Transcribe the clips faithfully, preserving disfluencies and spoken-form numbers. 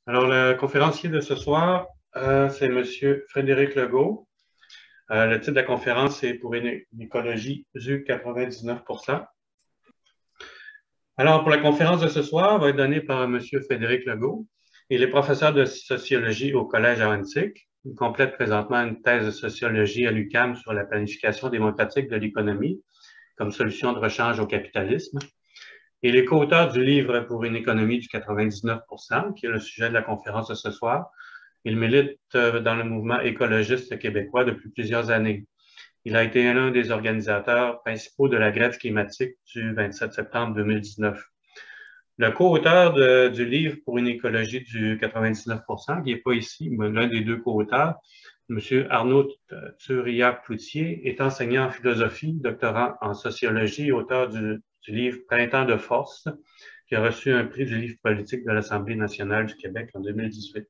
Alors, le conférencier de ce soir, euh, c'est Monsieur Frédéric Legault. Euh, le titre de la conférence est pour une, une écologie du quatre-vingt-dix-neuf pour cent. Alors, pour la conférence de ce soir, va être donnée par Monsieur Frédéric Legault. Il est professeur de sociologie au Collège à Antique. Il complète présentement une thèse de sociologie à l'U Q A M sur la planification démocratique de l'économie comme solution de rechange au capitalisme. Il est co-auteur du livre Pour une économie du quatre-vingt-dix-neuf pour cent, qui est le sujet de la conférence de ce soir. Il milite dans le mouvement écologiste québécois depuis plusieurs années. Il a été l'un des organisateurs principaux de la grève climatique du vingt-sept septembre deux mille dix-neuf. Le co-auteur de, du livre Pour une écologie du quatre-vingt-dix-neuf pour cent, qui n'est pas ici, mais l'un des deux co-auteurs, M. Arnaud Turiac-Cloutier, est enseignant en philosophie, doctorant en sociologie et auteur du, du livre Printemps de force, qui a reçu un prix du livre politique de l'Assemblée nationale du Québec en deux mille dix-huit.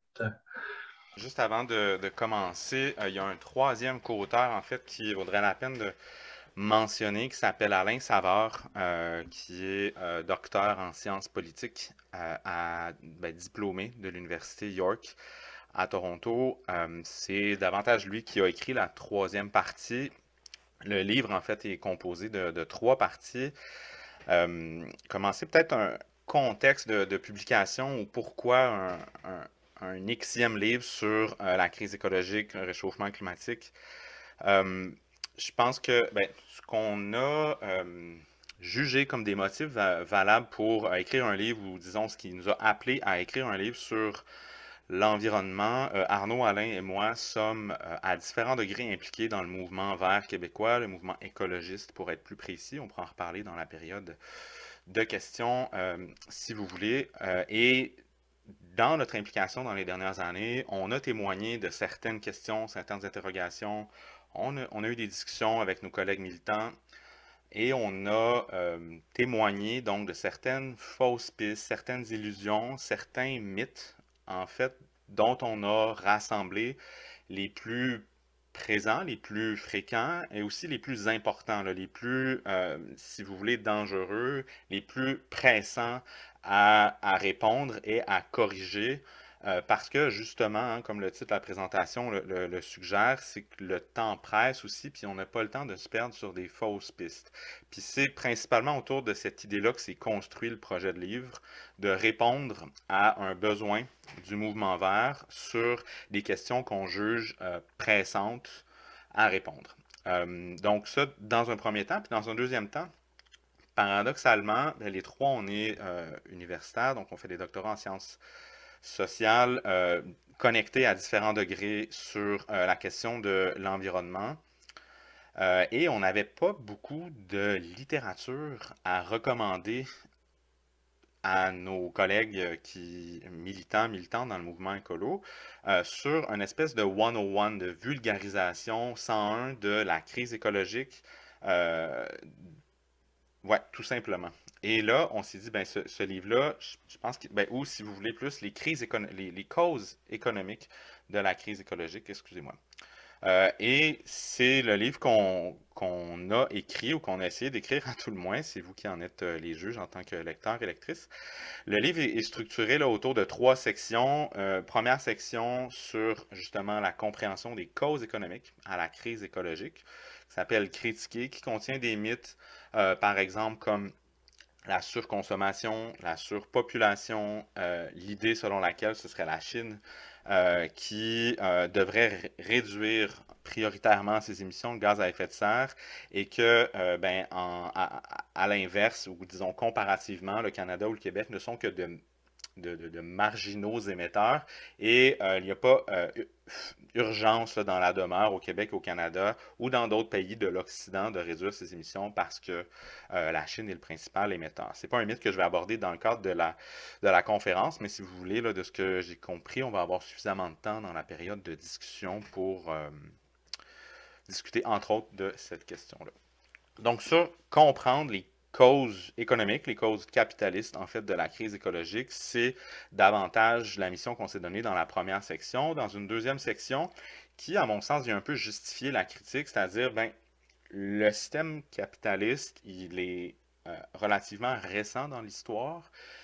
Juste avant de, de commencer, euh, il y a un troisième co-auteur, en fait, qui vaudrait la peine de mentionner, qui s'appelle Alain Savard, euh, qui est euh, docteur en sciences politiques, euh, à, ben, diplômé de l'Université York à Toronto. Euh, c'est davantage lui qui a écrit la troisième partie. Le livre, en fait, est composé de, de trois parties. Euh, commencer peut-être un contexte de, de publication ou pourquoi un, un, un Xème livre sur euh, la crise écologique, le réchauffement climatique. Euh, je pense que ben, ce qu'on a euh, jugé comme des motifs va valables pour euh, écrire un livre, ou disons ce qui nous a appelé à écrire un livre sur l'environnement, euh, Arnaud, Alain et moi sommes euh, à différents degrés impliqués dans le mouvement vert québécois, le mouvement écologiste pour être plus précis. On pourra en reparler dans la période de questions euh, si vous voulez. Euh, et dans notre implication dans les dernières années, on a témoigné de certaines questions, certaines interrogations. On a, on a eu des discussions avec nos collègues militants et on a euh, témoigné donc de certaines fausses pistes, certaines illusions, certains mythes, en fait, dont on a rassemblé les plus présents, les plus fréquents et aussi les plus importants, là, les plus, euh, si vous voulez, dangereux, les plus pressants à, à répondre et à corriger. Euh, parce que justement, hein, comme le titre de la présentation le, le- le suggère, c'est que le temps presse aussi, puis on n'a pas le temps de se perdre sur des fausses pistes. Puis c'est principalement autour de cette idée-là que s'est construit le projet de livre, de répondre à un besoin du mouvement vert sur des questions qu'on juge euh, pressantes à répondre. Euh, donc ça, dans un premier temps. Puis dans un deuxième temps, paradoxalement, ben, les trois, on est euh, universitaires, donc on fait des doctorats en sciences sociales, euh, connectés à différents degrés sur euh, la question de l'environnement. Euh, et on n'avait pas beaucoup de littérature à recommander à nos collègues euh, qui militants, militants dans le mouvement écolo, euh, sur une espèce de cent un de vulgarisation cent un de la crise écologique. Euh, ouais, tout simplement. Et là, on s'est dit, ben, ce, ce livre-là, je, je pense que, ben, ou si vous voulez plus, les crises écono- les, les causes économiques de la crise écologique, excusez-moi. Euh, et c'est le livre qu'on qu'on a écrit ou qu'on a essayé d'écrire à tout le moins. C'est vous qui en êtes euh, les juges en tant que lecteur et lectrice. Le livre est, est structuré là, autour de trois sections. Euh, première section sur justement la compréhension des causes économiques à la crise écologique, qui s'appelle Critiquer, qui contient des mythes, euh, par exemple comme la surconsommation, la surpopulation, euh, l'idée selon laquelle ce serait la Chine euh, qui euh, devrait réduire prioritairement ses émissions de gaz à effet de serre et que, euh, ben, en, à, à l'inverse, ou disons comparativement, le Canada ou le Québec ne sont que de de, de, de marginaux émetteurs et euh, il n'y a pas euh, urgence là, dans la demeure au Québec, au Canada ou dans d'autres pays de l'Occident de réduire ses émissions parce que euh, la Chine est le principal émetteur. C'est pas un mythe que je vais aborder dans le cadre de la, de la conférence, mais si vous voulez, là, de ce que j'ai compris, on va avoir suffisamment de temps dans la période de discussion pour euh, discuter entre autres de cette question-là. Donc, sur comprendre les causes économiques, les causes capitalistes, en fait, de la crise écologique, c'est davantage la mission qu'on s'est donnée dans la première section. Dans une deuxième section, qui, à mon sens, vient un peu justifier la critique, c'est-à-dire, ben, le système capitaliste, il est euh, relativement récent dans l'histoire.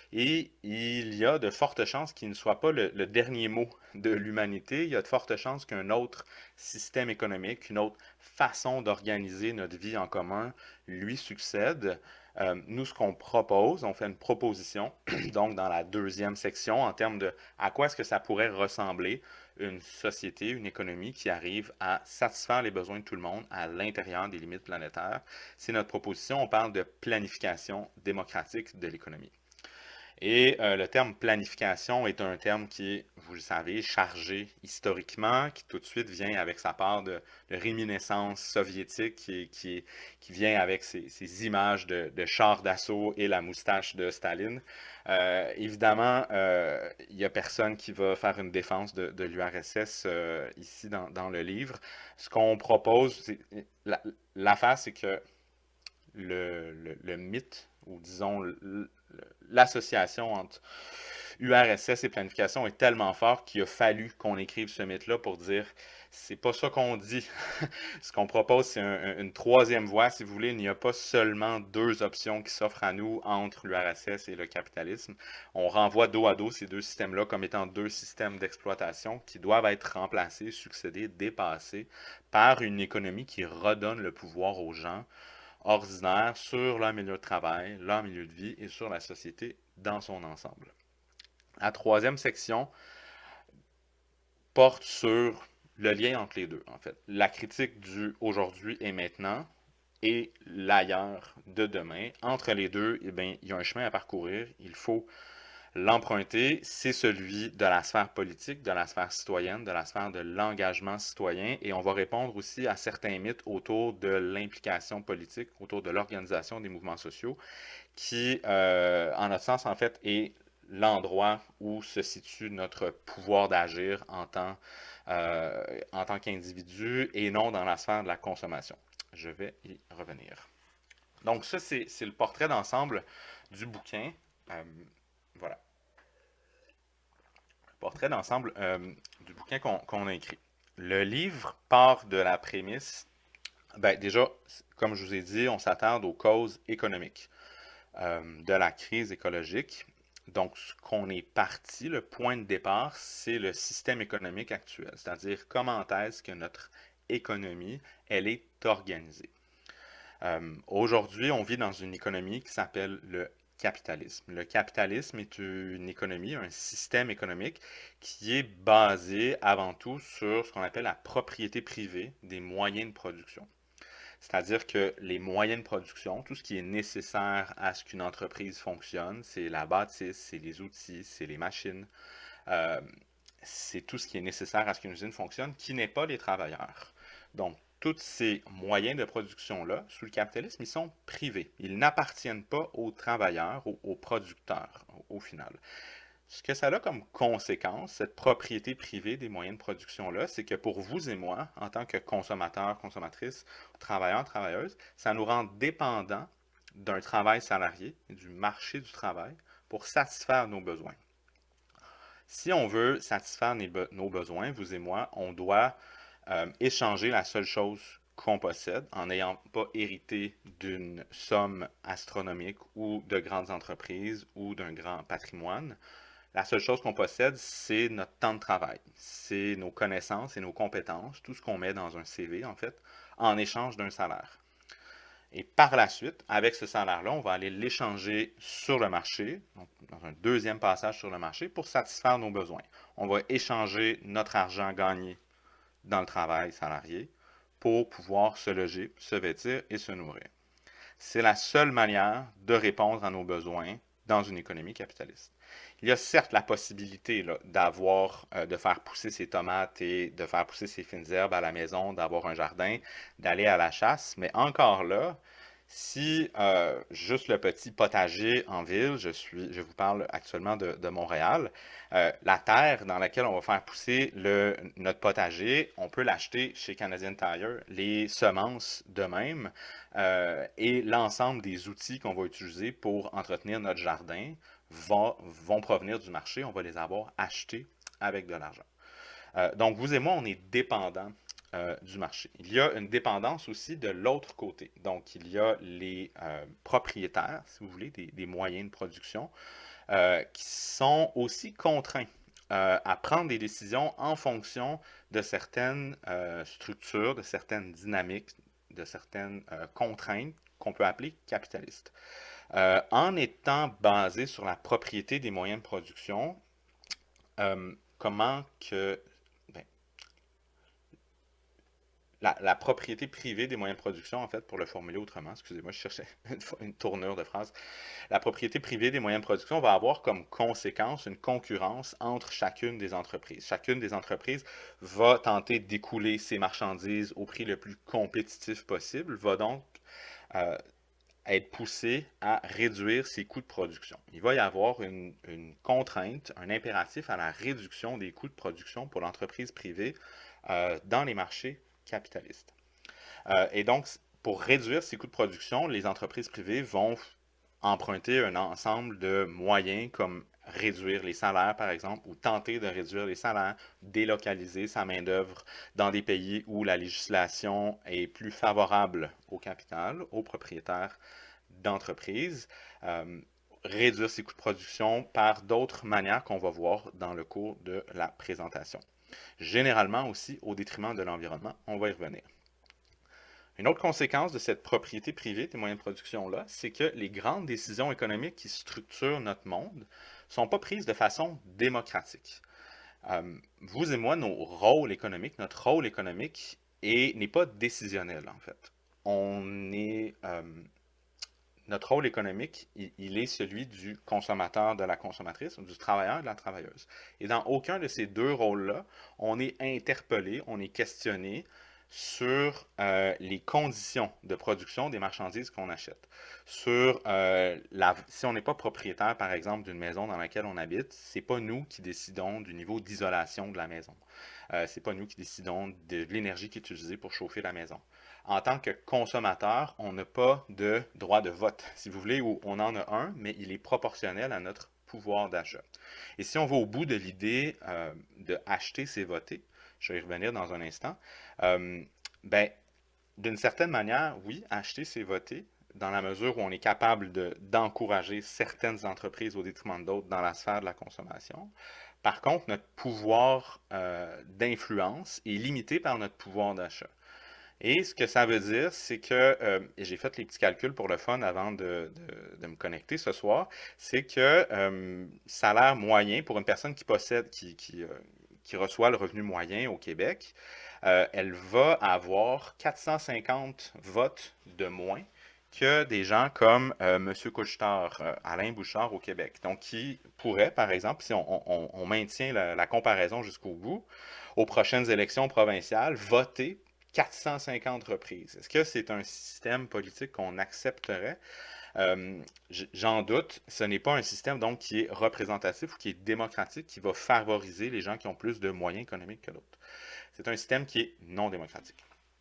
Et il y a de fortes chances qu'il ne soit pas le, le dernier mot de l'humanité. Il y a de fortes chances qu'un autre système économique, une autre façon d'organiser notre vie en commun lui succède. Euh, nous, ce qu'on propose, on fait une proposition, donc dans la deuxième section, en termes de à quoi est-ce que ça pourrait ressembler une société, une économie qui arrive à satisfaire les besoins de tout le monde à l'intérieur des limites planétaires. C'est notre proposition. On parle de planification démocratique de l'économie. Et euh, le terme planification est un terme qui est, vous le savez, chargé historiquement, qui tout de suite vient avec sa part de, de réminiscence soviétique, qui, qui, qui vient avec ces, ces images de, de chars d'assaut et la moustache de Staline. Euh, évidemment, euh, il n'y a personne qui va faire une défense de, de l'U R S S euh, ici dans, dans le livre. Ce qu'on propose, l'affaire, c'est que le, le, le mythe, ou disons l'association entre U R S S et planification est tellement fort qu'il a fallu qu'on écrive ce mythe-là pour dire c'est pas ça qu'on dit. Ce qu'on propose, c'est un, une troisième voie, si vous voulez. Il n'y a pas seulement deux options qui s'offrent à nous entre l'U R S S et le capitalisme. On renvoie dos à dos ces deux systèmes-là comme étant deux systèmes d'exploitation qui doivent être remplacés, succédés, dépassés par une économie qui redonne le pouvoir aux gens ordinaires sur leur milieu de travail, leur milieu de vie et sur la société dans son ensemble. La troisième section porte sur le lien entre les deux, en fait. La critique du aujourd'hui et maintenant et l'ailleurs de demain. Entre les deux, eh bien, il y a un chemin à parcourir. Il faut l'emprunter. C'est celui de la sphère politique, de la sphère citoyenne, de la sphère de l'engagement citoyen. Et on va répondre aussi à certains mythes autour de l'implication politique, autour de l'organisation des mouvements sociaux, qui, euh, en notre sens, en fait, est l'endroit où se situe notre pouvoir d'agir en tant, euh, en tant qu'individu et non dans la sphère de la consommation. Je vais y revenir. Donc ça, c'est le portrait d'ensemble du bouquin. Euh, voilà. Le portrait d'ensemble euh, du bouquin qu'on qu'on a écrit. Le livre part de la prémisse, ben déjà, comme je vous ai dit, on s'attarde aux causes économiques euh, de la crise écologique. Donc, ce qu'on est parti, le point de départ, c'est le système économique actuel, c'est-à-dire comment est-ce que notre économie, elle est organisée. Euh, Aujourd'hui, on vit dans une économie qui s'appelle le capitalisme. Le capitalisme est une économie, un système économique qui est basé avant tout sur ce qu'on appelle la propriété privée des moyens de production. C'est-à-dire que les moyens de production, tout ce qui est nécessaire à ce qu'une entreprise fonctionne, c'est la bâtisse, c'est les outils, c'est les machines, euh, c'est tout ce qui est nécessaire à ce qu'une usine fonctionne, qui n'est pas les travailleurs. Donc, tous ces moyens de production-là, sous le capitalisme, ils sont privés. Ils n'appartiennent pas aux travailleurs, aux, aux producteurs, au, au final. Ce que ça a comme conséquence, cette propriété privée des moyens de production-là, c'est que pour vous et moi, en tant que consommateurs, consommatrices, travailleurs, travailleuses, ça nous rend dépendants d'un travail salarié, du marché du travail, pour satisfaire nos besoins. Si on veut satisfaire nos besoins, vous et moi, on doit euh, échanger la seule chose qu'on possède en n'ayant pas hérité d'une somme astronomique ou de grandes entreprises ou d'un grand patrimoine. La seule chose qu'on possède, c'est notre temps de travail. C'est nos connaissances et nos compétences, tout ce qu'on met dans un C V, en fait, en échange d'un salaire. Et par la suite, avec ce salaire-là, on va aller l'échanger sur le marché, donc dans un deuxième passage sur le marché, pour satisfaire nos besoins. On va échanger notre argent gagné dans le travail salarié pour pouvoir se loger, se vêtir et se nourrir. C'est la seule manière de répondre à nos besoins dans une économie capitaliste. Il y a certes la possibilité d'avoir, euh, de faire pousser ses tomates et de faire pousser ses fines herbes à la maison, d'avoir un jardin, d'aller à la chasse, mais encore là, si euh, juste le petit potager en ville, je suis, je vous parle actuellement de, de Montréal, euh, la terre dans laquelle on va faire pousser le, notre potager, on peut l'acheter chez Canadian Tire, les semences de même, euh, et l'ensemble des outils qu'on va utiliser pour entretenir notre jardin vont, vont provenir du marché, on va les avoir achetés avec de l'argent. Euh, donc vous et moi, on est dépendants Euh, du marché. Il y a une dépendance aussi de l'autre côté. Donc, il y a les euh, propriétaires, si vous voulez, des, des moyens de production euh, qui sont aussi contraints euh, à prendre des décisions en fonction de certaines euh, structures, de certaines dynamiques, de certaines euh, contraintes qu'on peut appeler capitalistes. Euh, en étant basé sur la propriété des moyens de production, euh, comment que ben, la, la propriété privée des moyens de production, en fait, pour le formuler autrement, excusez-moi, je cherchais une, une tournure de phrase, la propriété privée des moyens de production va avoir comme conséquence une concurrence entre chacune des entreprises. Chacune des entreprises va tenter d'écouler ses marchandises au prix le plus compétitif possible, va donc euh, être poussée à réduire ses coûts de production. Il va y avoir une, une contrainte, un impératif à la réduction des coûts de production pour l'entreprise privée euh, dans les marchés capitalistes. Euh, et donc, pour réduire ces coûts de production, les entreprises privées vont emprunter un ensemble de moyens comme réduire les salaires, par exemple, ou tenter de réduire les salaires, délocaliser sa main-d'œuvre dans des pays où la législation est plus favorable au capital, aux propriétaires d'entreprises, euh, réduire ses coûts de production par d'autres manières qu'on va voir dans le cours de la présentation. Généralement aussi au détriment de l'environnement, on va y revenir. Une autre conséquence de cette propriété privée des moyens de production-là, c'est que les grandes décisions économiques qui structurent notre monde ne sont pas prises de façon démocratique. Euh, vous et moi, nos rôles économiques, notre rôle économique n'est pas décisionnel, en fait. On est, euh, notre rôle économique, il, il est celui du consommateur, de la consommatrice, du travailleur, de la travailleuse. Et dans aucun de ces deux rôles-là, on est interpellé, on est questionné sur euh, les conditions de production des marchandises qu'on achète. Sur euh, la, si on n'est pas propriétaire, par exemple, d'une maison dans laquelle on habite, c'est pas nous qui décidons du niveau d'isolation de la maison. Euh, c'est pas nous qui décidons de l'énergie qui est utilisée pour chauffer la maison. En tant que consommateur, on n'a pas de droit de vote, si vous voulez, ou on en a un, mais il est proportionnel à notre pouvoir d'achat. Et si on va au bout de l'idée euh, de acheter, c'est voter, je vais y revenir dans un instant, euh, ben, d'une certaine manière, oui, acheter, c'est voter, dans la mesure où on est capable de, d'encourager certaines entreprises au détriment d'autres dans la sphère de la consommation. Par contre, notre pouvoir euh, d'influence est limité par notre pouvoir d'achat. Et ce que ça veut dire, c'est que, euh, et j'ai fait les petits calculs pour le fun avant de, de- de me connecter ce soir, c'est que euh, salaire moyen pour une personne qui possède, qui, qui, euh, qui reçoit le revenu moyen au Québec, euh, elle va avoir quatre cent cinquante votes de moins que des gens comme euh, M. Couche-Tard, euh, Alain Bouchard au Québec. Donc, qui pourrait, par exemple, si on, on- on maintient la, la comparaison jusqu'au bout, aux prochaines élections provinciales, voter quatre cent cinquante reprises. Est-ce que c'est un système politique qu'on accepterait? Euh, J'en doute. Ce n'est pas un système donc qui est représentatif ou qui est démocratique, qui va favoriser les gens qui ont plus de moyens économiques que d'autres. C'est un système qui est non démocratique.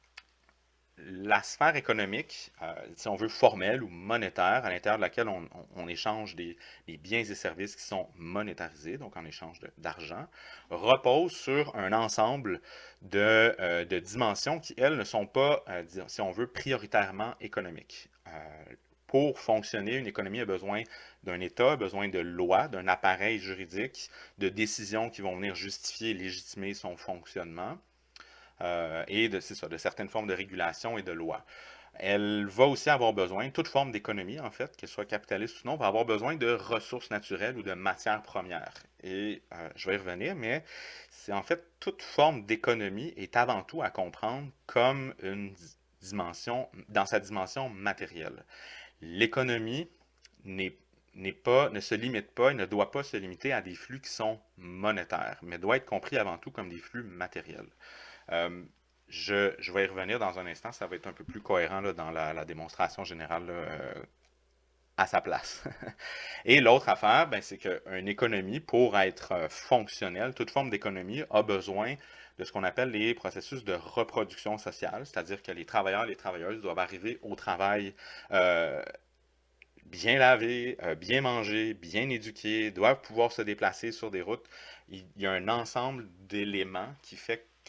La sphère économique, euh, si on veut formelle ou monétaire, à l'intérieur de laquelle on, on- on échange des, des biens et services qui sont monétarisés, donc en échange de- d'argent, repose sur un ensemble de, euh, de dimensions qui, elles, ne sont pas, euh, disons, si on veut, prioritairement économiques. Euh, pour fonctionner, une économie a besoin d'un État, a besoin de lois, d'un appareil juridique, de décisions qui vont venir justifier et légitimer son fonctionnement euh, et de, c'est ça, de certaines formes de régulation et de loi. Elle va aussi avoir besoin, toute forme d'économie, en fait, qu'elle soit capitaliste ou non, va avoir besoin de ressources naturelles ou de matières premières. Et euh, je vais y revenir, mais c'est en fait toute forme d'économie est avant tout à comprendre comme une dimension, dans sa dimension matérielle. L'économie n'est n'est pas, ne se limite pas et ne doit pas se limiter à des flux qui sont monétaires, mais doit être compris avant tout comme des flux matériels. Euh, je, je, vais y revenir dans un instant, ça va être un peu plus cohérent là, dans la, la, démonstration générale là, euh, à sa place. Et l'autre affaire, ben, c'est qu'une économie, pour être euh, fonctionnelle, toute forme d'économie a besoin de ce qu'on appelle les processus de reproduction sociale, c'est-à-dire que les travailleurs et les travailleuses doivent arriver au travail euh, bien lavés, euh, bien mangés, bien éduqués, doivent pouvoir se déplacer sur des routes. Il y a un ensemble d'éléments qui fait que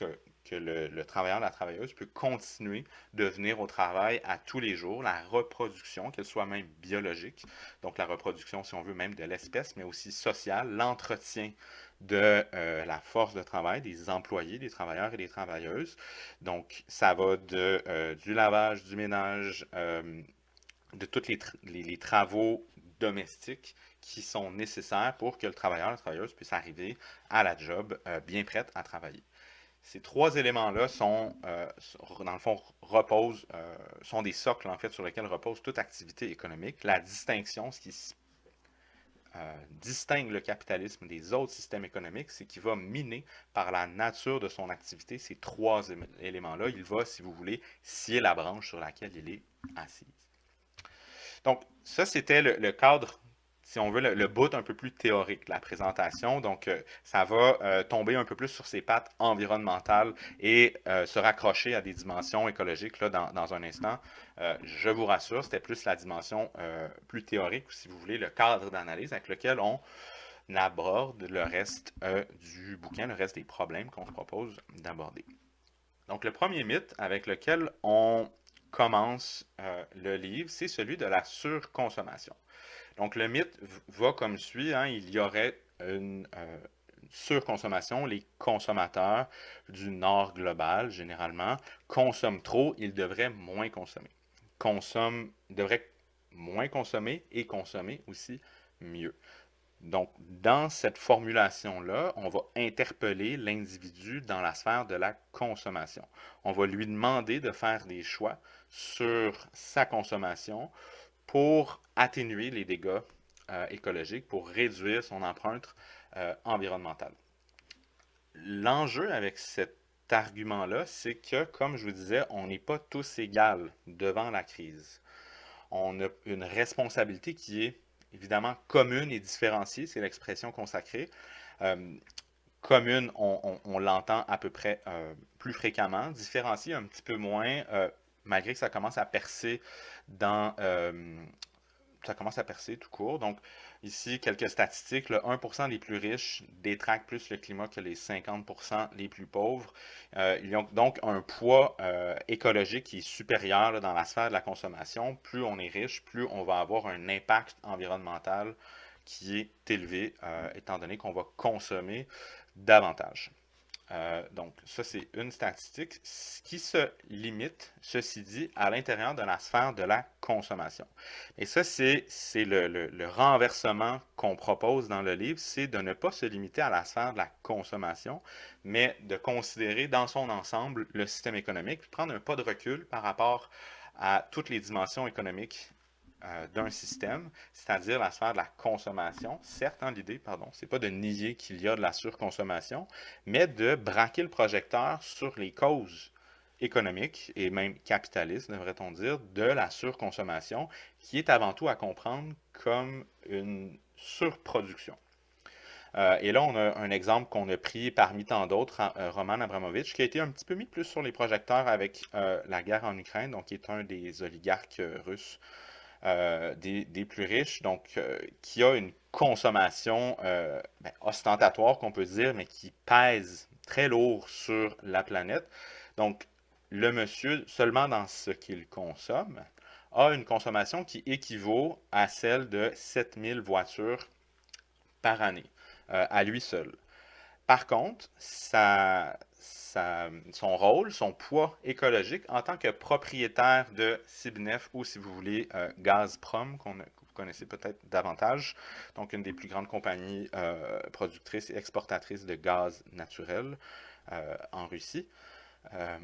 que le, le travailleur, la travailleuse peut continuer de venir au travail à tous les jours, la reproduction, qu'elle soit même biologique, donc la reproduction, si on veut, même de l'espèce, mais aussi sociale, l'entretien de euh, la force de travail des employés, des travailleurs et des travailleuses. Donc, ça va de, euh, du lavage, du ménage, euh, de tous les, tra les, les travaux domestiques qui sont nécessaires pour que le travailleur, la travailleuse puisse arriver à la job euh, bien prête à travailler. Ces trois éléments-là sont, euh, dans le fond, reposent, euh, sont des socles, en fait, sur lesquels repose toute activité économique. La distinction, ce qui euh, distingue le capitalisme des autres systèmes économiques, c'est qu'il va miner par la nature de son activité ces trois éléments-là. Il va, si vous voulez, scier la branche sur laquelle il est assis. Donc, ça, c'était le, le cadre, si on veut, le, le bout un peu plus théorique de la présentation. Donc, euh, ça va euh, tomber un peu plus sur ses pattes environnementales et euh, se raccrocher à des dimensions écologiques là, dans, dans un instant. Euh, je vous rassure, c'était plus la dimension euh, plus théorique, ou si vous voulez, le cadre d'analyse avec lequel on aborde le reste euh, du bouquin, le reste des problèmes qu'on se propose d'aborder. Donc, le premier mythe avec lequel on commence euh, le livre, c'est celui de la surconsommation. Donc, le mythe va comme suit, hein, il y aurait une, euh, une surconsommation, les consommateurs du nord global, généralement, consomment trop, ils devraient moins consommer. Consomment, devraient moins consommer et consommer aussi mieux. Donc, dans cette formulation-là, on va interpeller l'individu dans la sphère de la consommation. On va lui demander de faire des choix sur sa consommation pour atténuer les dégâts euh, écologiques, pour réduire son empreinte euh, environnementale. L'enjeu avec cet argument-là, c'est que, comme je vous disais, on n'est pas tous égaux devant la crise. On a une responsabilité qui est évidemment commune et différenciée, c'est l'expression consacrée. Euh, commune, on, on, on l'entend à peu près euh, plus fréquemment, différenciée un petit peu moins, euh, malgré que ça commence à percer dans... Euh, ça commence à percer tout court. Donc, ici, quelques statistiques. Le un pour cent des plus riches détraquent plus le climat que les cinquante pour cent les plus pauvres. Euh, ils ont donc un poids euh, écologique qui est supérieur là, dans la sphère de la consommation. Plus on est riche, plus on va avoir un impact environnemental qui est élevé, euh, étant donné qu'on va consommer davantage. Euh, donc, ça, c'est une statistique qui se limite, ceci dit, à l'intérieur de la sphère de la consommation. Et ça, c'est le, le, le renversement qu'on propose dans le livre, c'est de ne pas se limiter à la sphère de la consommation, mais de considérer dans son ensemble le système économique, puis prendre un pas de recul par rapport à toutes les dimensions économiques euh, d'un système, c'est-à-dire la sphère de la consommation. Certes, hein, l'idée, pardon, c'est pas de nier qu'il y a de la surconsommation, mais de braquer le projecteur sur les causes économiques et même capitalistes, devrait-on dire, de la surconsommation, qui est avant tout à comprendre comme une surproduction. Euh, et là, on a un exemple qu'on a pris parmi tant d'autres, euh, Roman Abramovich, qui a été un petit peu mis plus sur les projecteurs avec euh, la guerre en Ukraine, donc qui est un des oligarques euh, russes euh, des, des, plus riches, donc euh, qui a une consommation euh, ben, ostentatoire, qu'on peut dire, mais qui pèse très lourd sur la planète. Donc, le monsieur, seulement dans ce qu'il consomme, a une consommation qui équivaut à celle de sept mille voitures par année, euh, à lui seul. Par contre, sa, sa, son rôle, son poids écologique en tant que propriétaire de Sibnef ou, si vous voulez, euh, Gazprom, qu'on que vous connaissez peut-être davantage, donc une des plus grandes compagnies euh, productrices et exportatrices de gaz naturel euh, en Russie. Euh,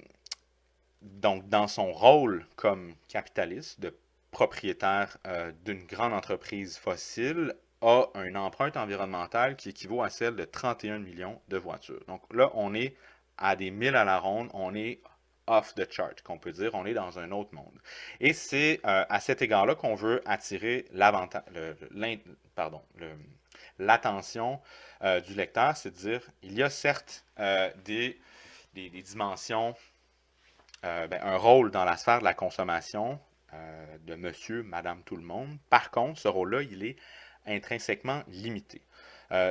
donc, dans son rôle comme capitaliste, de propriétaire euh, d'une grande entreprise fossile, a une empreinte environnementale qui équivaut à celle de trente et un millions de voitures. Donc là, on est à des milles à la ronde, on est off the chart, qu'on peut dire, on est dans un autre monde. Et c'est euh, à cet égard-là qu'on veut attirer l'avantage, pardon, l'attention euh, du lecteur, c'est de dire, il y a certes euh, des, des, des dimensions, euh, ben, un rôle dans la sphère de la consommation euh, de monsieur, madame, tout le monde. Par contre, ce rôle-là, il est intrinsèquement limité. Euh,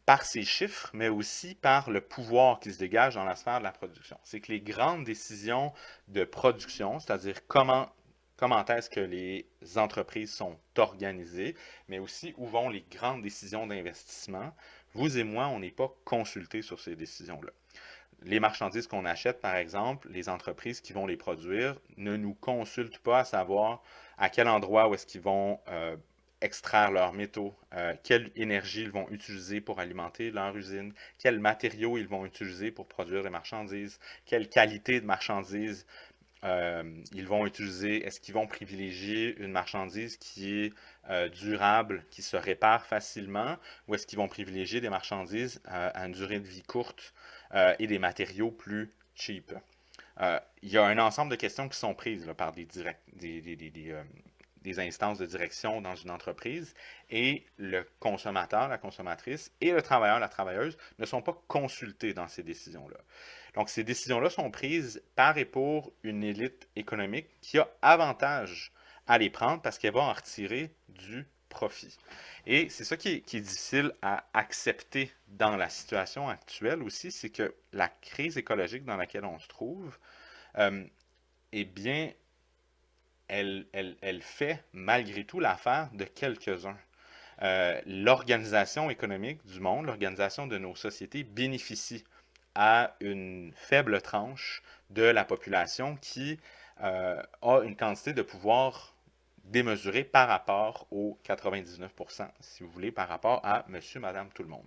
par ces chiffres, mais aussi par le pouvoir qui se dégage dans la sphère de la production. C'est que les grandes décisions de production, c'est-à-dire comment, comment est-ce que les entreprises sont organisées, mais aussi où vont les grandes décisions d'investissement, vous et moi, on n'est pas consultés sur ces décisions-là. Les marchandises qu'on achète, par exemple, les entreprises qui vont les produire ne nous consultent pas à savoir à quel endroit où est-ce qu'ils vont euh, extraire leurs métaux, euh, quelle énergie ils vont utiliser pour alimenter leur usine, quels matériaux ils vont utiliser pour produire des marchandises, quelle qualité de marchandises euh, ils vont utiliser, est-ce qu'ils vont privilégier une marchandise qui est euh, durable, qui se répare facilement, ou est-ce qu'ils vont privilégier des marchandises euh, à une durée de vie courte euh, et des matériaux plus cheap? Euh, il y a un ensemble de questions qui sont prises là, par des, direct, des, des, des, des, euh, des instances de direction dans une entreprise et le consommateur, la consommatrice et le travailleur, la travailleuse ne sont pas consultés dans ces décisions-là. Donc, ces décisions-là sont prises par et pour une élite économique qui a avantage à les prendre parce qu'elle va en retirer du profit. Et c'est ça qui est, qui est difficile à accepter dans la situation actuelle aussi, c'est que la crise écologique dans laquelle on se trouve, euh, eh bien, elle, elle, elle fait malgré tout l'affaire de quelques-uns. Euh, l'organisation économique du monde, l'organisation de nos sociétés bénéficie à une faible tranche de la population qui euh, a une quantité de pouvoir démesurée par rapport aux quatre-vingt-dix-neuf pour cent, si vous voulez, par rapport à monsieur, madame, tout le monde.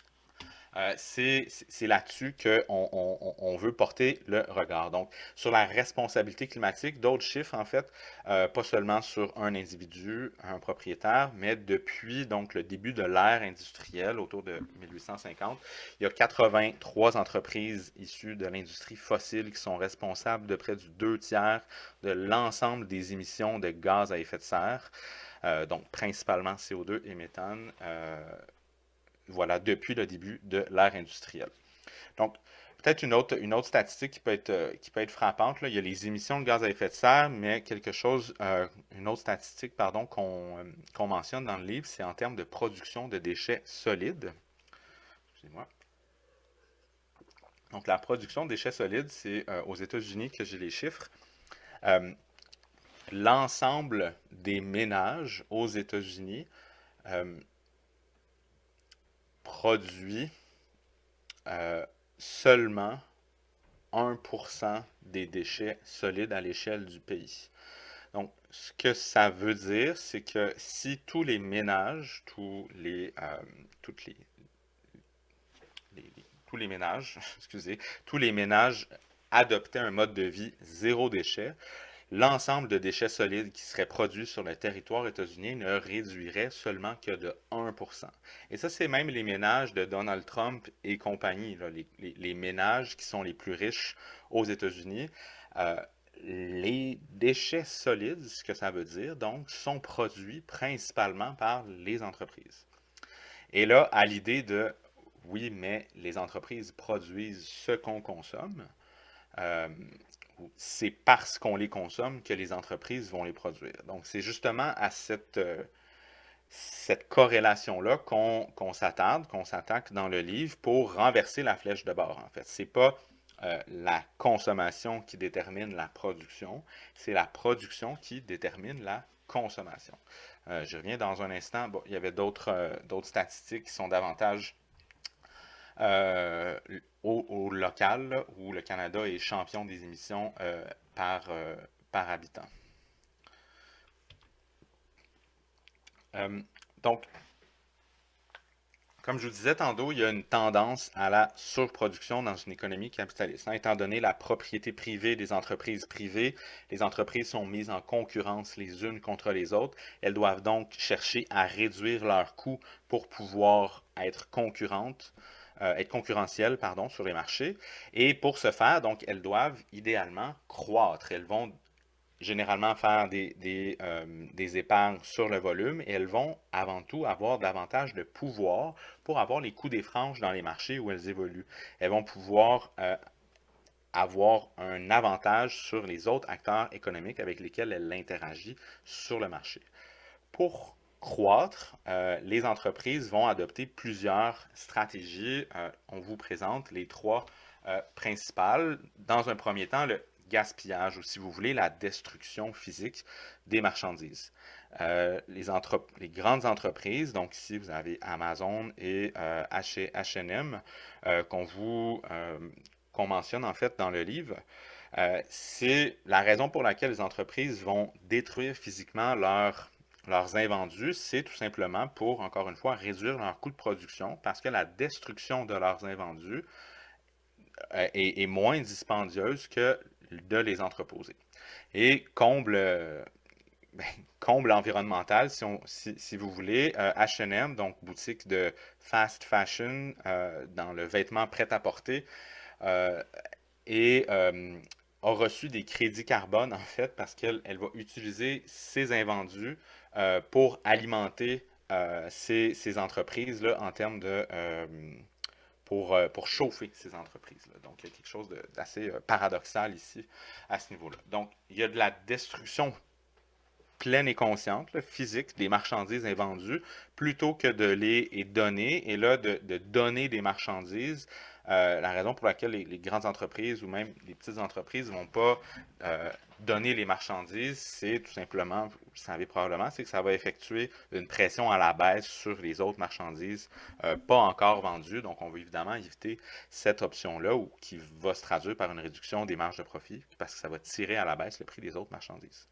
Euh, c'est c'est là-dessus qu'on on, on veut porter le regard. Donc, sur la responsabilité climatique, d'autres chiffres, en fait, euh, pas seulement sur un individu, un propriétaire, mais depuis donc le début de l'ère industrielle, autour de mille huit cent cinquante, il y a quatre-vingt-trois entreprises issues de l'industrie fossile qui sont responsables de près du deux tiers de l'ensemble des émissions de gaz à effet de serre, euh, donc principalement C O deux et méthane, euh, voilà, depuis le début de l'ère industrielle. Donc, peut-être une autre, une autre statistique qui peut être, euh, qui peut être frappante, là, il y a les émissions de gaz à effet de serre, mais quelque chose, euh, une autre statistique, pardon, qu'on euh, qu'on mentionne dans le livre, c'est en termes de production de déchets solides. Excusez-moi. Donc, la production de déchets solides, c'est euh, aux États-Unis que j'ai les chiffres. Euh, L'ensemble des ménages aux États-Unis euh, produit euh, seulement un pour cent des déchets solides à l'échelle du pays. Donc, ce que ça veut dire, c'est que si tous les ménages, tous les, euh, toutes les, les, les, tous les ménages, excusez, tous les ménages adoptaient un mode de vie zéro déchet, l'ensemble de déchets solides qui seraient produits sur le territoire états-unien ne réduirait seulement que de un pour cent. Et ça, c'est même les ménages de Donald Trump et compagnie, là, les, les, les ménages qui sont les plus riches aux États-Unis. Euh, les déchets solides, ce que ça veut dire, donc, sont produits principalement par les entreprises. Et là, à l'idée de, oui, mais les entreprises produisent ce qu'on consomme, euh, c'est parce qu'on les consomme que les entreprises vont les produire. Donc, c'est justement à cette, euh, cette corrélation-là qu'on qu'on s'attarde, qu'on s'attaque dans le livre pour renverser la flèche de bord, en fait. C'est pas euh, la consommation qui détermine la production, c'est la production qui détermine la consommation. Euh, je reviens dans un instant. Bon, il y avait d'autres euh, d'autres statistiques qui sont davantage euh, au, au local, là, où le Canada est champion des émissions euh, par, euh, par habitant. Euh, donc, comme je vous disais tantôt, il y a une tendance à la surproduction dans une économie capitaliste. Hein, étant donné la propriété privée des entreprises privées, les entreprises sont mises en concurrence les unes contre les autres. Elles doivent donc chercher à réduire leurs coûts pour pouvoir être concurrentes. Euh, être concurrentielles, pardon, sur les marchés. Et pour ce faire, donc, elles doivent idéalement croître. Elles vont généralement faire des, des, euh, des épargnes sur le volume et elles vont avant tout avoir davantage de pouvoir pour avoir les coups des franges dans les marchés où elles évoluent. Elles vont pouvoir euh, avoir un avantage sur les autres acteurs économiques avec lesquels elles interagissent sur le marché. Pour croître, euh, les entreprises vont adopter plusieurs stratégies. Euh, on vous présente les trois euh, principales. Dans un premier temps, le gaspillage, ou si vous voulez, la destruction physique des marchandises. Euh, les, entre les grandes entreprises, donc ici vous avez Amazon et euh, H et M, euh, qu'on vous euh, qu'on mentionne en fait dans le livre, euh, c'est la raison pour laquelle les entreprises vont détruire physiquement leur, leurs invendus, c'est tout simplement pour, encore une fois, réduire leur coût de production parce que la destruction de leurs invendus euh, est, est moins dispendieuse que de les entreposer. Et comble, euh, ben, comble environnemental, si, on, si, si vous voulez, euh, H et M, donc boutique de fast fashion euh, dans le vêtement prêt-à-porter, euh, et euh, a reçu des crédits carbone, en fait, parce qu'elle elle va utiliser ses invendus euh, pour alimenter euh, ces, ces entreprises-là en termes de... Euh, pour, euh, pour chauffer ces entreprises-là. Donc, il y a quelque chose d'assez euh, paradoxal ici, à ce niveau-là. Donc, il y a de la destruction pleine et consciente, là, physique, des marchandises invendues, plutôt que de les donner. Et là, de, de donner des marchandises, euh, la raison pour laquelle les, les grandes entreprises ou même les petites entreprises ne vont pas euh, donner les marchandises, c'est tout simplement, vous le savez probablement, c'est que ça va effectuer une pression à la baisse sur les autres marchandises euh, pas encore vendues. Donc, on veut évidemment éviter cette option-là, ou qui va se traduire par une réduction des marges de profit, parce que ça va tirer à la baisse le prix des autres marchandises.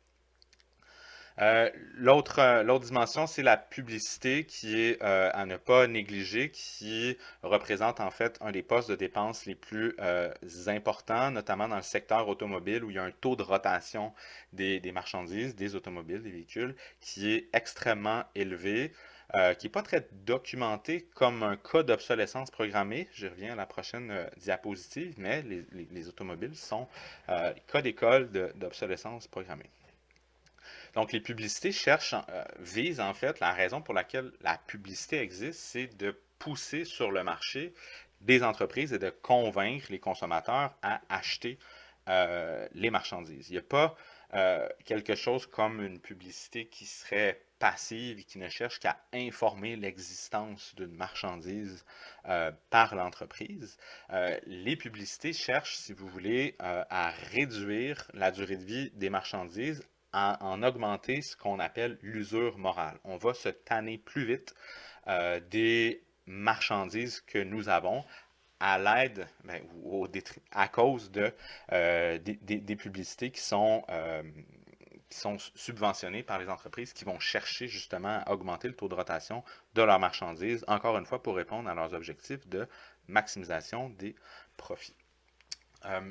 Euh, l'autre, euh, l'autre dimension, c'est la publicité qui est euh, à ne pas négliger, qui représente en fait un des postes de dépenses les plus euh, importants, notamment dans le secteur automobile où il y a un taux de rotation des, des marchandises, des automobiles, des véhicules, qui est extrêmement élevé. Euh, qui n'est pas très documenté comme un cas d'obsolescence programmée. Je reviens à la prochaine euh, diapositive, mais les, les, les automobiles sont euh, cas d'école d'obsolescence programmée. Donc, les publicités cherchent, euh, visent en fait, la raison pour laquelle la publicité existe, c'est de pousser sur le marché des entreprises et de convaincre les consommateurs à acheter euh, les marchandises. Il n'y a pas euh, quelque chose comme une publicité qui serait passive et qui ne cherche qu'à informer l'existence d'une marchandise euh, par l'entreprise. Euh, les publicités cherchent, si vous voulez, euh, à réduire la durée de vie des marchandises, en, en augmenter ce qu'on appelle l'usure morale. On va se tanner plus vite euh, des marchandises que nous avons à l'aide, ben, ou au à cause de, euh, des, des, des, publicités qui sont, euh, qui sont subventionnées par les entreprises qui vont chercher justement à augmenter le taux de rotation de leurs marchandises, encore une fois pour répondre à leurs objectifs de maximisation des profits. Euh,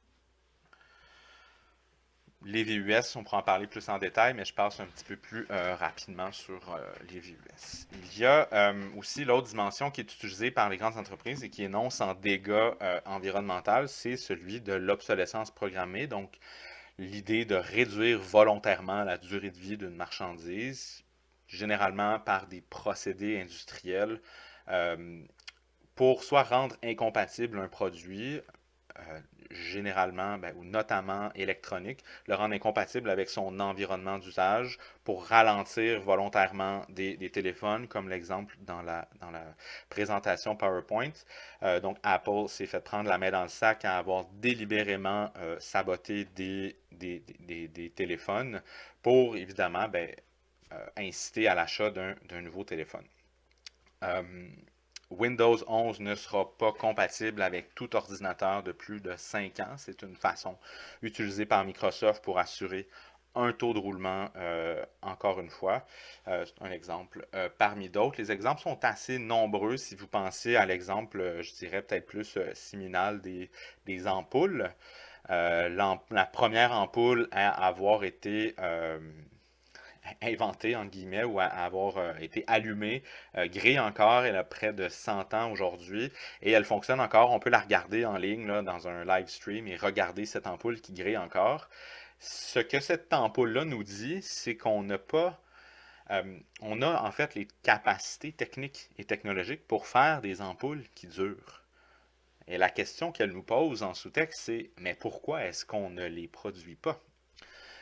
Les V U S, on pourra en parler plus en détail, mais je passe un petit peu plus euh, rapidement sur euh, les V U S. Il y a euh, aussi l'autre dimension qui est utilisée par les grandes entreprises et qui énonce en dégâts euh, environnementaux, c'est celui de l'obsolescence programmée. Donc, l'idée de réduire volontairement la durée de vie d'une marchandise, généralement par des procédés industriels, euh, pour soit rendre incompatible un produit, euh, généralement, ben, ou notamment électronique, le rendre incompatible avec son environnement d'usage pour ralentir volontairement des, des téléphones, comme l'exemple dans la, dans la présentation PowerPoint. Euh, donc, Apple s'est fait prendre la main dans le sac à avoir délibérément euh, saboté des, des, des, des, téléphones pour, évidemment, ben, euh, inciter à l'achat d'un, d'un nouveau téléphone. Euh, Windows onze ne sera pas compatible avec tout ordinateur de plus de cinq ans. C'est une façon utilisée par Microsoft pour assurer un taux de roulement, euh, encore une fois. Euh, c'est un exemple euh, parmi d'autres. Les exemples sont assez nombreux si vous pensez à l'exemple, euh, je dirais peut-être plus euh, séminal des, des ampoules. Euh, la première ampoule à avoir été... Euh, inventée, entre guillemets, ou à avoir euh, été allumée, euh, grille encore, elle a près de cent ans aujourd'hui, et elle fonctionne encore, on peut la regarder en ligne, là, dans un live stream, et regarder cette ampoule qui grille encore. Ce que cette ampoule-là nous dit, c'est qu'on n'a pas, euh, on a en fait les capacités techniques et technologiques pour faire des ampoules qui durent. Et la question qu'elle nous pose en sous-texte, c'est, mais pourquoi est-ce qu'on ne les produit pas?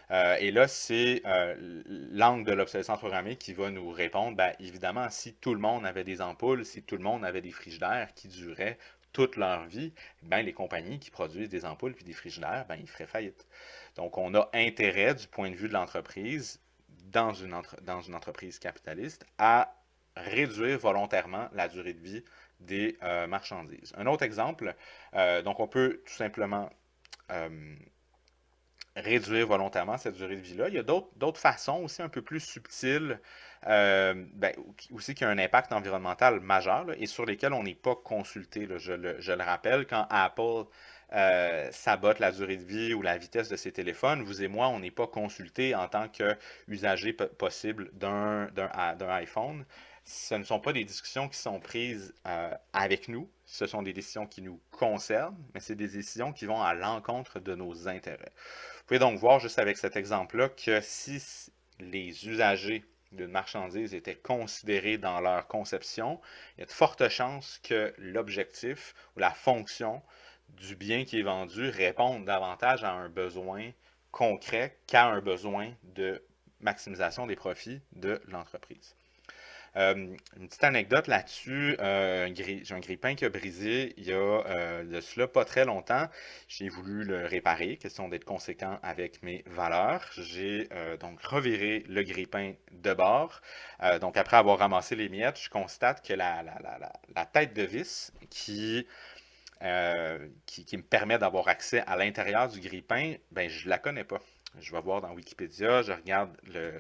Euh, et là, c'est euh, l'angle de l'obsolescence programmée qui va nous répondre, ben, évidemment, si tout le monde avait des ampoules, si tout le monde avait des frigidaires qui duraient toute leur vie, ben, les compagnies qui produisent des ampoules puis des frigidaires, ben, ils feraient faillite. Donc, on a intérêt, du point de vue de l'entreprise, dans une, entre, dans une entreprise capitaliste, à réduire volontairement la durée de vie des euh, marchandises. Un autre exemple, euh, donc on peut tout simplement euh, réduire volontairement cette durée de vie-là. Il y a d'autres façons aussi un peu plus subtiles, euh, ben, aussi qui ont un impact environnemental majeur là, et sur lesquels on n'est pas consulté. Là. Je, le, je le rappelle, quand Apple euh, sabote la durée de vie ou la vitesse de ses téléphones, vous et moi, on n'est pas consulté en tant qu'usager possible d'un iPhone. Ce ne sont pas des discussions qui sont prises euh, avec nous, ce sont des décisions qui nous concernent, mais c'est des décisions qui vont à l'encontre de nos intérêts. Vous pouvez donc voir juste avec cet exemple-là que si les usagers d'une marchandise étaient considérés dans leur conception, il y a de fortes chances que l'objectif ou la fonction du bien qui est vendu réponde davantage à un besoin concret qu'à un besoin de maximisation des profits de l'entreprise. Euh, une petite anecdote là-dessus, euh, j'ai un grille-pain qui a brisé il y a euh, de cela pas très longtemps. J'ai voulu le réparer, question d'être conséquent avec mes valeurs. J'ai euh, donc reviré le grille-pain de bord. Euh, donc après avoir ramassé les miettes, je constate que la, la, la, la, la tête de vis qui, euh, qui, qui me permet d'avoir accès à l'intérieur du grille-pain, ben je la connais pas. Je vais voir dans Wikipédia, je regarde le...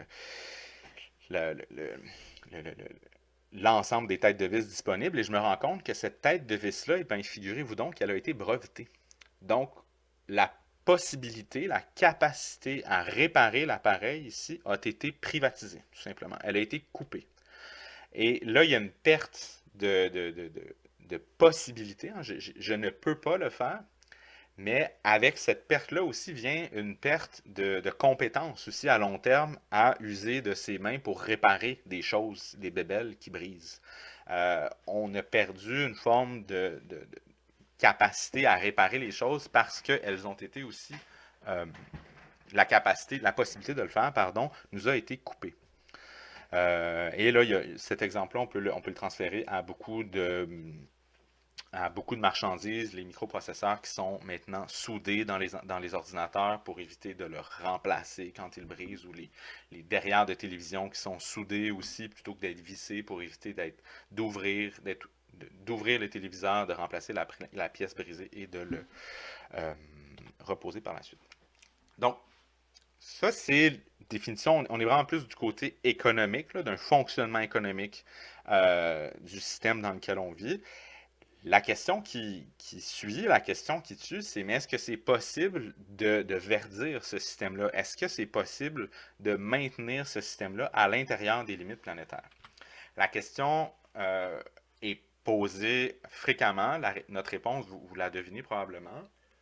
le, le, le l'ensemble des têtes de vis disponibles et je me rends compte que cette tête de vis-là, eh bien, figurez-vous donc qu'elle a été brevetée. Donc, la possibilité, la capacité à réparer l'appareil ici a été privatisée, tout simplement. Elle a été coupée. Et là, il y a une perte de, de, de, de, de possibilités. Hein. Je, je, je ne peux pas le faire. Mais avec cette perte-là aussi vient une perte de, de compétences aussi à long terme à user de ses mains pour réparer des choses, des bébelles qui brisent. Euh, on a perdu une forme de, de, de, capacité à réparer les choses parce qu'elles ont été aussi, euh, la capacité, la possibilité de le faire, pardon, nous a été coupée. Euh, et là, il y a, cet exemple-là, on peut le, on peut le transférer à beaucoup de... à beaucoup de marchandises, les microprocesseurs qui sont maintenant soudés dans les, dans les ordinateurs pour éviter de le remplacer quand ils brisent, ou les, les derrières de télévision qui sont soudés aussi plutôt que d'être vissés pour éviter d'être d'ouvrir d'ouvrir le téléviseur, de remplacer la, la pièce brisée et de le euh, reposer par la suite. Donc, ça c'est définition, on est vraiment plus du côté économique, d'un fonctionnement économique euh, du système dans lequel on vit. La question qui, qui suit, la question qui tue, c'est mais est-ce que c'est possible de, de verdir ce système-là? Est-ce que c'est possible de maintenir ce système-là à l'intérieur des limites planétaires? La question euh, est posée fréquemment. La, notre réponse, vous, vous la devinez probablement,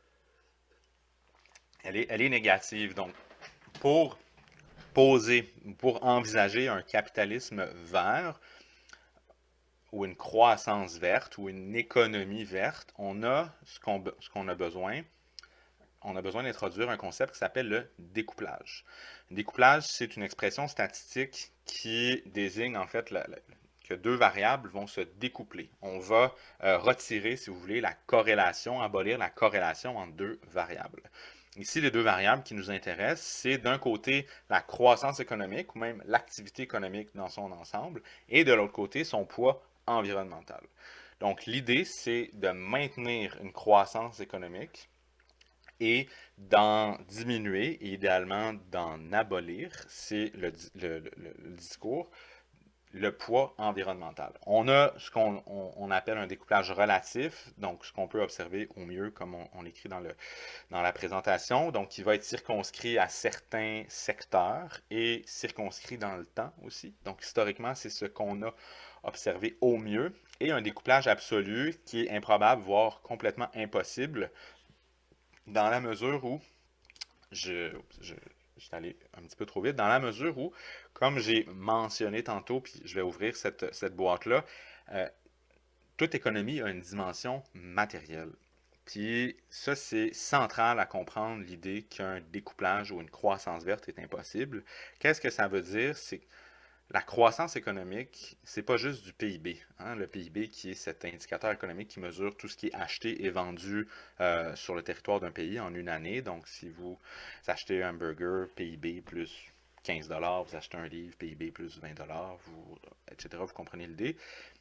elle est, elle est négative. Donc, pour poser, pour envisager un capitalisme vert, ou une croissance verte, ou une économie verte, on a ce qu'on ce qu'on a besoin. On a besoin d'introduire un concept qui s'appelle le découplage. Le découplage, c'est une expression statistique qui désigne en fait la, la, que deux variables vont se découpler. On va euh, retirer, si vous voulez, la corrélation, abolir la corrélation entre deux variables. Ici, les deux variables qui nous intéressent, c'est d'un côté la croissance économique ou même l'activité économique dans son ensemble, et de l'autre côté son poids environnemental. Donc, l'idée, c'est de maintenir une croissance économique et d'en diminuer, et idéalement d'en abolir, c'est le, le, le, le discours, le poids environnemental. On a ce qu'on on, on appelle un découplage relatif, donc ce qu'on peut observer au mieux, comme on, on l'écrit dans, le, dans la présentation, donc qui va être circonscrit à certains secteurs et circonscrit dans le temps aussi. Donc historiquement, c'est ce qu'on a observé au mieux, et un découplage absolu qui est improbable, voire complètement impossible, dans la mesure où, je, je, je suis allé un petit peu trop vite, dans la mesure où, comme j'ai mentionné tantôt, puis je vais ouvrir cette, cette boîte-là, euh, toute économie a une dimension matérielle. Puis ça, c'est central à comprendre l'idée qu'un découplage ou une croissance verte est impossible. Qu'est-ce que ça veut dire? C'est que la croissance économique, c'est pas juste du P I B, hein. Le P I B qui est cet indicateur économique qui mesure tout ce qui est acheté et vendu euh, sur le territoire d'un pays en une année. Donc, si vous achetez un burger, P I B plus quinze dollars, vous achetez un livre, P I B plus vingt dollars, vous, et cetera. Vous comprenez l'idée.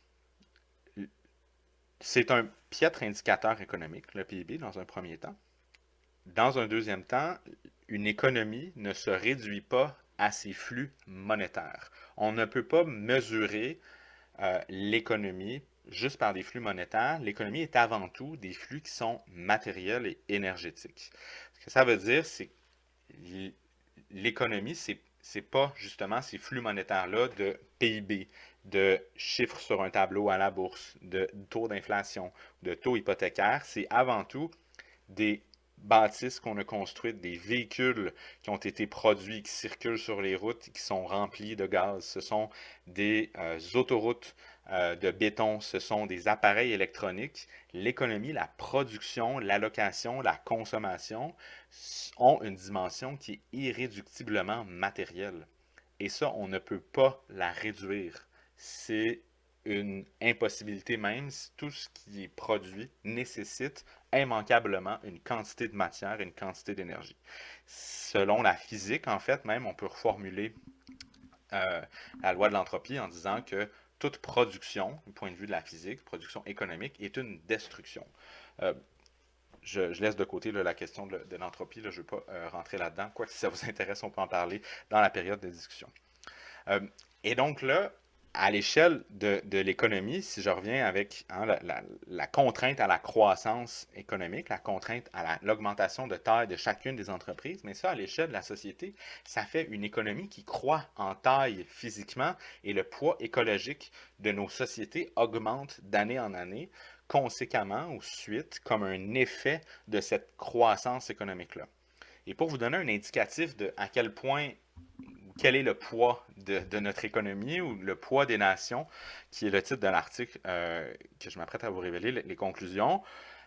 C'est un piètre indicateur économique, le P I B, dans un premier temps. Dans un deuxième temps, une économie ne se réduit pas à ses flux monétaires. On ne peut pas mesurer euh, l'économie juste par des flux monétaires. L'économie est avant tout des flux qui sont matériels et énergétiques. Ce que ça veut dire, c'est que l'économie, c'est c'est pas justement ces flux monétaires-là de P I B, de chiffres sur un tableau à la bourse, de taux d'inflation, de taux hypothécaires. C'est avant tout des bâtisses qu'on a construites, des véhicules qui ont été produits, qui circulent sur les routes, qui sont remplis de gaz. Ce sont des euh, autoroutes euh, de béton, ce sont des appareils électroniques. L'économie, la production, l'allocation, la consommation ont une dimension qui est irréductiblement matérielle. Et ça, on ne peut pas la réduire. C'est une impossibilité même si tout ce qui est produit nécessite immanquablement une quantité de matière et une quantité d'énergie. Selon la physique, en fait, même, on peut reformuler euh, la loi de l'entropie en disant que toute production, du point de vue de la physique, production économique, est une destruction. Euh, je, je, laisse de côté là, la question de, de l'entropie, je ne veux pas euh, rentrer là-dedans. Quoi que si ça vous intéresse, on peut en parler dans la période de discussion. Euh, et donc là, à l'échelle de, de l'économie, si je reviens avec hein, la, la, la contrainte à la croissance économique, la contrainte à l'augmentation de taille de chacune des entreprises, mais ça, à l'échelle de la société, ça fait une économie qui croît en taille physiquement et le poids écologique de nos sociétés augmente d'année en année, conséquemment ou suite, comme un effet de cette croissance économique-là. Et pour vous donner un indicatif de à quel point quel est le poids de, de, notre économie ou le poids des nations, qui est le titre de l'article euh, que je m'apprête à vous révéler, les, les conclusions.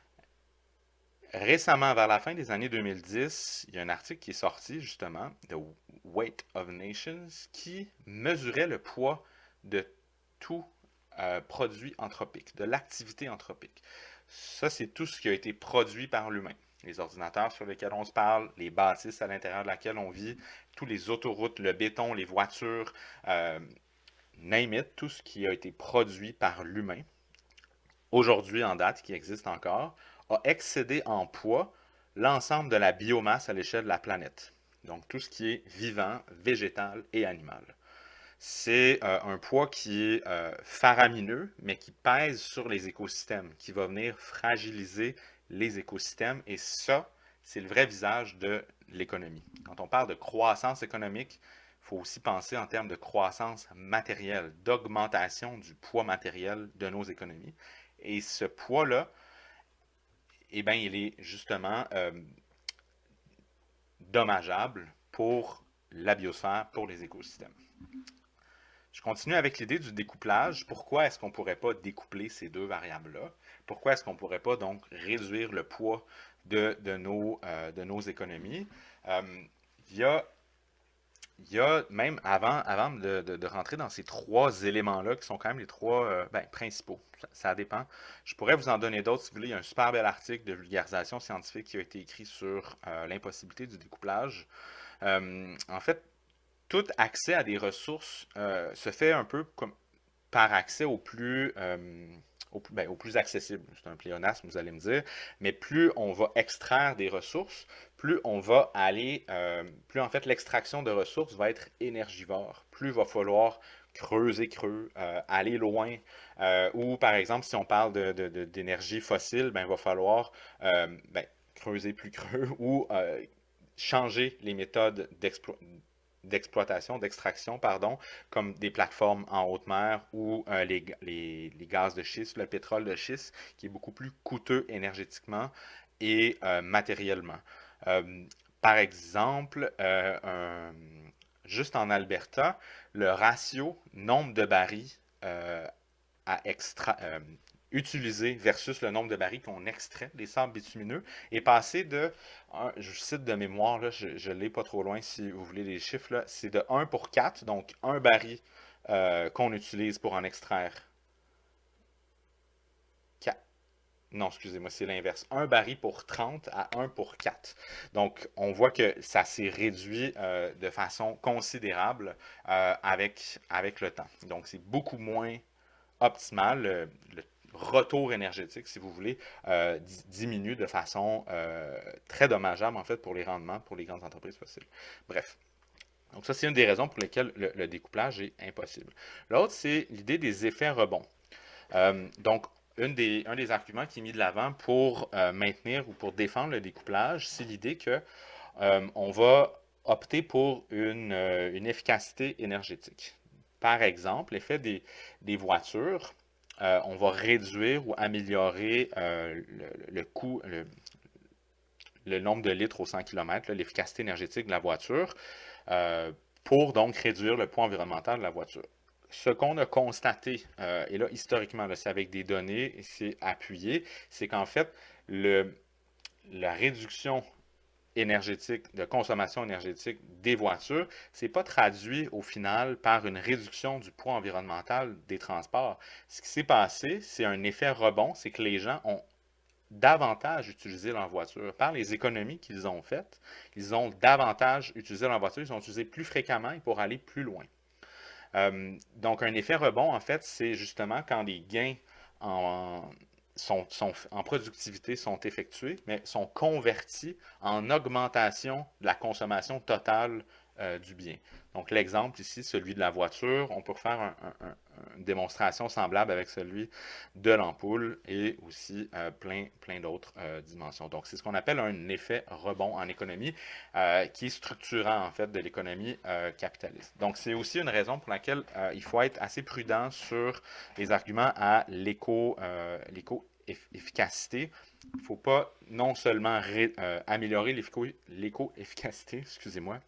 Récemment, vers la fin des années deux mille dix, il y a un article qui est sorti, justement, The Weight of Nations, qui mesurait le poids de tout euh, produit anthropique, de l'activité anthropique. Ça, c'est tout ce qui a été produit par l'humain. Les ordinateurs sur lesquels on se parle, les bâtisses à l'intérieur de laquelle on vit, tous les autoroutes, le béton, les voitures, euh, name it, tout ce qui a été produit par l'humain, aujourd'hui en date, qui existe encore, a excédé en poids l'ensemble de la biomasse à l'échelle de la planète. Donc tout ce qui est vivant, végétal et animal. C'est euh, un poids qui est euh, faramineux, mais qui pèse sur les écosystèmes, qui va venir fragiliser les écosystèmes. Et ça, c'est le vrai visage de l'économie. Quand on parle de croissance économique, il faut aussi penser en termes de croissance matérielle, d'augmentation du poids matériel de nos économies. Et ce poids-là, eh bien, il est justement euh, dommageable pour la biosphère, pour les écosystèmes. Je continue avec l'idée du découplage. Pourquoi est-ce qu'on ne pourrait pas découpler ces deux variables-là? Pourquoi est-ce qu'on ne pourrait pas donc réduire le poids de, de, nos, euh, de nos économies? Euh, il y a, il y a même avant, avant de, de, de rentrer dans ces trois éléments-là, qui sont quand même les trois euh, ben, principaux, ça, ça dépend. Je pourrais vous en donner d'autres si vous voulez. Il y a un super bel article de vulgarisation scientifique qui a été écrit sur euh, l'impossibilité du découplage. Euh, en fait, tout accès à des ressources euh, se fait un peu comme par accès au plus, euh, au, ben, au plus accessible. C'est un pléonasme, vous allez me dire. Mais plus on va extraire des ressources, plus on va aller, euh, plus en fait l'extraction de ressources va être énergivore. Plus il va falloir creuser creux, euh, aller loin. Euh, ou par exemple, si on parle de, de, de, d'énergie fossile, ben, il va falloir euh, ben, creuser plus creux ou euh, changer les méthodes d'exploitation d'exploitation, d'extraction, pardon, comme des plateformes en haute mer ou euh, les, les, les gaz de schiste, le pétrole de schiste, qui est beaucoup plus coûteux énergétiquement et euh, matériellement. Euh, par exemple, euh, un, juste en Alberta, le ratio nombre de barils euh, à extra, euh, utilisé versus le nombre de barils qu'on extrait des sables bitumineux est passé de, un- je cite de mémoire, là, je ne l'ai pas trop loin si vous voulez les chiffres, là, c'est de un pour quatre, donc un baril euh, qu'on utilise pour en extraire quatre. Non, excusez-moi, c'est l'inverse. Un baril pour trente à un pour quatre. Donc, on voit que ça s'est réduit euh, de façon considérable euh, avec, avec le temps. Donc, c'est beaucoup moins optimal. Le, le retour énergétique, si vous voulez, euh, di- diminue de façon euh, très dommageable, en fait, pour les rendements, pour les grandes entreprises fossiles. Bref. Donc, ça, c'est une des raisons pour lesquelles le, le découplage est impossible. L'autre, c'est l'idée des effets rebonds. Euh, donc, une des, un des arguments qui est mis de l'avant pour euh, maintenir ou pour défendre le découplage, c'est l'idée que euh, on va opter pour une, euh, une efficacité énergétique. Par exemple, l'effet des, des voitures, euh, on va réduire ou améliorer euh, le, le coût, le, le nombre de litres au cent kilomètres, l'efficacité énergétique de la voiture, euh, pour donc réduire le poids environnemental de la voiture. Ce qu'on a constaté, euh, et là historiquement, c'est avec des données, c'est appuyé, c'est qu'en fait, le, la réduction énergétique, de consommation énergétique des voitures, c'est pas traduit au final par une réduction du poids environnemental des transports. Ce qui s'est passé, c'est un effet rebond, c'est que les gens ont davantage utilisé leur voiture. Par les économies qu'ils ont faites, ils ont davantage utilisé leur voiture, ils ont utilisé plus fréquemment et pour aller plus loin. Euh, donc, un effet rebond, en fait, c'est justement quand les gains en, sont, sont, en productivité sont effectués, mais sont convertis en augmentation de la consommation totale euh, du bien. Donc, l'exemple ici, celui de la voiture, on peut faire un, un, un, une démonstration semblable avec celui de l'ampoule et aussi euh, plein, plein d'autres euh, dimensions. Donc, c'est ce qu'on appelle un effet rebond en économie euh, qui est structurant en fait de l'économie euh, capitaliste. Donc, c'est aussi une raison pour laquelle euh, il faut être assez prudent sur les arguments à l'éco, euh, l'éco-efficacité. Il ne faut pas non seulement ré, euh, améliorer l'éco-efficacité, excusez-moi,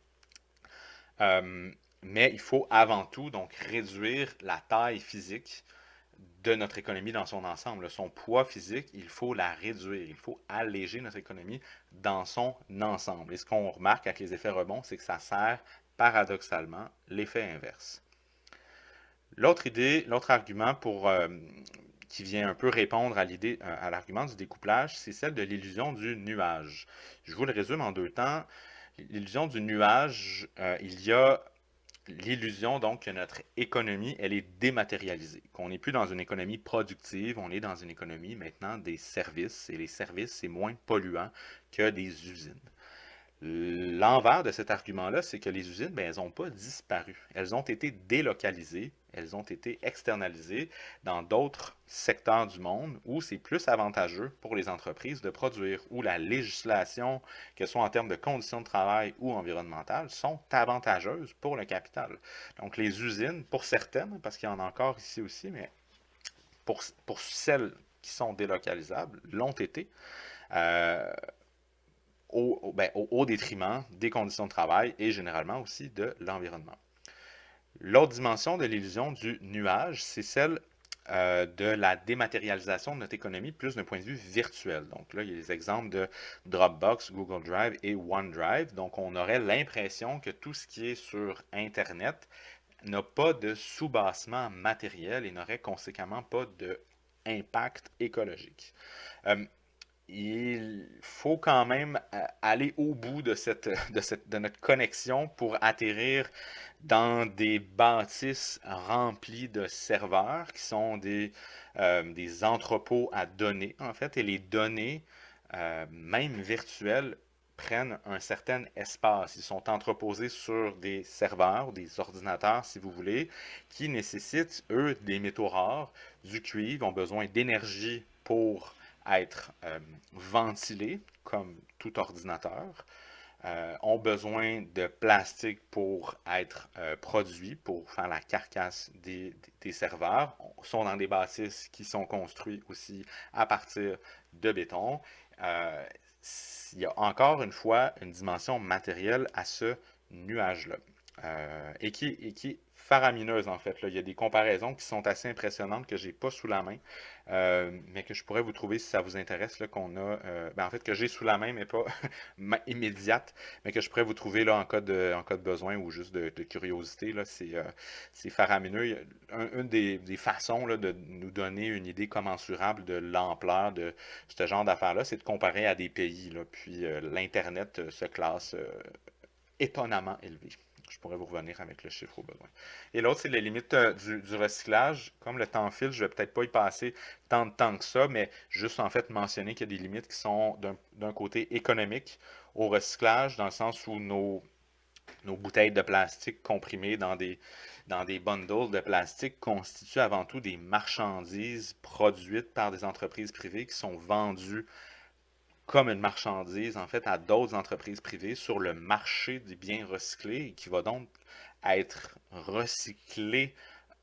euh, mais il faut avant tout donc réduire la taille physique de notre économie dans son ensemble. Son poids physique, il faut la réduire, il faut alléger notre économie dans son ensemble. Et ce qu'on remarque avec les effets rebonds, c'est que ça sert paradoxalement l'effet inverse. L'autre idée, l'autre argument pour, euh, qui vient un peu répondre à l'idée, euh, à l'argument du découplage, c'est celle de l'illusion du nuage. Je vous le résume en deux temps. L'illusion du nuage, euh, il y a l'illusion donc que notre économie, elle est dématérialisée, qu'on n'est plus dans une économie productive, on est dans une économie maintenant des services, et les services, c'est moins polluant que des usines. L'envers de cet argument-là, c'est que les usines, ben, elles n'ont pas disparu. Elles ont été délocalisées, elles ont été externalisées dans d'autres secteurs du monde où c'est plus avantageux pour les entreprises de produire, où la législation, que ce soit en termes de conditions de travail ou environnementales, sont avantageuses pour le capital. Donc les usines, pour certaines, parce qu'il y en a encore ici aussi, mais pour, pour celles qui sont délocalisables, l'ont été. Euh, au, ben, au, au détriment des conditions de travail et généralement aussi de l'environnement. L'autre dimension de l'illusion du nuage, c'est celle euh, de la dématérialisation de notre économie, plus d'un point de vue virtuel. Donc là, il y a des exemples de Dropbox, Google Drive et OneDrive. Donc on aurait l'impression que tout ce qui est sur Internet n'a pas de soubassement matériel et n'aurait conséquemment pas d'impact écologique. Euh, il faut quand même euh, aller au bout de, cette, de, cette, de notre connexion pour atterrir dans des bâtisses remplies de serveurs qui sont des, euh, des entrepôts à données, en fait, et les données, euh, même virtuelles, prennent un certain espace. Ils sont entreposés sur des serveurs, des ordinateurs, si vous voulez, qui nécessitent, eux, des métaux rares, du cuivre, ont besoin d'énergie pour être euh, ventilés, comme tout ordinateur, euh, ont besoin de plastique pour être euh, produits, pour faire la carcasse des, des serveurs, sont dans des bâtisses qui sont construites aussi à partir de béton. Euh, il y a encore une fois une dimension matérielle à ce nuage-là. euh, et, qui, et qui est faramineuse en fait. Là. Il y a des comparaisons qui sont assez impressionnantes que j'ai pas sous la main, euh, mais que je pourrais vous trouver si ça vous intéresse, là, qu'on a, euh, ben, en fait que j'ai sous la main, mais pas immédiate, mais que je pourrais vous trouver là en cas de, en cas de besoin ou juste de, de curiosité. Là, c'est, euh, c'est faramineux. Un, une des, des façons là, de nous donner une idée commensurable de l'ampleur de ce genre d'affaires-là, c'est de comparer à des pays. Là, puis euh, l'Internet se classe euh, étonnamment élevé. Je pourrais vous revenir avec le chiffre au besoin. Et l'autre, c'est les limites euh, du, du recyclage. Comme le temps file, je ne vais peut-être pas y passer tant de temps que ça, mais juste en fait mentionner qu'il y a des limites qui sont d'un d'un côté économique au recyclage, dans le sens où nos, nos bouteilles de plastique comprimées dans des, dans des bundles de plastique constituent avant tout des marchandises produites par des entreprises privées qui sont vendues comme une marchandise, en fait, à d'autres entreprises privées sur le marché des biens recyclés et qui va donc être recyclé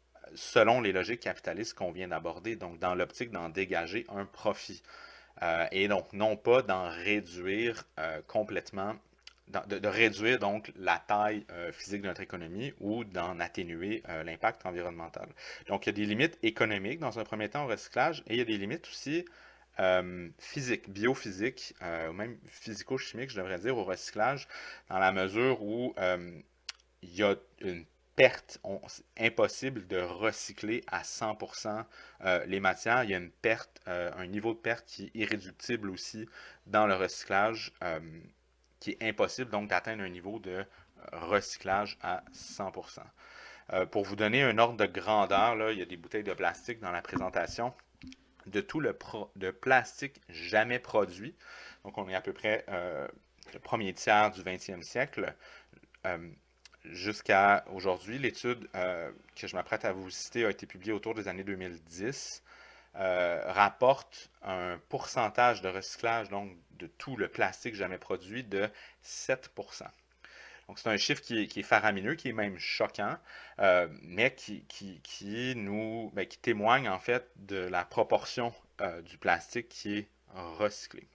selon les logiques capitalistes qu'on vient d'aborder, donc dans l'optique d'en dégager un profit. Euh, et donc, non pas d'en réduire euh, complètement, de, de, réduire donc la taille euh, physique de notre économie ou d'en atténuer euh, l'impact environnemental. Donc, il y a des limites économiques dans un premier temps au recyclage et il y a des limites aussi euh, physiques, biophysiques, euh, ou même physico-chimiques, je devrais dire, au recyclage, dans la mesure où euh, il y a une perte, c'est impossible de recycler à cent pour cent euh, les matières. Il y a une perte, euh, un niveau de perte qui est irréductible aussi dans le recyclage, euh, qui est impossible donc d'atteindre un niveau de recyclage à cent pour cent. Euh, pour vous donner un ordre de grandeur, là, il y a des bouteilles de plastique dans la présentation. De tout le, pro, de plastique jamais produit, donc on est à peu près euh, le premier tiers du vingtième siècle, euh, jusqu'à aujourd'hui. L'étude euh, que je m'apprête à vous citer a été publiée autour des années deux mille dix, euh, rapporte un pourcentage de recyclage donc de tout le plastique jamais produit de sept pour cent. Donc c'est un chiffre qui est, qui est faramineux, qui est même choquant, euh, mais qui, qui, qui nous ben, qui témoigne en fait de la proportion euh, du plastique qui est recyclé.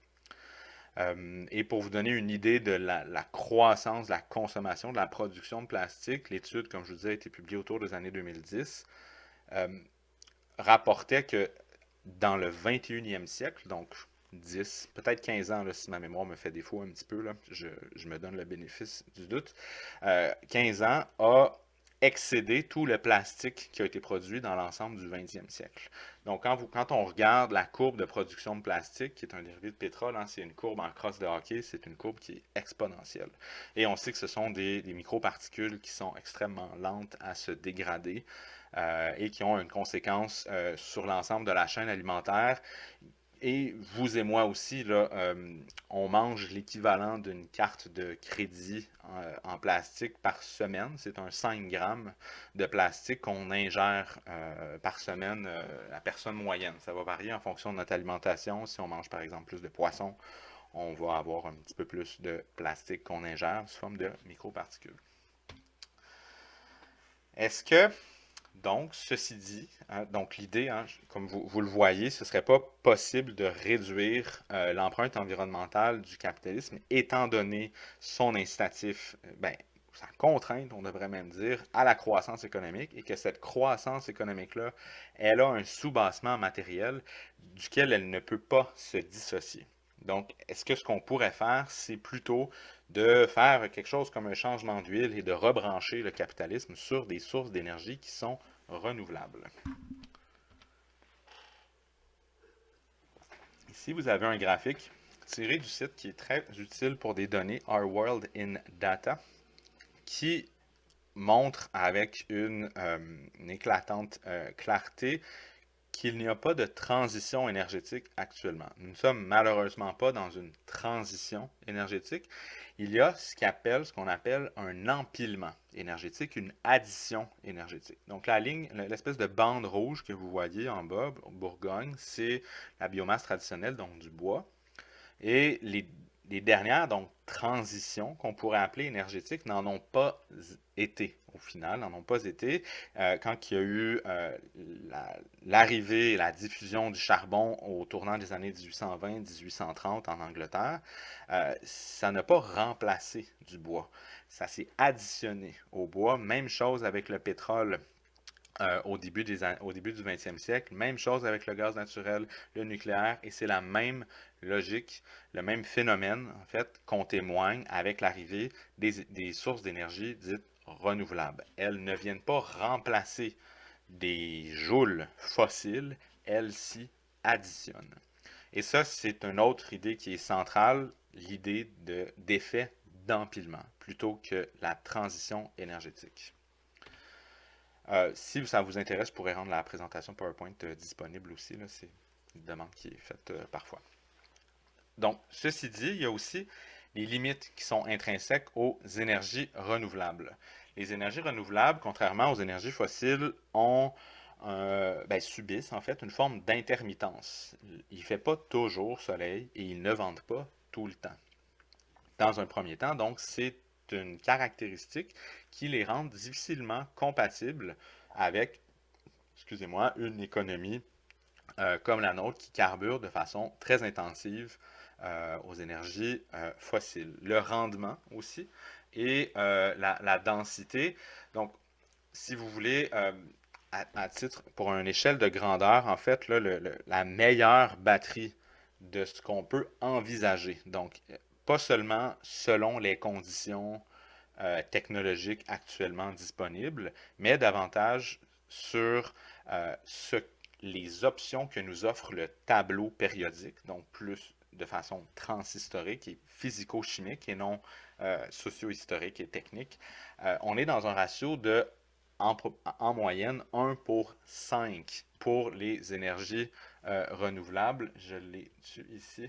Euh, et pour vous donner une idée de la, la, croissance, de la consommation, de la production de plastique, l'étude, comme je vous disais, a été publiée autour des années deux mille dix, euh, rapportait que dans le vingt et unième siècle, donc dix, peut-être quinze ans, là, si ma mémoire me fait défaut un petit peu, là, je, je me donne le bénéfice du doute, euh, quinze ans a excédé tout le plastique qui a été produit dans l'ensemble du vingtième siècle. Donc, quand, vous, quand on regarde la courbe de production de plastique, qui est un dérivé de pétrole, hein, c'est une courbe en crosse de hockey, c'est une courbe qui est exponentielle. Et on sait que ce sont des, des microparticules qui sont extrêmement lentes à se dégrader euh, et qui ont une conséquence euh, sur l'ensemble de la chaîne alimentaire. Et vous et moi aussi, là, euh, on mange l'équivalent d'une carte de crédit en, en plastique par semaine. C'est un cinq grammes de plastique qu'on ingère euh, par semaine, euh, la personne moyenne. Ça va varier en fonction de notre alimentation. Si on mange par exemple plus de poissons, on va avoir un petit peu plus de plastique qu'on ingère sous forme de microparticules. Est-ce que Donc, ceci dit, hein, donc l'idée, hein, comme vous, vous, le voyez, ce ne serait pas possible de réduire euh, l'empreinte environnementale du capitalisme, étant donné son incitatif, ben, sa contrainte, on devrait même dire, à la croissance économique, et que cette croissance économique-là, elle a un sous-bassement matériel duquel elle ne peut pas se dissocier. Donc, est-ce que ce qu'on pourrait faire, c'est plutôt de faire quelque chose comme un changement d'huile et de rebrancher le capitalisme sur des sources d'énergie qui sont renouvelables. Ici, vous avez un graphique tiré du site qui est très utile pour des données, Our World in Data, qui montre avec une, euh, une éclatante euh, clarté qu'il n'y a pas de transition énergétique actuellement. Nous ne sommes malheureusement pas dans une transition énergétique. Il y a ce qu'on appelle, ce qu'on appelle un empilement énergétique, une addition énergétique. Donc la ligne, l'espèce de bande rouge que vous voyez en bas, Bourgogne, c'est la biomasse traditionnelle, donc du bois. Et les les dernières, donc transitions qu'on pourrait appeler énergétiques, n'en ont pas été au final, n'en ont pas été. Euh, quand il y a eu euh, la- l'arrivée et la diffusion du charbon au tournant des années mille huit cent vingt mille huit cent trente en Angleterre, euh, ça n'a pas remplacé du bois. Ça s'est additionné au bois. Même chose avec le pétrole. Euh, au début des, an- au début du vingtième siècle. Même chose avec le gaz naturel, le nucléaire, et c'est la même logique, le même phénomène, en fait, qu'on témoigne avec l'arrivée des, des sources d'énergie dites renouvelables. Elles ne viennent pas remplacer des joules fossiles, elles s'y additionnent. Et ça, c'est une autre idée qui est centrale, l'idée de, d'effet d'empilement, plutôt que la transition énergétique. Euh, si ça vous intéresse, je pourrais rendre la présentation PowerPoint euh, disponible aussi. C'est une demande qui est faite euh, parfois. Donc, ceci dit, il y a aussi les limites qui sont intrinsèques aux énergies renouvelables. Les énergies renouvelables, contrairement aux énergies fossiles, ont, euh, ben, subissent en fait une forme d'intermittence. Il ne fait pas toujours soleil et ils ne vendent pas tout le temps. Dans un premier temps, donc, c'est une caractéristique qui les rend difficilement compatibles avec, excusez-moi, une économie euh, comme la nôtre qui carbure de façon très intensive euh, aux énergies euh, fossiles. Le rendement aussi et euh, la, la, densité. Donc, si vous voulez, euh, à, à, titre, pour une échelle de grandeur, en fait, là, le, le, la meilleure batterie de ce qu'on peut envisager. Donc, pas seulement selon les conditions euh, technologiques actuellement disponibles, mais davantage sur euh, ce, les options que nous offre le tableau périodique, donc plus de façon transhistorique et physico-chimique et non euh, socio-historique et technique. Euh, on est dans un ratio de en, en, moyenne un pour cinq pour les énergies euh, renouvelables. Je l'ai ici.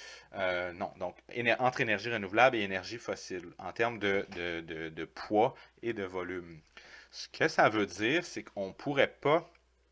Euh, non, donc éner entre énergie renouvelable et énergie fossile en termes de, de, de, de poids et de volume. Ce que ça veut dire, c'est qu'on ne pourrait pas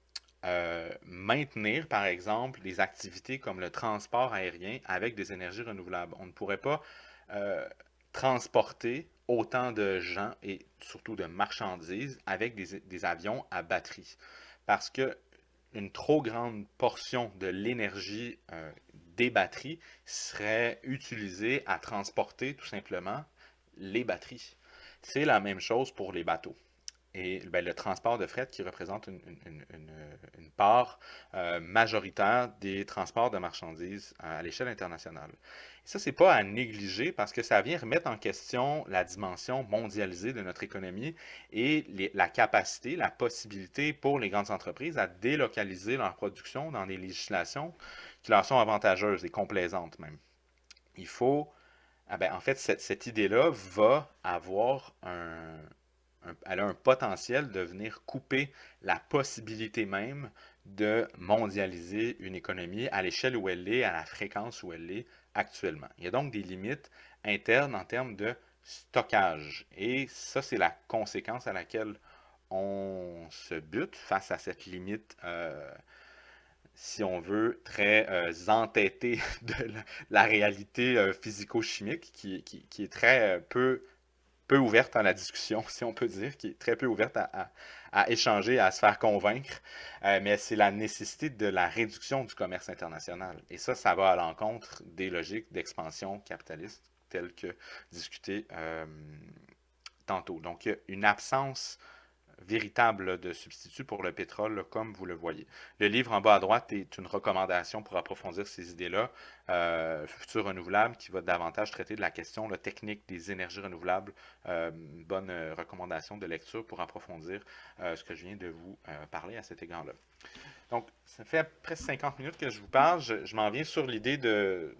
euh, maintenir, par exemple, des activités comme le transport aérien avec des énergies renouvelables. On ne pourrait pas euh, transporter autant de gens et surtout de marchandises avec des, des avions à batterie. Parce que une trop grande portion de l'énergie euh, des batteries serait utilisée à transporter tout simplement les batteries. C'est la même chose pour les bateaux. Et ben, le transport de fret qui représente une, une, une, une part euh, majoritaire des transports de marchandises à l'échelle internationale. Et ça, c'est pas à négliger parce que ça vient remettre en question la dimension mondialisée de notre économie et les, la capacité, la possibilité pour les grandes entreprises à délocaliser leur production dans des législations qui leur sont avantageuses et complaisantes même. Il faut, ah ben, en fait, cette, cette idée-là va avoir un, un, elle a un potentiel de venir couper la possibilité même de mondialiser une économie à l'échelle où elle est, à la fréquence où elle est actuellement. Il y a donc des limites internes en termes de stockage. Et ça, c'est la conséquence à laquelle on se bute face à cette limite, euh, si on veut, très euh, entêtée de la, la réalité euh, physico-chimique qui, qui, qui, est très euh, peu peu ouverte à la discussion, si on peut dire, qui est très peu ouverte à, à, à échanger, à se faire convaincre, euh, mais c'est la nécessité de la réduction du commerce international. Et ça, ça va à l'encontre des logiques d'expansion capitaliste telles que discutées euh, tantôt. Donc, il y a une absence véritable de substitut pour le pétrole, là, comme vous le voyez. Le livre en bas à droite est une recommandation pour approfondir ces idées-là, euh, Futur renouvelable, qui va davantage traiter de la question la technique des énergies renouvelables. Euh, une bonne euh, recommandation de lecture pour approfondir euh, ce que je viens de vous euh, parler à cet égard-là. Donc, ça fait presque cinquante minutes que je vous parle. Je, je m'en viens sur l'idée de,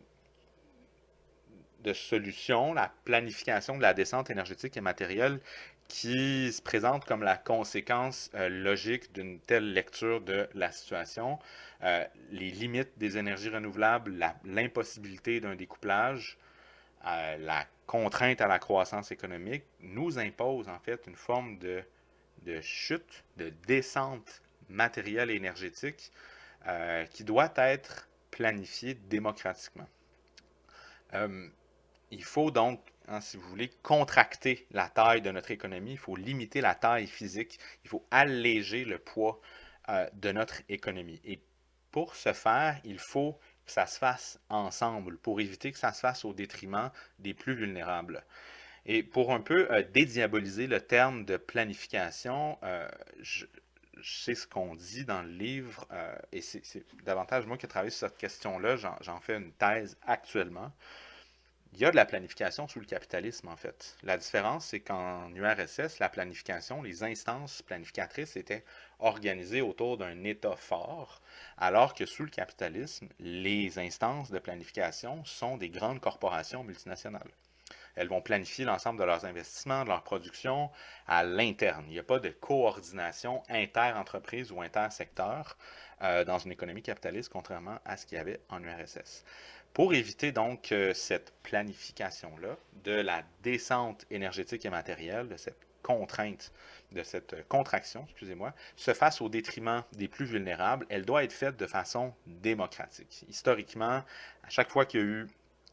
de solution, la planification de la descente énergétique et matérielle qui se présente comme la conséquence euh, logique d'une telle lecture de la situation. Euh, les limites des énergies renouvelables, l'impossibilité d'un découplage, euh, la contrainte à la croissance économique nous impose en fait une forme de, de chute, de descente matérielle et énergétique euh, qui doit être planifiée démocratiquement. Euh, il faut donc, hein, si vous voulez, contracter la taille de notre économie, il faut limiter la taille physique, il faut alléger le poids euh, de notre économie. Et pour ce faire, il faut que ça se fasse ensemble, pour éviter que ça se fasse au détriment des plus vulnérables. Et pour un peu euh, dédiaboliser le terme de planification, euh, je, je sais ce qu'on dit dans le livre, euh, et c'est davantage moi qui ai travaillé sur cette question-là, j'en fais une thèse actuellement. Il y a de la planification sous le capitalisme, en fait. La différence, c'est qu'en U R S S, la planification, les instances planificatrices étaient organisées autour d'un État fort, alors que sous le capitalisme, les instances de planification sont des grandes corporations multinationales. Elles vont planifier l'ensemble de leurs investissements, de leur production à l'interne. Il n'y a pas de coordination inter-entreprise ou inter-secteur euh, dans une économie capitaliste, contrairement à ce qu'il y avait en U R S S. Pour éviter donc euh, cette planification-là, de la descente énergétique et matérielle, de cette contrainte, de cette contraction, excusez-moi, se fasse au détriment des plus vulnérables, elle doit être faite de façon démocratique. Historiquement, à chaque fois qu'il y a eu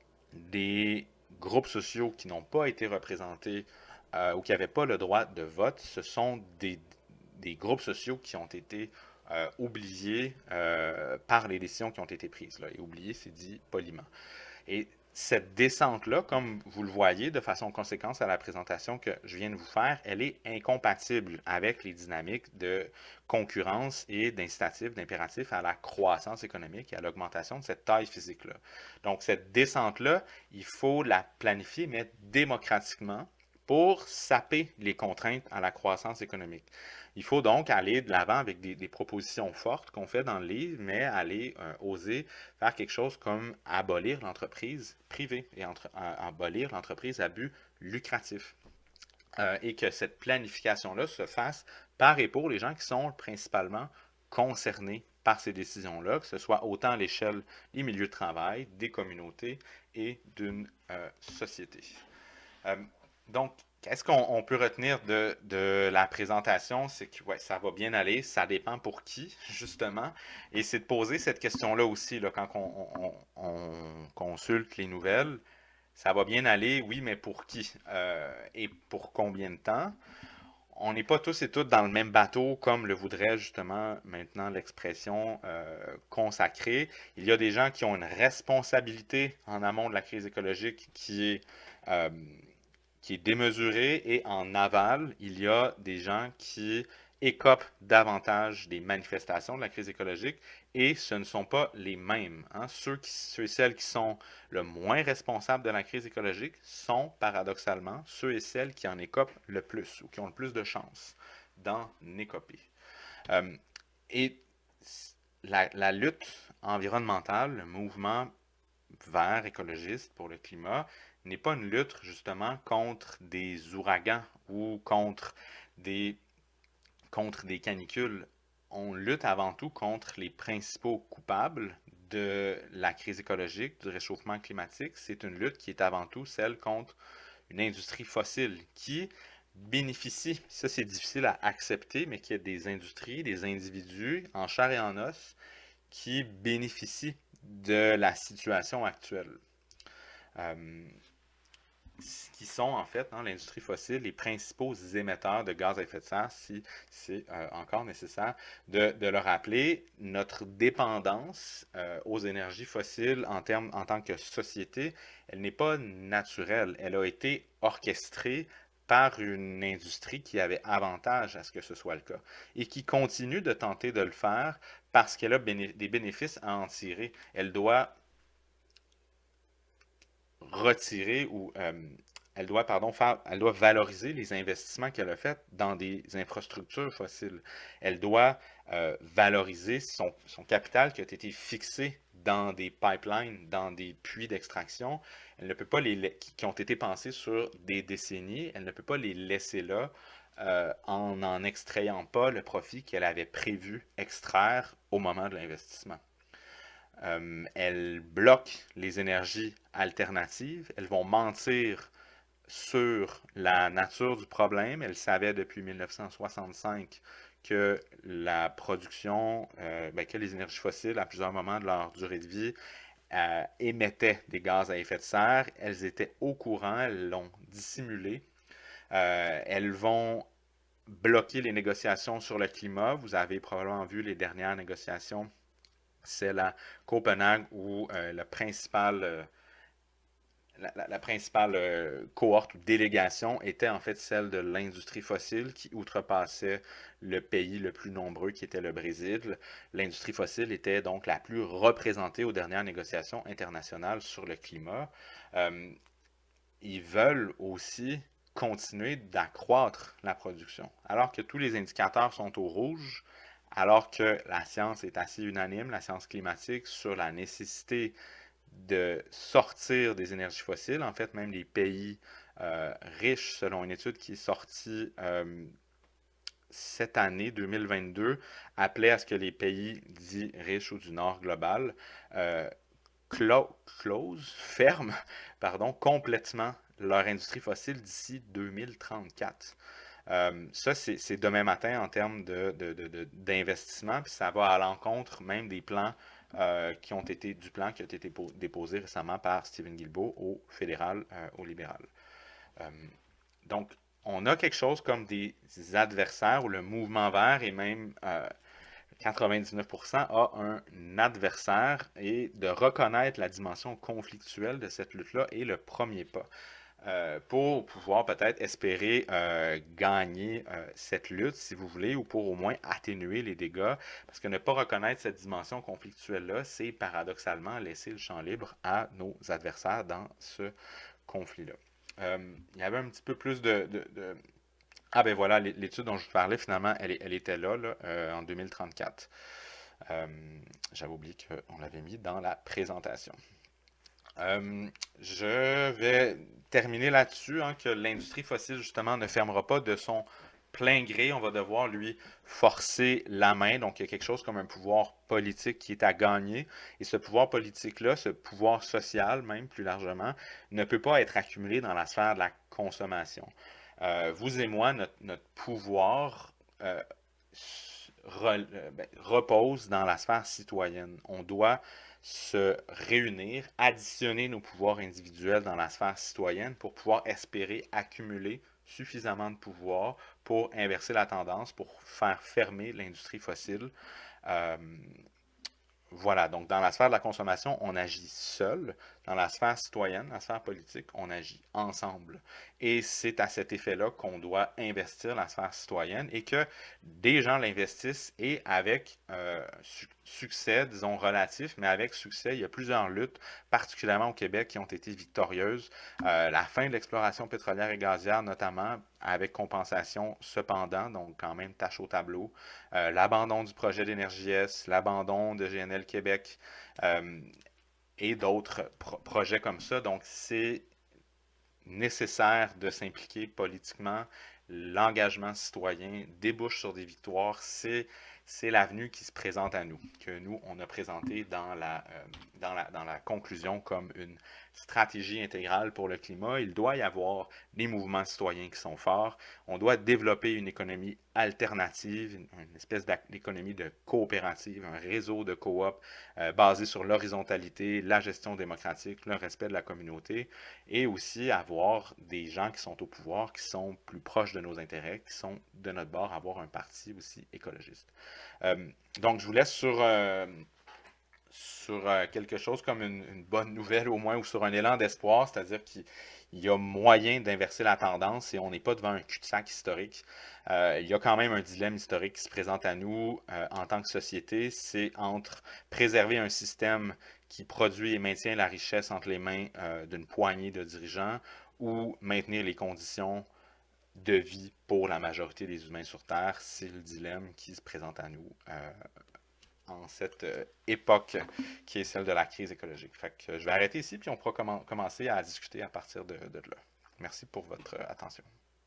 des groupes sociaux qui n'ont pas été représentés euh, ou qui n'avaient pas le droit de vote, ce sont des, des groupes sociaux qui ont été euh, oubliés euh, par les décisions qui ont été prises. Là. Et oubliés, c'est dit poliment. Et cette descente-là, comme vous le voyez de façon conséquente à la présentation que je viens de vous faire, elle est incompatible avec les dynamiques de concurrence et d'incitatifs, d'impératifs à la croissance économique et à l'augmentation de cette taille physique-là. Donc, cette descente-là, il faut la planifier, mais démocratiquement pour saper les contraintes à la croissance économique. Il faut donc aller de l'avant avec des, des propositions fortes qu'on fait dans le livre, mais aller euh, oser faire quelque chose comme abolir l'entreprise privée et entre, euh, abolir l'entreprise à but lucratif. Euh, et que cette planification-là se fasse par et pour les gens qui sont principalement concernés par ces décisions-là, que ce soit autant à l'échelle des milieux de travail, des communautés et d'une euh, société. Euh, donc, qu'est-ce qu'on peut retenir de, de la présentation? C'est que ouais, ça va bien aller, ça dépend pour qui, justement. Et c'est de poser cette question-là aussi, là, quand on, on, on, consulte les nouvelles. Ça va bien aller, oui, mais pour qui? Euh, et pour combien de temps? On n'est pas tous et toutes dans le même bateau, comme le voudrait justement maintenant l'expression euh, consacrée. Il y a des gens qui ont une responsabilité en amont de la crise écologique qui est... Euh, qui est démesuré, et en aval, il y a des gens qui écopent davantage des manifestations de la crise écologique, et ce ne sont pas les mêmes. Hein. Ceux, qui, ceux et celles qui sont le moins responsables de la crise écologique sont paradoxalement ceux et celles qui en écopent le plus ou qui ont le plus de chances d'en écoper. Euh, et la, la lutte environnementale, le mouvement vert écologiste pour le climat, n'est pas une lutte justement contre des ouragans ou contre des, contre des canicules. On lutte avant tout contre les principaux coupables de la crise écologique, du réchauffement climatique. C'est une lutte qui est avant tout celle contre une industrie fossile qui bénéficie, ça c'est difficile à accepter, mais qu'il y a des industries, des individus en chair et en os qui bénéficient de la situation actuelle. Euh, qui sont en fait, dans l'industrie fossile, les principaux émetteurs de gaz à effet de serre, si c'est euh, encore nécessaire de, de le rappeler. Notre dépendance euh, aux énergies fossiles en, termes, en tant que société, elle n'est pas naturelle. Elle a été orchestrée par une industrie qui avait avantage à ce que ce soit le cas et qui continue de tenter de le faire parce qu'elle a béné des bénéfices à en tirer. Elle doit retirer ou euh, elle doit, pardon, faire, elle doit valoriser les investissements qu'elle a faits dans des infrastructures fossiles. Elle doit euh, valoriser son, son capital qui a été fixé dans des pipelines, dans des puits d'extraction. Elle ne peut pas les qui, qui ont été pensés sur des décennies. Elle ne peut pas les laisser là euh, en n'en extrayant pas le profit qu'elle avait prévu extraire au moment de l'investissement. Euh, elles bloquent les énergies alternatives. Elles vont mentir sur la nature du problème. Elles savaient depuis mille neuf cent soixante-cinq que la production, euh, ben, que les énergies fossiles, à plusieurs moments de leur durée de vie, euh, émettaient des gaz à effet de serre. Elles étaient au courant, elles l'ont dissimulé. Euh, elles vont bloquer les négociations sur le climat. Vous avez probablement vu les dernières négociations, celle à Copenhague où euh, le principal... Euh, La, la, la, principale euh, cohorte ou délégation était en fait celle de l'industrie fossile qui outrepassait le pays le plus nombreux qui était le Brésil. L'industrie fossile était donc la plus représentée aux dernières négociations internationales sur le climat. Euh, ils veulent aussi continuer d'accroître la production. Alors que tous les indicateurs sont au rouge, alors que la science est assez unanime, la science climatique, sur la nécessité de sortir des énergies fossiles. En fait, même les pays euh, riches, selon une étude qui est sortie euh, cette année, deux mille vingt-deux, appelaient à ce que les pays dits riches ou du Nord global euh, clo close, ferment, pardon, complètement leur industrie fossile d'ici deux mille trente-quatre. Euh, ça, c'est demain matin en termes d'investissement, de, de, de, puis ça va à l'encontre même des plans euh, qui ont été, du plan qui a été déposé récemment par Stephen Guilbeault au fédéral, euh, au libéral. Euh, donc, on a quelque chose comme des adversaires où le mouvement vert et même euh, quatre-vingt-dix-neuf pour cent a un adversaire et de reconnaître la dimension conflictuelle de cette lutte-là est le premier pas. Euh, pour pouvoir peut-être espérer euh, gagner euh, cette lutte, si vous voulez, ou pour au moins atténuer les dégâts, parce que ne pas reconnaître cette dimension conflictuelle-là, c'est paradoxalement laisser le champ libre à nos adversaires dans ce conflit-là. Euh, il y avait un petit peu plus de... de, de... Ah ben voilà, l'étude dont je vous parlais, finalement, elle, elle était là, là euh, en deux mille trente-quatre. Euh, J'avais oublié qu'on l'avait mis dans la présentation. Euh, je vais terminer là-dessus, hein, que l'industrie fossile, justement, ne fermera pas de son plein gré. On va devoir lui forcer la main. Donc, il y a quelque chose comme un pouvoir politique qui est à gagner. Et ce pouvoir politique-là, ce pouvoir social, même plus largement, ne peut pas être accumulé dans la sphère de la consommation. Euh, vous et moi, notre, notre pouvoir euh, re, ben, repose dans la sphère citoyenne. On doit se réunir, additionner nos pouvoirs individuels dans la sphère citoyenne pour pouvoir espérer accumuler suffisamment de pouvoir pour inverser la tendance, pour faire fermer l'industrie fossile. Euh, voilà, donc dans la sphère de la consommation, on agit seul. Dans la sphère citoyenne, la sphère politique, on agit ensemble. Et c'est à cet effet-là qu'on doit investir la sphère citoyenne et que des gens l'investissent et avec euh, su succès, disons relatif, mais avec succès, il y a plusieurs luttes, particulièrement au Québec, qui ont été victorieuses. Euh, la fin de l'exploration pétrolière et gazière, notamment, avec compensation cependant, donc quand même tâche au tableau. Euh, l'abandon du projet d'Énergie S, l'abandon de G N L Québec euh, et d'autres pro projets comme ça. Donc, c'est nécessaire de s'impliquer politiquement. L'engagement citoyen débouche sur des victoires. C'est c'est l'avenue qui se présente à nous, que nous, on a présenté dans la, euh, dans la, dans la conclusion comme une stratégie intégrale pour le climat. Il doit y avoir des mouvements citoyens qui sont forts. On doit développer une économie alternative, une, une espèce d'économie de coopérative, un réseau de coop euh, basé sur l'horizontalité, la gestion démocratique, le respect de la communauté, et aussi avoir des gens qui sont au pouvoir, qui sont plus proches de nos intérêts, qui sont de notre bord, avoir un parti aussi écologiste. Euh, donc, je vous laisse sur, euh, sur euh, quelque chose comme une, une bonne nouvelle au moins, ou sur un élan d'espoir, c'est-à-dire qu'il y a moyen d'inverser la tendance et on n'est pas devant un cul-de-sac historique. Euh, il y a quand même un dilemme historique qui se présente à nous euh, en tant que société, c'est entre préserver un système qui produit et maintient la richesse entre les mains euh, d'une poignée de dirigeants ou maintenir les conditions de vie pour la majorité des humains sur Terre. C'est le dilemme qui se présente à nous euh, en cette euh, époque qui est celle de la crise écologique. Fait que je vais arrêter ici, puis on pourra comm commencer à discuter à partir de, de là. Merci pour votre euh, attention.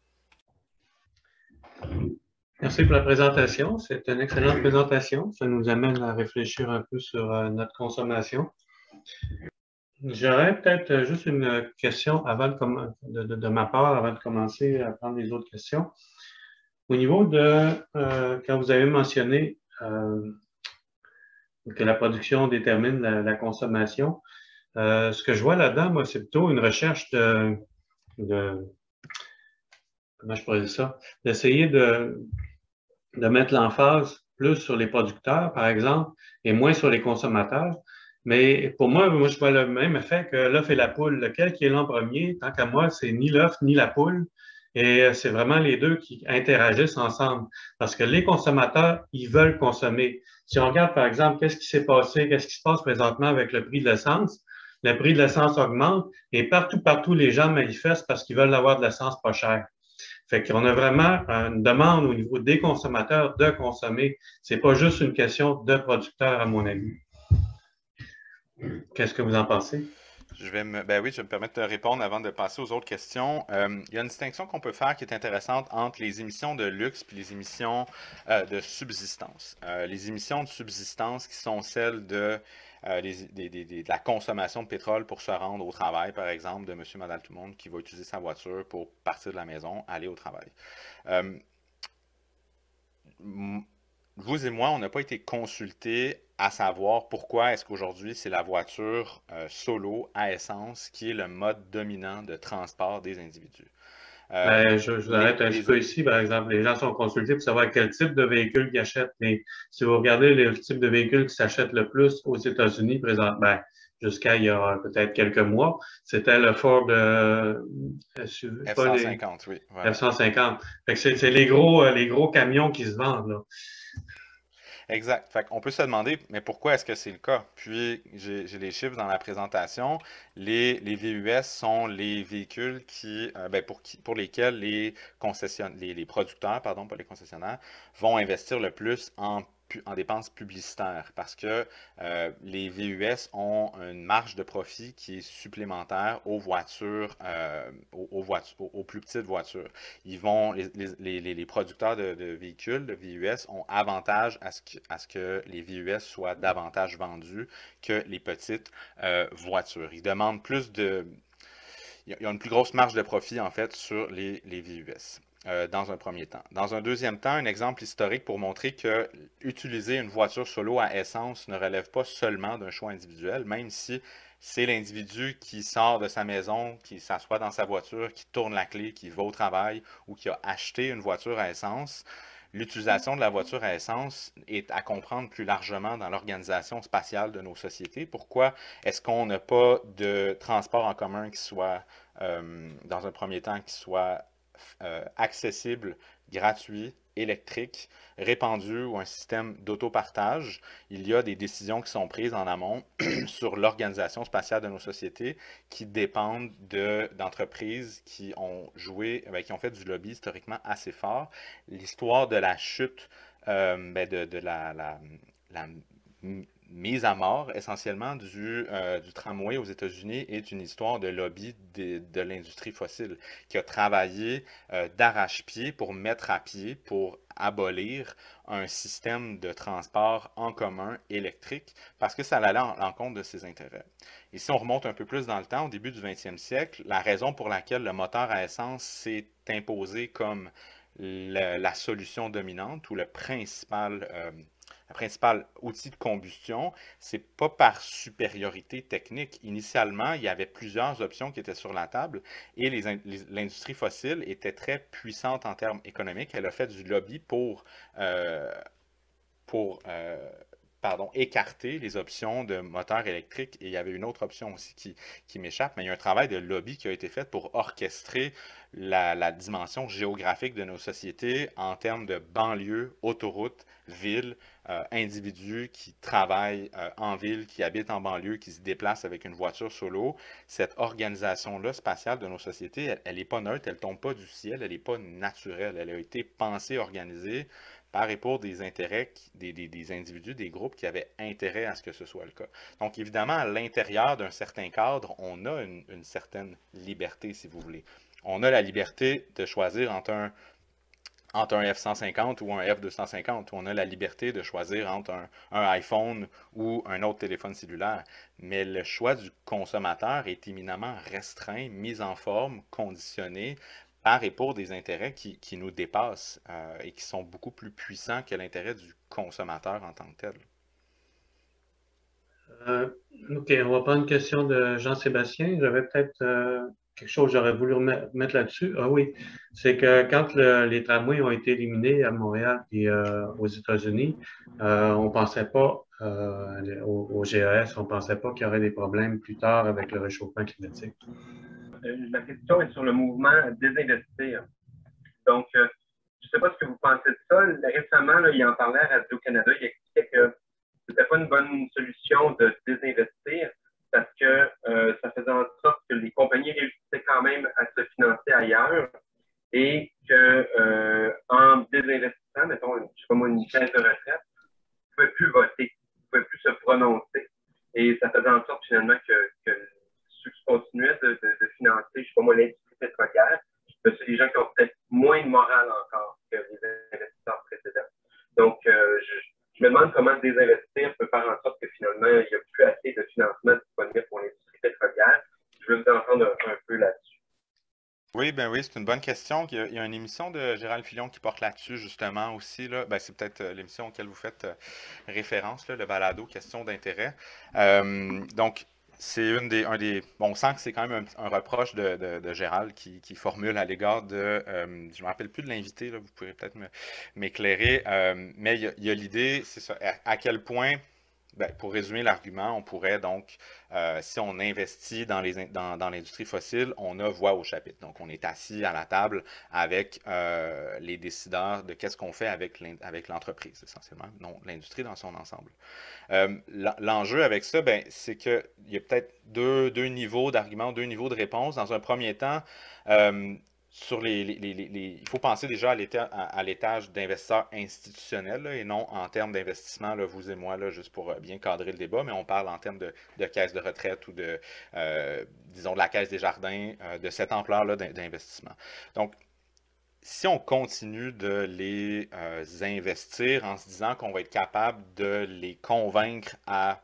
Merci pour la présentation. C'est une excellente présentation. Ça nous amène à réfléchir un peu sur euh, notre consommation. J'aurais peut-être juste une question avant de, de, de, de ma part, avant de commencer à prendre les autres questions. Au niveau de, euh, quand vous avez mentionné euh, que la production détermine la, la consommation, Euh, ce que je vois là-dedans, moi, c'est plutôt une recherche de, de comment je pourrais dire ça, d'essayer de, de mettre l'emphase plus sur les producteurs, par exemple, et moins sur les consommateurs. Mais pour moi, moi, je vois le même effet que l'œuf et la poule. Lequel qui est l'en premier, tant qu'à moi, c'est ni l'œuf ni la poule. Et euh, c'est vraiment les deux qui interagissent ensemble. Parce que les consommateurs, ils veulent consommer. Si on regarde, par exemple, qu'est-ce qui s'est passé, qu'est-ce qui se passe présentement avec le prix de l'essence, le prix de l'essence augmente et partout, partout, les gens manifestent parce qu'ils veulent avoir de l'essence pas chère. Fait qu'on a vraiment une demande au niveau des consommateurs de consommer. C'est pas juste une question de producteurs, à mon avis. Qu'est-ce que vous en pensez? Je vais me, ben oui, je vais me permettre de répondre avant de passer aux autres questions. Euh, il y a une distinction qu'on peut faire qui est intéressante entre les émissions de luxe et les émissions euh, de subsistance. Euh, les émissions de subsistance qui sont celles de, euh, les- des- des- des- de la consommation de pétrole pour se rendre au travail, par exemple, de monsieur, madame, tout le monde qui va utiliser sa voiture pour partir de la maison, aller au travail. Euh, Vous et moi, on n'a pas été consultés à savoir pourquoi est-ce qu'aujourd'hui c'est la voiture euh, solo à essence qui est le mode dominant de transport des individus. Euh, Ben, je, je vous les, arrête un petit les- peu ici. Par exemple, les gens sont consultés pour savoir quel type de véhicule ils achètent. Mais si vous regardez le type de véhicule qui s'achète le plus aux États-Unis présentement, ben, jusqu'à il y a peut-être quelques mois, c'était le Ford, euh, S U V, pas les F cent cinquante, oui, F voilà. cent cinquante. Fait que c'est c'est les gros, euh, les gros camions qui se vendent, là. Exact. Fait qu'on peut se demander, mais pourquoi est-ce que c'est le cas? Puis, j'ai j'ai les chiffres dans la présentation. Les, les V U S sont les véhicules qui, euh, ben, pour, qui- pour lesquels les concessionnaires, les, les producteurs, pardon, pas les concessionnaires, vont investir le plus en, pu- en dépenses publicitaires parce que euh, les V U S ont une marge de profit qui est supplémentaire aux voitures, euh, aux, aux voitures, aux, aux plus petites voitures. Ils vont, les, les, les, les producteurs de, de véhicules, de V U S, ont avantage à ce, que, à ce que les V U S soient davantage vendus que les petites euh, voitures. Ils demandent plus de... Ils ont une plus grosse marge de profit, en fait, sur les, les V U S. Euh, dans un premier temps. Dans un deuxième temps, un exemple historique pour montrer que utiliser une voiture solo à essence ne relève pas seulement d'un choix individuel, même si c'est l'individu qui sort de sa maison, qui s'assoit dans sa voiture, qui tourne la clé, qui va au travail ou qui a acheté une voiture à essence. L'utilisation de la voiture à essence est à comprendre plus largement dans l'organisation spatiale de nos sociétés. Pourquoi est-ce qu'on n'a pas de transport en commun qui soit, euh, dans un premier temps, qui soit euh, accessible, gratuit, électrique, répandu ou un système d'autopartage? Il y a des décisions qui sont prises en amont sur l'organisation spatiale de nos sociétés qui dépendent de, d'entreprises qui ont joué, ben, qui ont fait du lobby historiquement assez fort. L'histoire de la chute euh, ben, de, de la, la, la mise à mort essentiellement du, euh, du tramway aux États-Unis est une histoire de lobby de, de l'industrie fossile qui a travaillé euh, d'arrache-pied pour mettre à pied, pour abolir un système de transport en commun électrique parce que ça allait en l'encontre de ses intérêts. Et si on remonte un peu plus dans le temps, au début du vingtième siècle, la raison pour laquelle le moteur à essence s'est imposé comme le, la solution dominante ou le principal euh, le principal outil de combustion, c'est pas par supériorité technique. Initialement, il y avait plusieurs options qui étaient sur la table et l'industrie fossile était très puissante en termes économiques. Elle a fait du lobby pour, euh, pour euh, pardon, écarter les options de moteurs électriques. Et il y avait une autre option aussi qui, qui m'échappe, mais il y a un travail de lobby qui a été fait pour orchestrer la, la dimension géographique de nos sociétés en termes de banlieues, autoroutes, villes, euh, individus qui travaillent euh, en ville, qui habitent en banlieue, qui se déplacent avec une voiture solo. Cette organisation-là spatiale de nos sociétés, elle n'est pas neutre, elle ne tombe pas du ciel, elle n'est pas naturelle. Elle a été pensée, organisée par et pour des intérêts, des, des, des individus, des groupes qui avaient intérêt à ce que ce soit le cas. Donc, évidemment, à l'intérieur d'un certain cadre, on a une, une certaine liberté, si vous voulez. On a la liberté de choisir entre un, entre un F cent cinquante ou un F deux cent cinquante. On a la liberté de choisir entre un, un iPhone ou un autre téléphone cellulaire. Mais le choix du consommateur est éminemment restreint, mis en forme, conditionné par et pour des intérêts qui, qui nous dépassent euh, et qui sont beaucoup plus puissants que l'intérêt du consommateur en tant que tel. Euh, OK, on va prendre une question de Jean-Sébastien. J'avais peut-être euh, quelque chose que j'aurais voulu remet- mettre là-dessus. Ah oui, c'est que quand le- les tramways ont été éliminés à Montréal et euh, aux États-Unis, euh, on pensait pas euh, au, au G E S, on pensait pas qu'il y aurait des problèmes plus tard avec le réchauffement climatique. Euh, La question est sur le mouvement désinvestir. Donc, euh, je ne sais pas ce que vous pensez de ça. Récemment, là, il en parlait à Radio-Canada. Il expliquait que c'était pas une bonne solution de désinvestir parce que euh, ça faisait en sorte que les compagnies réussissaient quand même à se financer ailleurs et que euh, en désinvestissant, mettons, je sais pas moi, une caisse de retraite, ne pouvaient plus voter, ne pouvaient plus se prononcer. Et ça faisait en sorte finalement que, que ceux qui continuaient de, de, de financer, je ne sais pas moi, l'industrie pétrolière, ben, c'est des gens qui ont peut-être moins de morale encore que les investisseurs précédents. Donc, euh, je, je me demande comment désinvestir peut faire en sorte que finalement, il n'y a plus assez de financement disponible pour l'industrie pétrolière. Je veux vous entendre un, un peu là-dessus. Oui, ben oui, c'est une bonne question. Il y a, il y a une émission de Gérald Filion qui porte là-dessus, justement, aussi, là. Ben, c'est peut-être euh, l'émission auquel vous faites euh, référence, là, le balado, question d'intérêt. Euh, donc, c'est une des, un des. Bon, on sent que c'est quand même un, un reproche de, de, de Gérald qui, qui formule à l'égard de. Euh, je ne me rappelle plus de l'invité, là, vous pourrez peut-être me- m'éclairer. Euh, mais il y a, il y a l'idée, c'est ça, à, à quel point. Ben, pour résumer l'argument, on pourrait donc, euh, si on investit dans les, in- dans, dans l'industrie fossile, on a voix au chapitre. Donc, on est assis à la table avec euh, les décideurs de qu'est-ce qu'on fait avec l'in- avec l'entreprise, essentiellement, non l'industrie dans son ensemble. Euh, l'en- l'enjeu avec ça, ben, c'est qu'il y a peut-être deux, deux niveaux d'arguments, deux niveaux de réponse. Dans un premier temps, euh, sur les, les- les- les- il faut penser déjà à l'éta- à- à l'étage d'investisseurs institutionnels là, et non en termes d'investissement, là, vous et moi, là, juste pour euh, bien cadrer le débat, mais on parle en termes de, de caisse de retraite ou de, euh, disons, de la caisse des jardins, euh, de cette ampleur-là d'in- d'investissement. Donc, si on continue de les euh, investir en se disant qu'on va être capable de les convaincre à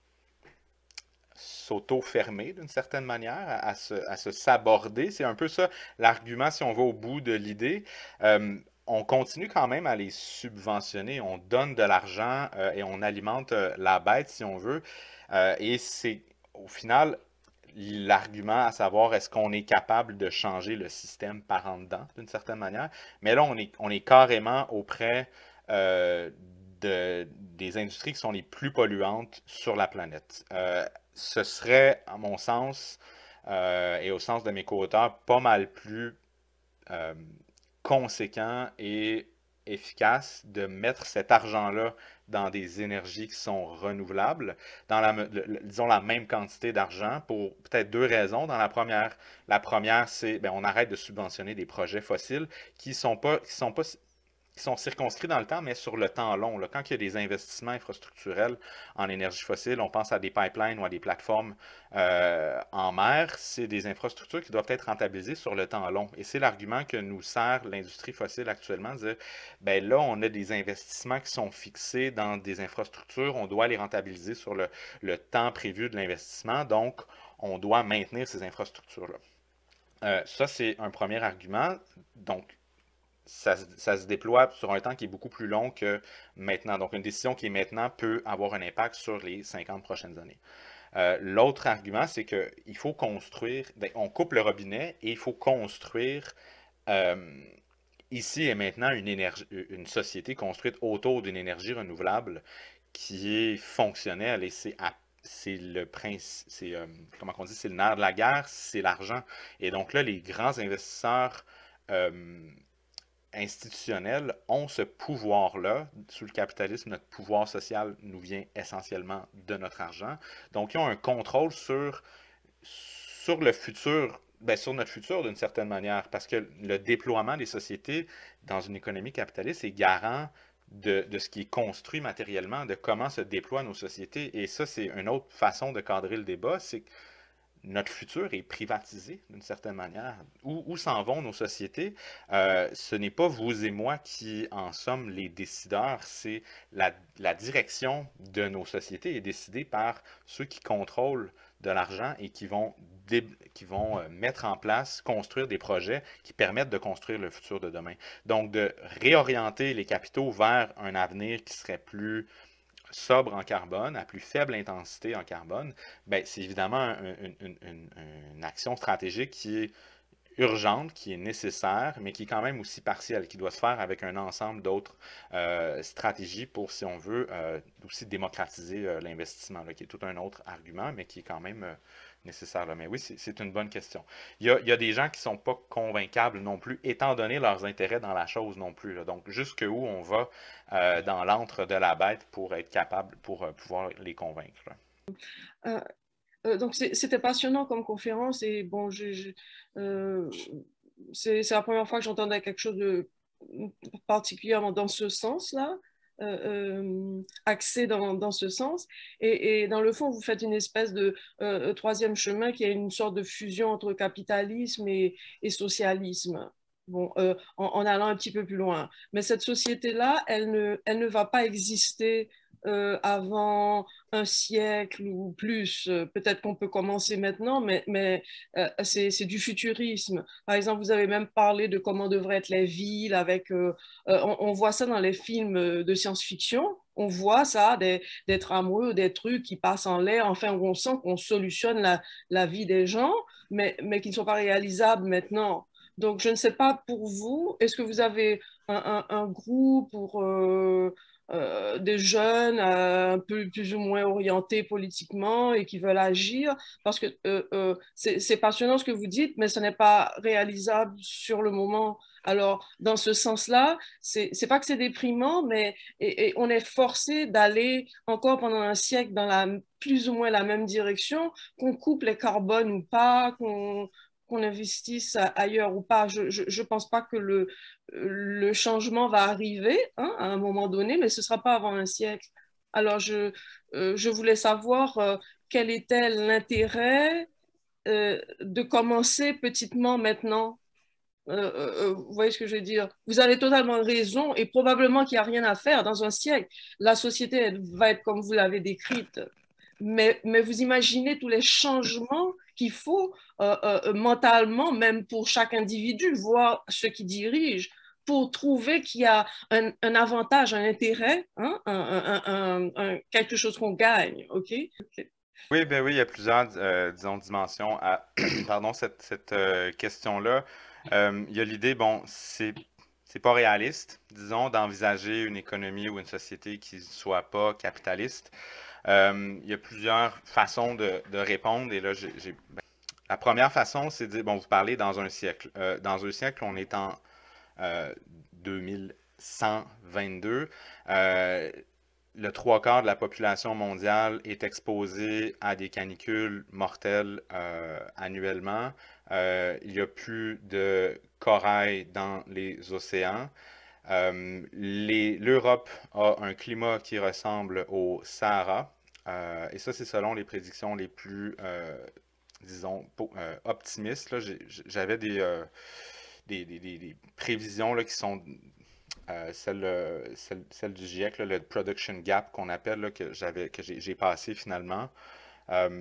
s'auto-fermer d'une certaine manière, à, à se, à se saborder, c'est un peu ça l'argument si on va au bout de l'idée. Euh, on continue quand même à les subventionner, on donne de l'argent euh, et on alimente euh, la bête si on veut. Euh, et c'est au final l'argument à savoir est-ce qu'on est capable de changer le système par en dedans d'une certaine manière. Mais là, on est, on est carrément auprès euh, de, des industries qui sont les plus polluantes sur la planète. Euh, ce serait, à mon sens, euh, et au sens de mes co-auteurs, pas mal plus euh, conséquent et efficace de mettre cet argent-là dans des énergies qui sont renouvelables, dans la, le- le- disons la même quantité d'argent pour peut-être deux raisons. Dans la première, la première, c'est ben, on arrête de subventionner des projets fossiles qui sont pas, qui sont pas qui sont circonscrits dans le temps, mais sur le temps long. Là. Quand il y a des investissements infrastructurels en énergie fossile, on pense à des pipelines ou à des plateformes euh, en mer, c'est des infrastructures qui doivent être rentabilisées sur le temps long. Et c'est l'argument que nous sert l'industrie fossile actuellement, de dire, ben là, on a des investissements qui sont fixés dans des infrastructures, on doit les rentabiliser sur le, le temps prévu de l'investissement, donc on doit maintenir ces infrastructures-là. Euh, ça, c'est un premier argument. Donc, ça, ça, se déploie sur un temps qui est beaucoup plus long que maintenant. Donc, une décision qui est maintenant peut avoir un impact sur les cinquante prochaines années. Euh, L'autre argument, c'est qu'il faut construire, ben, on coupe le robinet et il faut construire euh, ici et maintenant une, énergie, une société construite autour d'une énergie renouvelable qui est fonctionnelle et c'est c'est le principe, c'est euh, comment on dit, c'est le nerf de la guerre, c'est l'argent. Et donc là, les grands investisseurs euh, institutionnels ont ce pouvoir-là. Sous le capitalisme, notre pouvoir social nous vient essentiellement de notre argent. Donc, ils ont un contrôle sur, sur le futur, ben, sur notre futur d'une certaine manière, parce que le déploiement des sociétés dans une économie capitaliste est garant de, de ce qui est construit matériellement, de comment se déploient nos sociétés. Et ça, c'est une autre façon de cadrer le débat, c'est que notre futur est privatisé d'une certaine manière. Où, où s'en vont nos sociétés? Euh, ce n'est pas vous et moi qui en sommes les décideurs, c'est la, la direction de nos sociétés est décidée par ceux qui contrôlent de l'argent et qui vont, dé, qui vont euh, mettre en place, construire des projets qui permettent de construire le futur de demain. Donc, de réorienter les capitaux vers un avenir qui serait plus sobre en carbone, à plus faible intensité en carbone, ben, c'est évidemment une, une, une, une action stratégique qui est urgente, qui est nécessaire, mais qui est quand même aussi partielle, qui doit se faire avec un ensemble d'autres euh, stratégies pour, si on veut, euh, aussi démocratiser euh, l'investissement, qui est tout un autre argument, mais qui est quand même euh, nécessaire. Là. Mais oui, c'est une bonne question. Il y a, il y a des gens qui ne sont pas convaincables non plus, étant donné leurs intérêts dans la chose non plus. Là. Donc, jusqu'où on va euh, dans l'antre de la bête pour être capable, pour euh, pouvoir les convaincre. Euh, Euh, donc c'était passionnant comme conférence et bon, je, je, euh, c'est la première fois que j'entendais quelque chose de particulièrement dans ce sens-là, euh, euh, axé dans, dans ce sens. Et, et dans le fond, vous faites une espèce de euh, troisième chemin qui est une sorte de fusion entre capitalisme et, et socialisme. Bon, euh, en, en allant un petit peu plus loin. Mais cette société-là, elle ne, elle ne va pas exister Euh, avant un siècle ou plus. Euh, peut-être qu'on peut commencer maintenant, mais, mais euh, c'est du futurisme. Par exemple, vous avez même parlé de comment devraient être les villes avec... Euh, euh, on, on voit ça dans les films de science-fiction. On voit ça, des, des tramways, des trucs qui passent en l'air. Enfin, on sent qu'on solutionne la, la vie des gens, mais, mais qui ne sont pas réalisables maintenant. Donc, je ne sais pas pour vous, est-ce que vous avez un, un, un groupe pour... Euh, Euh, des jeunes euh, un peu plus ou moins orientés politiquement et qui veulent agir, parce que euh, euh, c'est passionnant ce que vous dites, mais ce n'est pas réalisable sur le moment. Alors, dans ce sens-là, c'est pas que c'est déprimant, mais et, et on est forcé d'aller encore pendant un siècle dans la, plus ou moins la même direction, qu'on coupe les carbones ou pas, qu'on qu'on investisse ailleurs ou pas. Je ne pense pas que le, le changement va arriver hein, à un moment donné, mais ce ne sera pas avant un siècle. Alors, je, euh, je voulais savoir euh, quel était l'intérêt euh, de commencer petitement maintenant. Euh, euh, vous voyez ce que je veux dire? Vous avez totalement raison et probablement qu'il n'y a rien à faire dans un siècle. La société elle, va être comme vous l'avez décrite. Mais, mais vous imaginez tous les changements qu'il faut euh, euh, mentalement, même pour chaque individu, voire ceux qui dirigent, pour trouver qu'il y a un, un, avantage, un intérêt, hein, un, un, un, quelque chose qu'on gagne. OK? Okay. Oui, ben oui, il y a plusieurs, euh, disons, dimensions à pardon, cette, cette euh, question-là. Euh, il y a l'idée, bon, c'est c'est pas réaliste, disons, d'envisager une économie ou une société qui ne soit pas capitaliste. Euh, il y a plusieurs façons de, de répondre. Et là, j'ai, ben, la première façon, c'est de dire, bon, vous parlez dans un siècle. Euh, dans un siècle, on est en euh, deux mille cent vingt-deux. Euh, le trois quarts de la population mondiale est exposée à des canicules mortelles euh, annuellement. Euh, il n'y a plus de corail dans les océans. Euh, L'Europe a un climat qui ressemble au Sahara. Euh, et ça, c'est selon les prédictions les plus, euh, disons, euh, optimistes. J'avais des, euh, des, des, des, des prévisions là, qui sont euh, celles, celles, celles du GIEC, là, le Production Gap qu'on appelle, là, que j'ai passé finalement. Euh,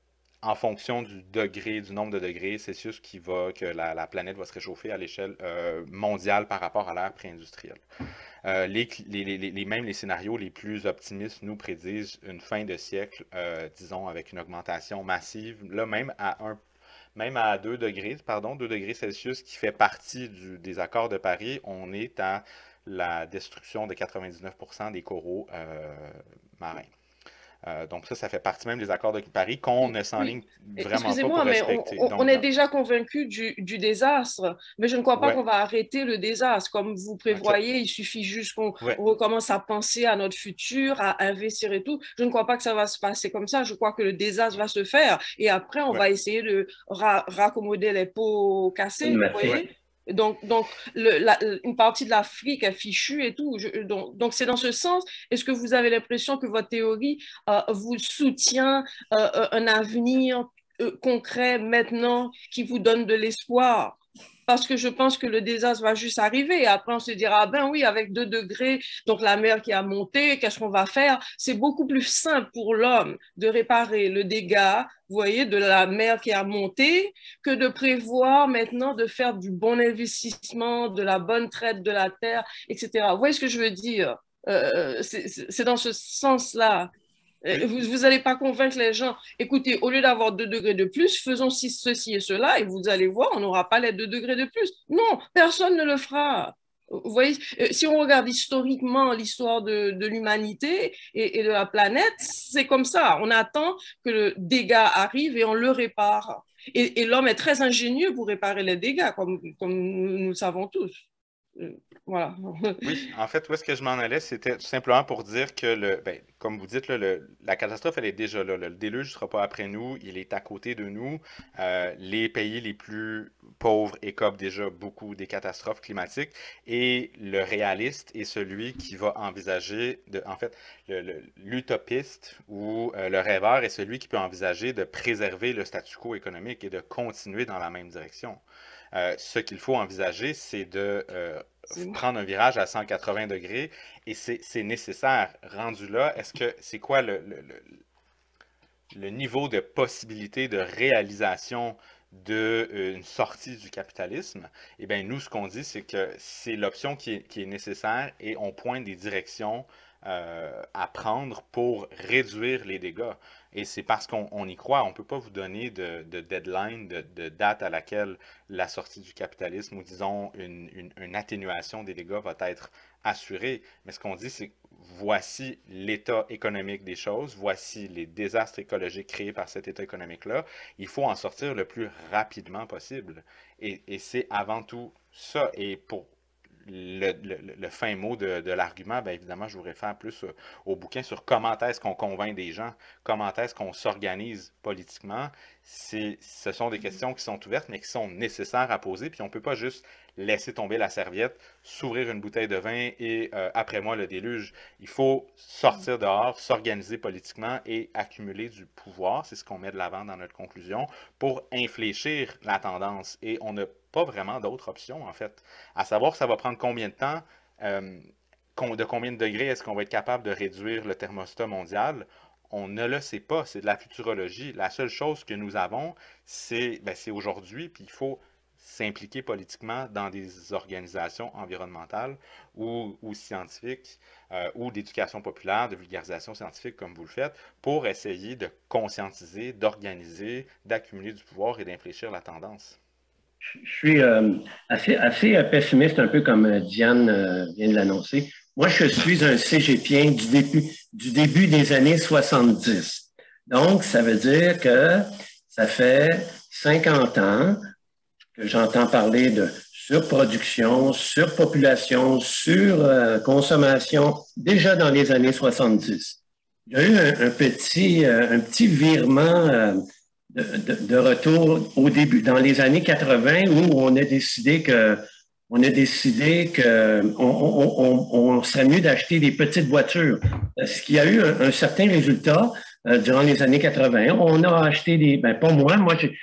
en fonction du degré, du nombre de degrés Celsius qui va, que la, la planète va se réchauffer à l'échelle euh, mondiale par rapport à l'ère pré-industrielle. Euh, les, les, les, les, même les scénarios les plus optimistes nous prédisent une fin de siècle, euh, disons, avec une augmentation massive, là même à un même à deux degrés, pardon, deux degrés Celsius, qui fait partie du, des accords de Paris, on est à la destruction de quatre-vingt-dix-neuf pour cent des coraux euh, marins. Euh, donc ça, ça fait partie même des accords de Paris qu'on ne s'enligne oui. vraiment pas pour mais respecter. On, donc, on est déjà convaincu du, du désastre, mais je ne crois pas ouais. qu'on va arrêter le désastre. Comme vous prévoyez, okay. il suffit juste qu'on ouais. recommence à penser à notre futur, à investir et tout. Je ne crois pas que ça va se passer comme ça. Je crois que le désastre va se faire et après, on ouais. va essayer de ra raccommoder les pots cassés, vous voyez ouais. Donc, donc le, la, une partie de l'Afrique est fichue et tout. Je, donc, donc c'est dans ce sens. Est-ce que vous avez l'impression que votre théorie euh, vous soutient euh, un avenir euh, concret maintenant qui vous donne de l'espoir? Parce que je pense que le désastre va juste arriver. Et après, on se dira, ah ben oui, avec deux degrés, donc la mer qui a monté, qu'est-ce qu'on va faire? C'est beaucoup plus simple pour l'homme de réparer le dégât, vous voyez, de la mer qui a monté, que de prévoir maintenant de faire du bon investissement, de la bonne traite de la terre, et cetera. Vous voyez ce que je veux dire? Euh, c'est dans ce sens-là. Vous n'allez pas convaincre les gens. Écoutez, au lieu d'avoir deux degrés de plus, faisons ceci et cela, et vous allez voir, on n'aura pas les deux degrés de plus. Non, personne ne le fera. Vous voyez, si on regarde historiquement l'histoire de, de l'humanité et, et de la planète, c'est comme ça. On attend que le dégât arrive et on le répare. Et, et l'homme est très ingénieux pour réparer les dégâts, comme, comme nous le savons tous. Voilà. Oui, en fait, où est-ce que je m'en allais, c'était tout simplement pour dire que, le, ben, comme vous dites, là, le, la catastrophe, elle est déjà là. Le déluge ne sera pas après nous, il est à côté de nous. Euh, les pays les plus pauvres écopent déjà beaucoup des catastrophes climatiques. Et le réaliste est celui qui va envisager, de, en fait, l'utopiste ou euh, le rêveur est celui qui peut envisager de préserver le statu quo économique et de continuer dans la même direction. Euh, ce qu'il faut envisager, c'est de euh, prendre un virage à cent quatre-vingts degrés et c'est nécessaire. Rendu là, est-ce que c'est quoi le, le, le, le niveau de possibilité de réalisation d'une euh, sortie du capitalisme? Eh bien, nous, ce qu'on dit, c'est que c'est l'option qui est, qui est nécessaire et on pointe des directions euh, à prendre pour réduire les dégâts. Et c'est parce qu'on y croit. On ne peut pas vous donner de, de deadline, de, de date à laquelle la sortie du capitalisme ou disons une, une, une atténuation des dégâts va être assurée. Mais ce qu'on dit, c'est voici l'état économique des choses, voici les désastres écologiques créés par cet état économique-là. Il faut en sortir le plus rapidement possible. Et, et c'est avant tout ça. Et pour Le, le, le fin mot de, de l'argument, bien évidemment, je vous réfère plus au, au bouquin sur comment est-ce qu'on convainc des gens, comment est-ce qu'on s'organise politiquement. Ce sont des questions qui sont ouvertes, mais qui sont nécessaires à poser, puis on ne peut pas juste laisser tomber la serviette, s'ouvrir une bouteille de vin et euh, après moi le déluge. Il faut sortir dehors, s'organiser politiquement et accumuler du pouvoir, c'est ce qu'on met de l'avant dans notre conclusion, pour infléchir la tendance. Et on n'a pas vraiment d'autres options, en fait. À savoir que ça va prendre combien de temps, euh, de combien de degrés est-ce qu'on va être capable de réduire le thermostat mondial? On ne le sait pas, c'est de la futurologie. La seule chose que nous avons, c'est ben, c'est aujourd'hui, puis il faut s'impliquer politiquement dans des organisations environnementales ou, ou scientifiques euh, ou d'éducation populaire, de vulgarisation scientifique comme vous le faites, pour essayer de conscientiser, d'organiser, d'accumuler du pouvoir et d'infléchir la tendance. Je suis euh, assez, assez pessimiste, un peu comme Diane euh, vient de l'annoncer. Moi, je suis un cégepien du début, du début des années soixante-dix. Donc, ça veut dire que ça fait cinquante ans que j'entends parler de surproduction, surpopulation, surconsommation, euh, déjà dans les années soixante-dix. Il y a eu un, un, petit, euh, un petit virement euh, de, de, de retour au début, dans les années quatre-vingt, où on a décidé que on a décidé que on, on, on, on serait mieux d'acheter des petites voitures. Ce qui a eu un, un certain résultat euh, durant les années quatre-vingt. On a acheté des, ben pas moi, moi j'ai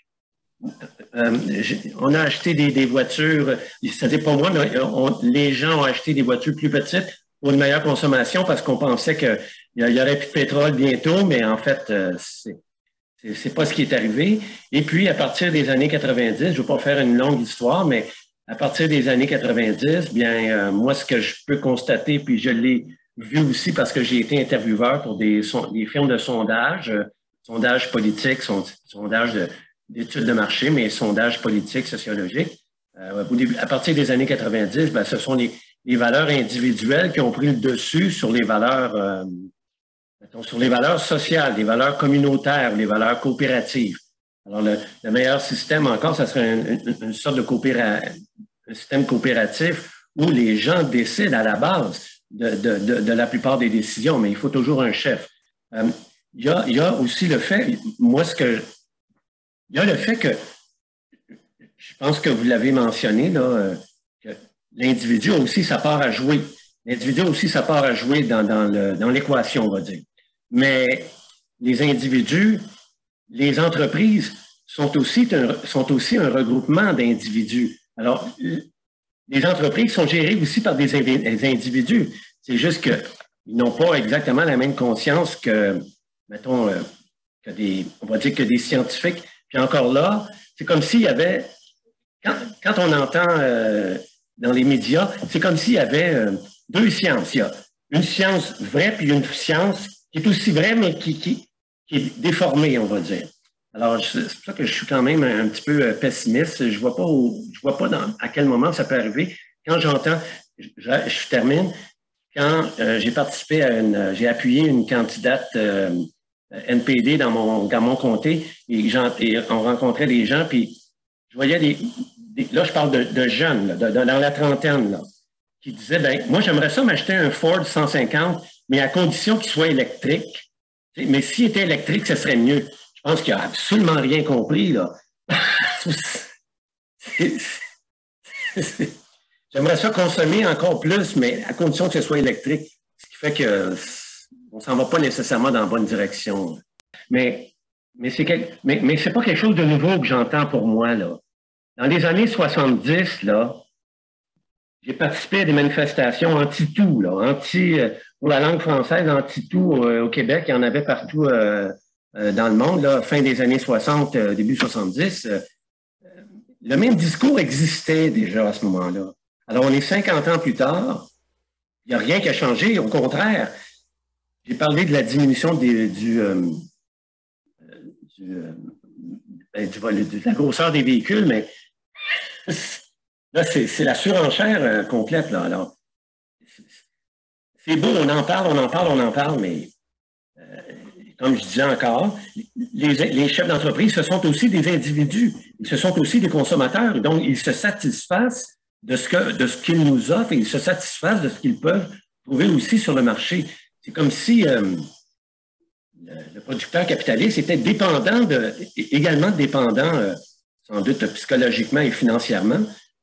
Euh, on a acheté des, des voitures, c'est-à-dire pas moi, mais on, les gens ont acheté des voitures plus petites pour une meilleure consommation parce qu'on pensait qu'il y, y aurait plus de pétrole bientôt, mais en fait, euh, c'est c'est pas ce qui est arrivé. Et puis, à partir des années quatre-vingt-dix, je ne veux pas faire une longue histoire, mais à partir des années quatre-vingt-dix, bien, euh, moi, ce que je peux constater, puis je l'ai vu aussi parce que j'ai été intervieweur pour des, des firmes de sondage, euh, sondage politique, sondage de d'études de marché, mais sondage politique, sociologique. Euh, au début, à partir des années quatre-vingt-dix, ben, ce sont les, les valeurs individuelles qui ont pris le dessus sur les valeurs, euh, mettons, sur les valeurs sociales, les valeurs communautaires, les valeurs coopératives. Alors, le, le meilleur système encore, ça serait une, une, une sorte de coopéra, un système coopératif où les gens décident à la base de, de, de, de la plupart des décisions, mais il faut toujours un chef. Euh, il y a, il y a aussi le fait, moi, ce que Il y a le fait que, je pense que vous l'avez mentionné, là, que l'individu a aussi sa part à jouer. L'individu a aussi sa part à jouer dans, dans le, dans l'équation, on va dire. Mais les individus, les entreprises sont aussi un, sont aussi un regroupement d'individus. Alors, les entreprises sont gérées aussi par des, des individus. C'est juste qu'ils n'ont pas exactement la même conscience que, mettons, que des, on va dire que des scientifiques. Puis encore là, c'est comme s'il y avait, quand, quand on entend euh, dans les médias, c'est comme s'il y avait euh, deux sciences. Il y a une science vraie, puis une science qui est aussi vraie, mais qui, qui, qui est déformée, on va dire. Alors, c'est pour ça que je suis quand même un petit peu pessimiste. Je vois pas, où, je vois pas dans, à quel moment ça peut arriver. Quand j'entends, je, je termine, quand euh, j'ai participé à une, j'ai appuyé une candidate euh, N P D dans mon, dans mon comté, et, et on rencontrait des gens, puis je voyais des, des là, je parle de, de jeunes, là, de, de, dans la trentaine, là, qui disaient, ben, moi, j'aimerais ça m'acheter un Ford cent cinquante, mais à condition qu'il soit électrique. Mais s'il était électrique, ce serait mieux. Je pense qu'il n'a absolument rien compris, là. J'aimerais ça consommer encore plus, mais à condition que ce soit électrique. Ce qui fait que on s'en va pas nécessairement dans la bonne direction. Mais, mais c'est quel, mais, mais c'est pas quelque chose de nouveau que j'entends pour moi, là. Dans les années soixante-dix, là, j'ai participé à des manifestations anti-tout, là, anti, euh, pour la langue française, anti-tout euh, au Québec. Il y en avait partout euh, euh, dans le monde, là, fin des années soixante, euh, début soixante-dix. Euh, le même discours existait déjà à ce moment-là. Alors, on est cinquante ans plus tard. Il n'y a rien qui a changé. Au contraire, j'ai parlé de la diminution des, du, euh, du, euh, ben, du, de la grosseur des véhicules, mais là, c'est la surenchère euh, complète. Là. Alors, c'est beau, on en parle, on en parle, on en parle, mais euh, comme je disais encore, les, les chefs d'entreprise, ce sont aussi des individus, ce sont aussi des consommateurs, donc ils se satisfassent de ce que, de ce qu'ils nous offrent et ils se satisfassent de ce qu'ils peuvent trouver aussi sur le marché. C'est comme si euh, le, le producteur capitaliste était dépendant de, également dépendant, euh, sans doute psychologiquement et financièrement,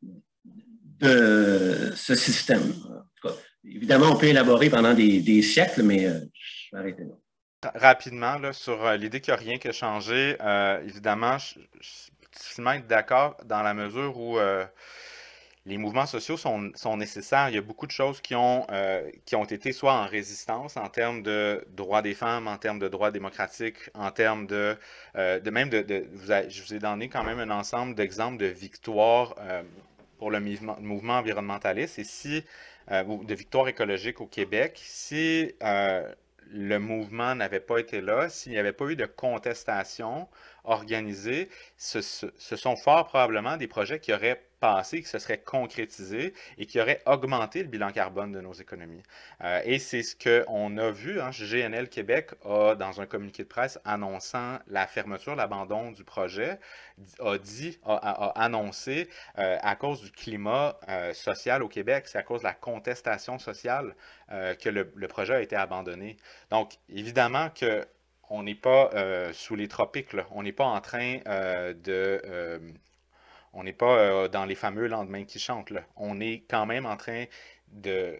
de ce système. En tout cas, évidemment, on peut élaborer pendant des, des siècles, mais euh, je vais arrêter là. Rapidement, là, sur euh, l'idée qu'il n'y a rien qui a changé, euh, évidemment, je, je peux difficilement être d'accord dans la mesure où euh, les mouvements sociaux sont, sont nécessaires. Il y a beaucoup de choses qui ont, euh, qui ont été soit en résistance en termes de droits des femmes, en termes de droits démocratiques, en termes de, euh, de même de, de vous a, je vous ai donné quand même un ensemble d'exemples de victoires euh, pour le mouvement, mouvement environnementaliste et si, euh, ou de victoires écologiques au Québec. Si euh, le mouvement n'avait pas été là, s'il n'y avait pas eu de contestation organisée, ce, ce, ce sont fort probablement des projets qui auraient passé, qui se seraient concrétisés et qui auraient augmenté le bilan carbone de nos économies. Euh, et c'est ce qu'on a vu. Hein, G N L Québec a, dans un communiqué de presse annonçant la fermeture, l'abandon du projet, a dit, a, a, a annoncé euh, à cause du climat euh, social au Québec, c'est à cause de la contestation sociale euh, que le, le projet a été abandonné. Donc, évidemment que on n'est pas euh, sous les tropiques, là. On n'est pas en train euh, de... Euh, on n'est pas euh, dans les fameux lendemains qui chantent, là. On est quand même en train de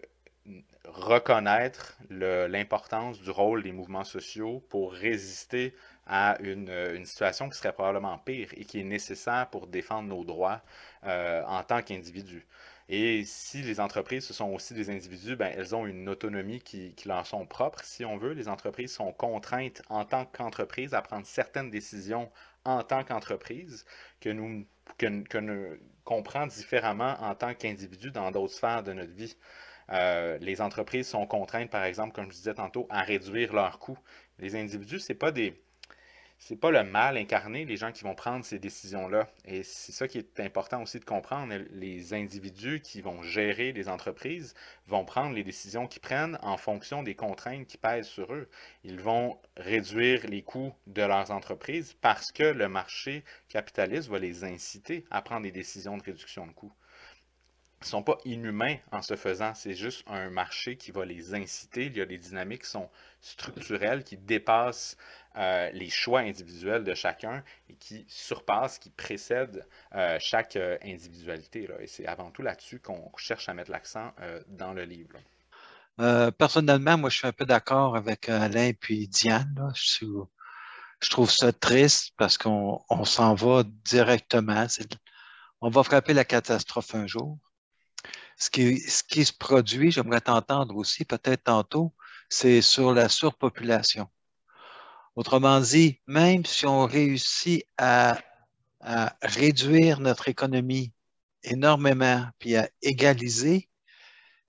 reconnaître l'importance du rôle des mouvements sociaux pour résister à une, une situation qui serait probablement pire et qui est nécessaire pour défendre nos droits euh, en tant qu'individus. Et si les entreprises, ce sont aussi des individus, ben, elles ont une autonomie qui, qui leur sont propres, si on veut. Les entreprises sont contraintes en tant qu'entreprise à prendre certaines décisions en tant qu'entreprise que nous que, que, qu'on prend différemment en tant qu'individu dans d'autres sphères de notre vie. Euh, les entreprises sont contraintes, par exemple, comme je disais tantôt, à réduire leurs coûts. Les individus, c'est pas des... c'est pas le mal incarné, les gens qui vont prendre ces décisions-là. Et c'est ça qui est important aussi de comprendre. Les individus qui vont gérer les entreprises vont prendre les décisions qu'ils prennent en fonction des contraintes qui pèsent sur eux. Ils vont réduire les coûts de leurs entreprises parce que le marché capitaliste va les inciter à prendre des décisions de réduction de coûts. Ils ne sont pas inhumains en se faisant, c'est juste un marché qui va les inciter. Il y a des dynamiques qui sont structurelles, qui dépassent euh, les choix individuels de chacun et qui surpassent, qui précèdent euh, chaque euh, individualité, là. Et c'est avant tout là-dessus qu'on cherche à mettre l'accent euh, dans le livre. Euh, personnellement, moi, je suis un peu d'accord avec Alain et Diane, là. Je, suis, je trouve ça triste parce qu'on on s'en va directement. On va frapper la catastrophe un jour. Ce qui, ce qui se produit, j'aimerais t'entendre aussi, peut-être tantôt, c'est sur la surpopulation. Autrement dit, même si on réussit à, à réduire notre économie énormément, puis à égaliser,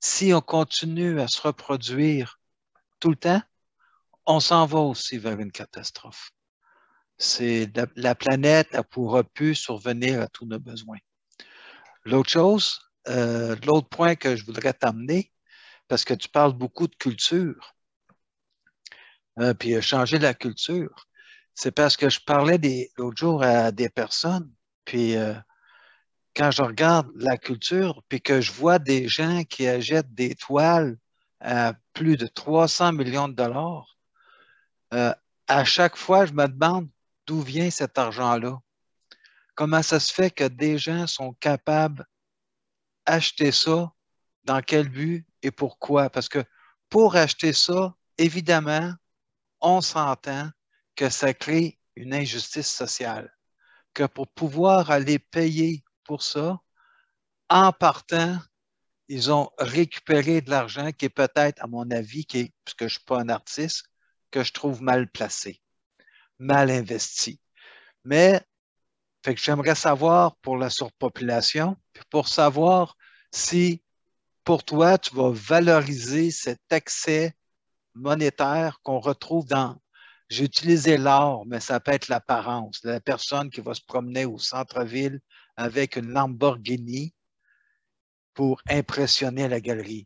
si on continue à se reproduire tout le temps, on s'en va aussi vers une catastrophe. C'est la, la planète, elle ne pourra plus survenir à tous nos besoins. L'autre chose, euh, l'autre point que je voudrais t'amener, parce que tu parles beaucoup de culture, euh, puis changer la culture, c'est parce que je parlais l'autre jour à des personnes, puis euh, quand je regarde la culture, puis que je vois des gens qui achètent des toiles à plus de trois cents millions de dollars, euh, à chaque fois, je me demande d'où vient cet argent-là. Comment ça se fait que des gens sont capables d'acheter ça, dans quel but et pourquoi? Parce que pour acheter ça, évidemment, on s'entend que ça crée une injustice sociale, que pour pouvoir aller payer pour ça, en partant, ils ont récupéré de l'argent qui est peut-être, à mon avis, qui est, puisque je ne suis pas un artiste, que je trouve mal placé, mal investi. Mais fait que j'aimerais savoir pour la surpopulation, puis pour savoir si pour toi, tu vas valoriser cet excès monétaire qu'on retrouve dans, j'ai utilisé l'art, mais ça peut être l'apparence. La personne qui va se promener au centre-ville avec une Lamborghini pour impressionner la galerie.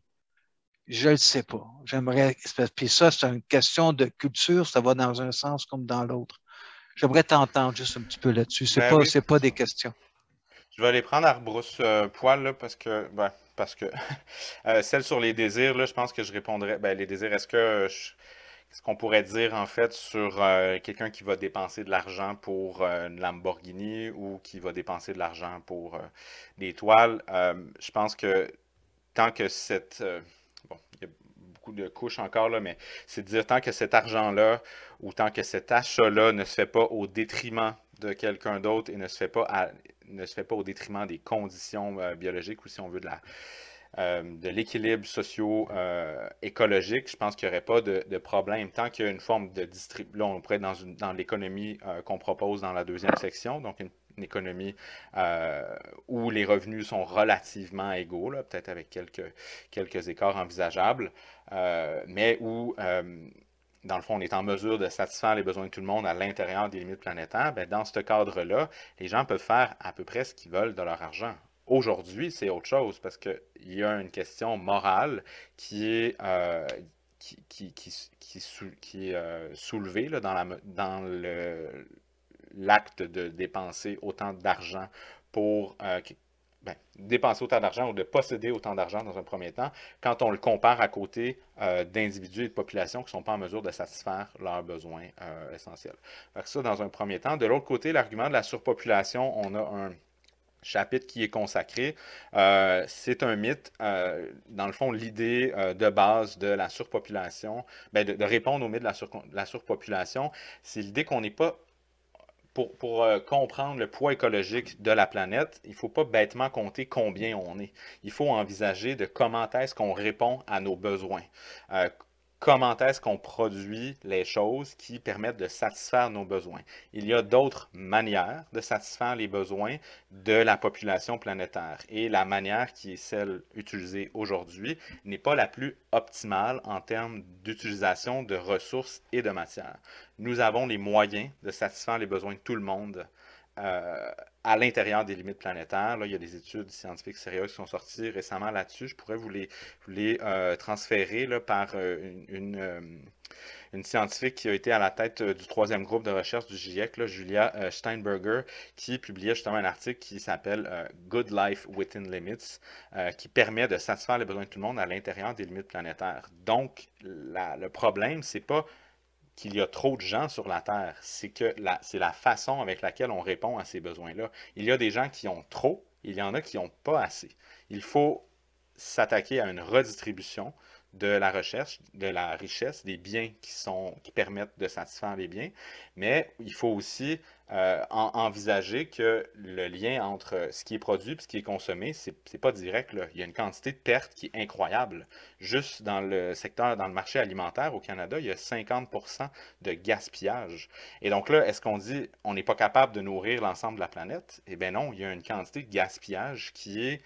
Je ne le sais pas. J'aimerais. Puis ça, c'est une question de culture, ça va dans un sens comme dans l'autre. J'aimerais t'entendre juste un petit peu là-dessus. Ce n'est Ben pas, oui, c'est pas des questions. je vais les prendre à rebrousse-poil là, parce que, ben, parce que euh, celle sur les désirs, là, je pense que je répondrais. Ben, les désirs, est-ce que je- ce qu'on pourrait dire en fait sur euh, quelqu'un qui va dépenser de l'argent pour euh, une Lamborghini ou qui va dépenser de l'argent pour euh, des toiles, euh, je pense que tant que cette... euh, bon, il y a beaucoup de couches encore, là, mais c'est de dire tant que cet argent-là ou tant que cet achat-là ne se fait pas au détriment de quelqu'un d'autre et ne se fait pas à- ne se fait pas au détriment des conditions euh, biologiques ou si on veut de la, euh, de l'équilibre socio-écologique, je pense qu'il n'y aurait pas de, de problème. Tant qu'il y a une forme de distribution, là on pourrait être dans, une, dans l'économie euh, qu'on propose dans la deuxième section, donc une, une économie euh, où les revenus sont relativement égaux, là, peut-être avec quelques, quelques écarts envisageables, euh, mais où, euh, dans le fond, on est en mesure de satisfaire les besoins de tout le monde à l'intérieur des limites planétaires, ben, dans ce cadre-là, les gens peuvent faire à peu près ce qu'ils veulent de leur argent. Aujourd'hui, c'est autre chose parce qu'il y a une question morale qui est, euh, qui, qui, qui, qui, sou- qui est euh, soulevée là, dans la, dans le, l'acte de dépenser autant d'argent pour euh, ben, dépenser autant d'argent ou de posséder autant d'argent dans un premier temps, quand on le compare à côté euh, d'individus et de populations qui ne sont pas en mesure de satisfaire leurs besoins euh, essentiels. Fait que ça, dans un premier temps. De l'autre côté, l'argument de la surpopulation, on a un chapitre qui est consacré. Euh, c'est un mythe. Euh, dans le fond, l'idée euh, de base de la surpopulation, ben, de, de répondre au mythe de la, sur, de la surpopulation, c'est l'idée qu'on n'est pas pour, pour euh, comprendre le poids écologique de la planète, il ne faut pas bêtement compter combien on est. Il faut envisager de comment est-ce qu'on répond à nos besoins. Euh, comment est-ce qu'on produit les choses qui permettent de satisfaire nos besoins. Il y a d'autres manières de satisfaire les besoins de la population planétaire. Et la manière qui est celle utilisée aujourd'hui n'est pas la plus optimale en termes d'utilisation de ressources et de matières. Nous avons les moyens de satisfaire les besoins de tout le monde euh, à l'intérieur des limites planétaires. Là, il y a des études scientifiques sérieuses qui sont sorties récemment là-dessus. Je pourrais vous les, vous les euh, transférer là, par euh, une, une, euh, une scientifique qui a été à la tête euh, du troisième groupe de recherche du GIEC, là, Julia euh, Steinberger, qui publiait justement un article qui s'appelle euh, Good Life Within Limits, euh, qui permet de satisfaire les besoins de tout le monde à l'intérieur des limites planétaires. Donc, la, le problème, c'est pas qu'il y a trop de gens sur la Terre, c'est que la, c'est la façon avec laquelle on répond à ces besoins-là. Il y a des gens qui ont trop, il y en a qui n'ont pas assez. Il faut s'attaquer à une redistribution de la recherche, de la richesse, des biens qui, sont, qui permettent de satisfaire les biens, mais il faut aussi euh, en, envisager que le lien entre ce qui est produit et ce qui est consommé, c'est, c'est pas direct, là. Il y a une quantité de pertes qui est incroyable. Juste dans le secteur, dans le marché alimentaire au Canada, il y a cinquante pour cent de gaspillage. Et donc là, est-ce qu'on dit on n'est pas capable de nourrir l'ensemble de la planète? Eh bien non, il y a une quantité de gaspillage qui est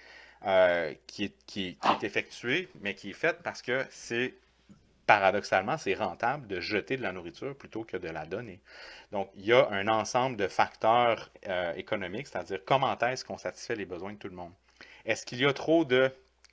euh, qui, est, qui, qui est effectuée, mais qui est faite parce que c'est, paradoxalement, c'est rentable de jeter de la nourriture plutôt que de la donner. Donc, il y a un ensemble de facteurs euh, économiques, c'est-à-dire comment est-ce qu'on satisfait les besoins de tout le monde. Est-ce qu'il y a trop de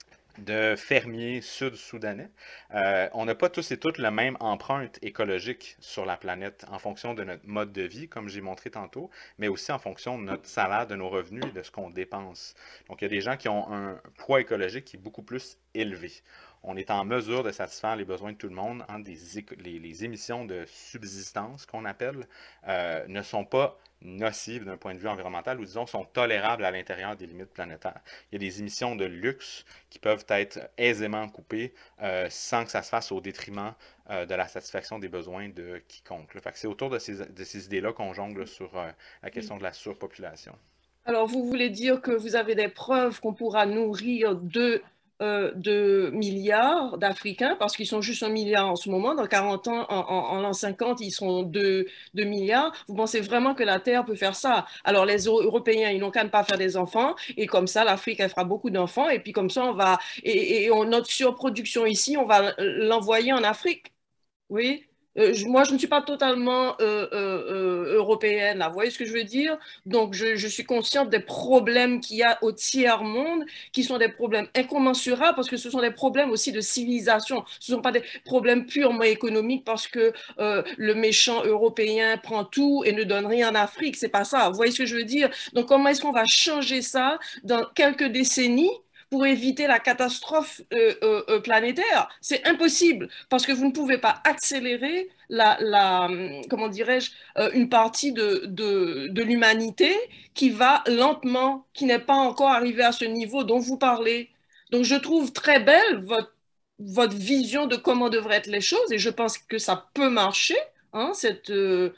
de fermiers sud-soudanais? Euh, on n'a pas tous et toutes la même empreinte écologique sur la planète en fonction de notre mode de vie, comme j'ai montré tantôt, mais aussi en fonction de notre salaire, de nos revenus et de ce qu'on dépense. Donc, il y a des gens qui ont un poids écologique qui est beaucoup plus élevé. On est en mesure de satisfaire les besoins de tout le monde. Hein, des, les, les émissions de subsistance, qu'on appelle, euh, ne sont pas nocives d'un point de vue environnemental ou disons sont tolérables à l'intérieur des limites planétaires. Il y a des émissions de luxe qui peuvent être aisément coupées euh, sans que ça se fasse au détriment euh, de la satisfaction des besoins de quiconque. Fait que c'est autour de ces, de ces idées-là qu'on jongle sur euh, la question de la surpopulation. Alors, vous voulez dire que vous avez des preuves qu'on pourra nourrir deux Euh, de milliards d'Africains, parce qu'ils sont juste un milliard en ce moment. Dans quarante ans, en, en, en l'an cinquante, ils seront deux milliards. Vous pensez vraiment que la Terre peut faire ça? Alors, les Européens, ils n'ont qu'à ne pas faire des enfants, et comme ça, l'Afrique, elle fera beaucoup d'enfants, et puis comme ça, on va, et, et on, notre surproduction ici, on va l'envoyer en Afrique. Oui. Euh, je, moi, je ne suis pas totalement euh, euh, européenne, là. Vous voyez ce que je veux dire? Donc, je, je suis consciente des problèmes qu'il y a au tiers-monde, qui sont des problèmes incommensurables, parce que ce sont des problèmes aussi de civilisation. Ce ne sont pas des problèmes purement économiques, parce que euh, le méchant européen prend tout et ne donne rien en Afrique. C'est pas ça. Vous voyez ce que je veux dire? Donc, comment est-ce qu'on va changer ça dans quelques décennies pour éviter la catastrophe euh, euh, planétaire? C'est impossible parce que vous ne pouvez pas accélérer la, la comment dirais-je, euh, une partie de, de, de l'humanité qui va lentement, qui n'est pas encore arrivée à ce niveau dont vous parlez. Donc, je trouve très belle votre, votre vision de comment devraient être les choses et je pense que ça peut marcher, hein, cette, euh,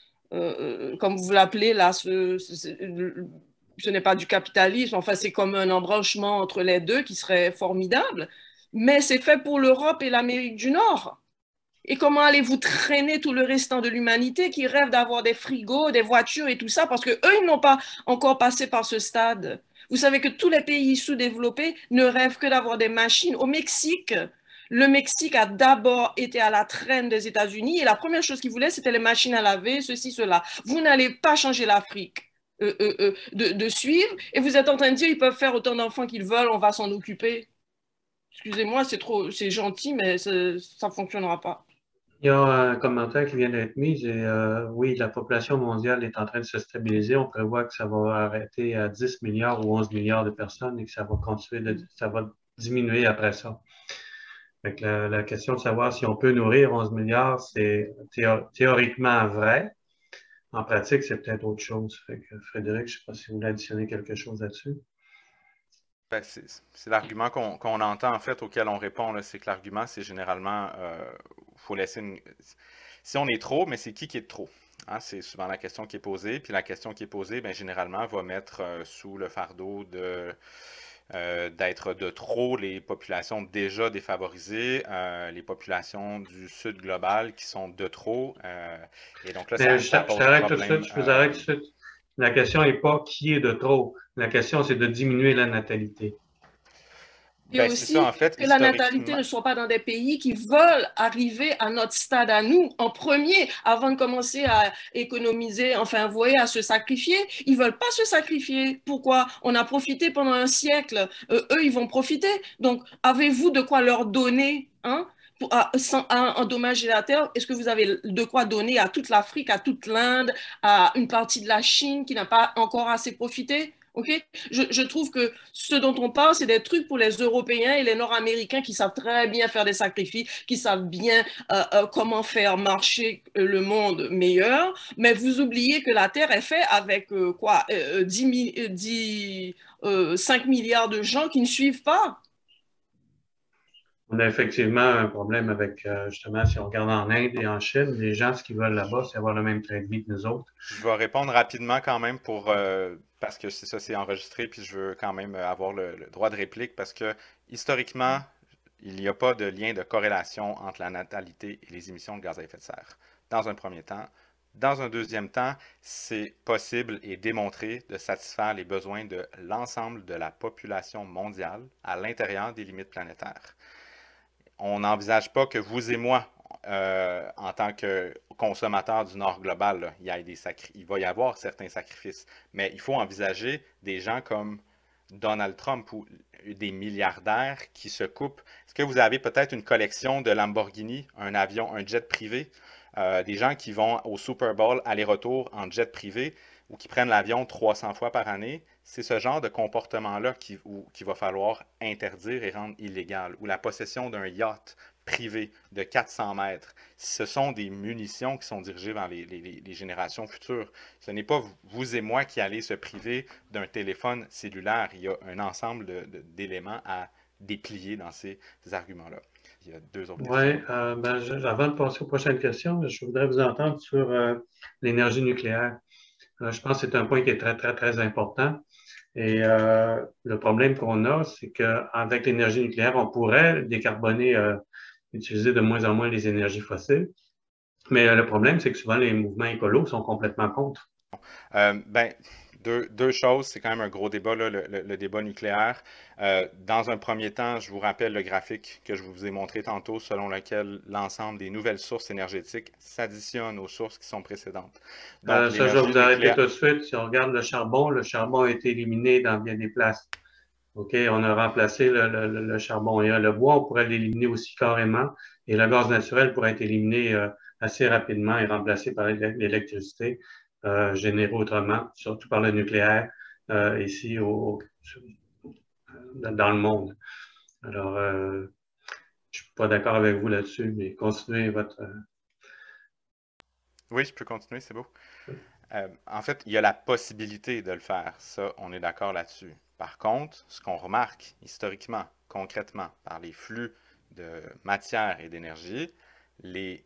euh, comme vous l'appelez là, ce, ce, ce n'est pas du capitalisme, enfin c'est comme un embranchement entre les deux qui serait formidable, mais c'est fait pour l'Europe et l'Amérique du Nord. Et comment allez-vous traîner tout le restant de l'humanité qui rêve d'avoir des frigos, des voitures et tout ça, parce qu'eux, ils n'ont pas encore passé par ce stade. Vous savez que tous les pays sous-développés ne rêvent que d'avoir des machines. Au Mexique, le Mexique a d'abord été à la traîne des États-Unis et la première chose qu'ils voulaient, c'était les machines à laver, ceci, cela. Vous n'allez pas changer l'Afrique. Euh, euh, euh, de, de suivre et vous êtes en train de dire ils peuvent faire autant d'enfants qu'ils veulent, on va s'en occuper. Excusez-moi, c'est trop, c'est gentil, mais ça ne fonctionnera pas. Il y a un commentaire qui vient d'être mis. Et, euh, oui, la population mondiale est en train de se stabiliser. On prévoit que ça va arrêter à dix milliards ou onze milliards de personnes et que ça va continuer, de, ça va diminuer après ça. Fait que la, la question de savoir si on peut nourrir onze milliards, c'est théo théoriquement vrai. En pratique, c'est peut-être autre chose. Fait que Frédéric, je ne sais pas si vous voulez additionner quelque chose là-dessus. Ben, c'est l'argument qu'on qu'on entend, en fait, auquel on répond. C'est que l'argument, c'est généralement, euh, faut laisser une... Si on est trop, mais c'est qui qui est trop? Hein, c'est souvent la question qui est posée. Puis la question qui est posée, ben, généralement, va mettre euh, sous le fardeau de... Euh, d'être de trop les populations déjà défavorisées, euh, les populations du sud global qui sont de trop. Euh, et donc là, ça, je ça pose t'arrête tout de problème. suite. Je vous arrête tout de suite. La question n'est pas qui est de trop. La question, c'est de diminuer la natalité. Et Ben, aussi ça, en fait, que la natalité ne soit pas dans des pays qui veulent arriver à notre stade à nous en premier avant de commencer à économiser, enfin, vous voyez, à se sacrifier. Ils ne veulent pas se sacrifier. Pourquoi? On a profité pendant un siècle. Euh, eux, ils vont profiter. Donc, avez-vous de quoi leur donner, hein? Pour, à, sans à endommager la terre, est-ce que vous avez de quoi donner à toute l'Afrique, à toute l'Inde, à une partie de la Chine qui n'a pas encore assez profité? Okay? Je, je trouve que ce dont on parle, c'est des trucs pour les Européens et les Nord-Américains qui savent très bien faire des sacrifices, qui savent bien euh, euh, comment faire marcher le monde meilleur. Mais vous oubliez que la Terre est faite avec euh, quoi, euh, dix, dix, euh, cinq milliards de gens qui ne suivent pas. On a effectivement un problème avec, euh, justement, si on regarde en Inde et en Chine, les gens, ce qu'ils veulent là-bas, c'est avoir le même train de vie que nous autres. Je vais répondre rapidement quand même pour euh, parce que c'est ça, c'est enregistré, puis je veux quand même avoir le, le droit de réplique parce que historiquement, il n'y a pas de lien de corrélation entre la natalité et les émissions de gaz à effet de serre. Dans un premier temps, Dans un deuxième temps, c'est possible et démontré de satisfaire les besoins de l'ensemble de la population mondiale à l'intérieur des limites planétaires. On n'envisage pas que vous et moi, euh, en tant que consommateurs du Nord global, là, il, y a des il va y avoir certains sacrifices, mais il faut envisager des gens comme Donald Trump ou des milliardaires qui se coupent. Est-ce que vous avez peut-être une collection de Lamborghini, un avion, un jet privé? Euh, des gens qui vont au Super Bowl aller-retour en jet privé ou qui prennent l'avion trois cents fois par année, c'est ce genre de comportement-là qu'il qui va falloir interdire et rendre illégal. Ou la possession d'un yacht privé de quatre cents mètres. Ce sont des munitions qui sont dirigées vers les, les, les générations futures. Ce n'est pas vous et moi qui allez se priver d'un téléphone cellulaire. Il y a un ensemble d'éléments à déplier dans ces, ces arguments-là. Il y a deux autres questions. Oui, euh, ben, je, avant de passer aux prochaines questions, je voudrais vous entendre sur euh, l'énergie nucléaire. Euh, je pense que c'est un point qui est très, très, très important. Et euh, le problème qu'on a, c'est qu'avec l'énergie nucléaire, on pourrait décarboner, euh, utiliser de moins en moins les énergies fossiles. Mais euh, le problème, c'est que souvent, les mouvements écolos sont complètement contre. Euh, ben, Deux, deux choses, c'est quand même un gros débat, là, le, le, le débat nucléaire. Euh, dans un premier temps, je vous rappelle le graphique que je vous ai montré tantôt, selon lequel l'ensemble des nouvelles sources énergétiques s'additionnent aux sources qui sont précédentes. Donc, euh, ça, je vais vous arrêter nucléaire... tout de suite. Si on regarde le charbon, le charbon a été éliminé dans bien des places. OK, on a remplacé le, le, le charbon. Et le bois, on pourrait l'éliminer aussi carrément. Et le gaz naturel pourrait être éliminé euh, assez rapidement et remplacé par l'électricité. Euh, généré autrement, surtout par le nucléaire, euh, ici au, au, dans le monde. Alors, euh, je ne suis pas d'accord avec vous là-dessus, mais continuez votre... Euh... Oui, je peux continuer, c'est beau. Oui. Euh, en fait, il y a la possibilité de le faire, ça, on est d'accord là-dessus. Par contre, ce qu'on remarque historiquement, concrètement, par les flux de matière et d'énergie, les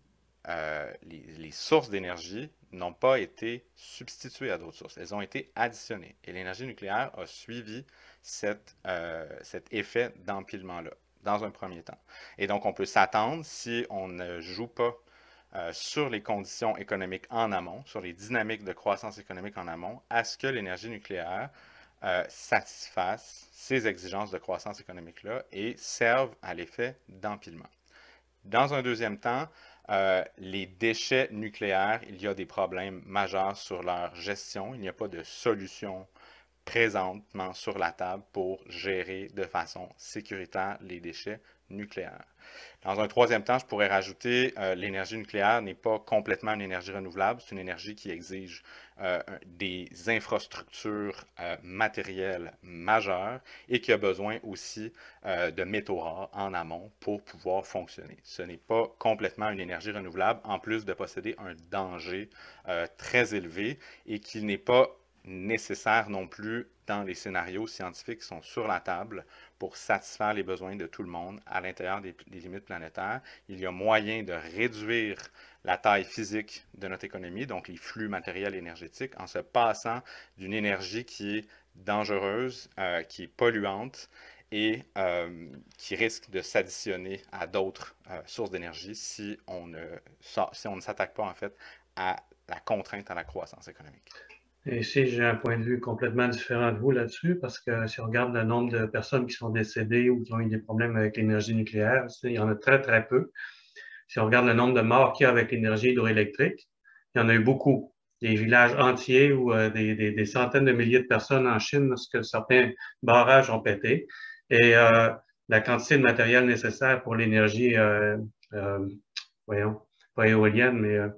Euh, les, les sources d'énergie n'ont pas été substituées à d'autres sources. Elles ont été additionnées. Et l'énergie nucléaire a suivi cette, euh, cet effet d'empilement-là, dans un premier temps. Et donc, on peut s'attendre, si on ne joue pas euh, sur les conditions économiques en amont, sur les dynamiques de croissance économique en amont, à ce que l'énergie nucléaire euh, satisfasse ces exigences de croissance économique-là et serve à l'effet d'empilement. Dans un deuxième temps, Euh, les déchets nucléaires, il y a des problèmes majeurs sur leur gestion. Il n'y a pas de solution présentement sur la table pour gérer de façon sécuritaire les déchets nucléaires. Dans un troisième temps, je pourrais rajouter euh, l'énergie nucléaire n'est pas complètement une énergie renouvelable, c'est une énergie qui exige euh, des infrastructures euh, matérielles majeures et qui a besoin aussi euh, de métaux rares en amont pour pouvoir fonctionner. Ce n'est pas complètement une énergie renouvelable, en plus de posséder un danger euh, très élevé et qu'il n'est pas nécessaire non plus dans les scénarios scientifiques qui sont sur la table pour satisfaire les besoins de tout le monde à l'intérieur des, des limites planétaires. Il y a moyen de réduire la taille physique de notre économie, donc les flux matériels et énergétiques, en se passant d'une énergie qui est dangereuse, euh, qui est polluante et euh, qui risque de s'additionner à d'autres euh, sources d'énergie si on ne, si on ne s'attaque pas en fait à la contrainte à la croissance économique. Et ici, j'ai un point de vue complètement différent de vous là-dessus, parce que si on regarde le nombre de personnes qui sont décédées ou qui ont eu des problèmes avec l'énergie nucléaire, il y en a très, très peu. Si on regarde le nombre de morts qu'il y a avec l'énergie hydroélectrique, il y en a eu beaucoup. Des villages entiers ou euh, des, des, des centaines de milliers de personnes en Chine, parce que certains barrages ont pété. Et euh, la quantité de matériel nécessaire pour l'énergie, euh, euh, voyons, pas éolienne, mais euh,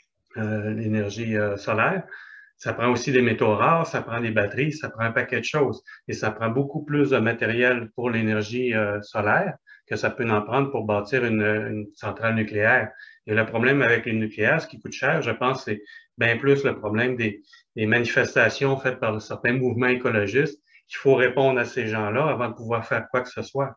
euh, l'énergie euh, solaire, ça prend aussi des métaux rares, ça prend des batteries, ça prend un paquet de choses. Et ça prend beaucoup plus de matériel pour l'énergie euh, solaire que ça peut en prendre pour bâtir une, une centrale nucléaire. Et le problème avec le nucléaire, ce qui coûte cher, je pense, c'est bien plus le problème des, des manifestations faites par certains mouvements écologistes. Il faut répondre à ces gens-là avant de pouvoir faire quoi que ce soit.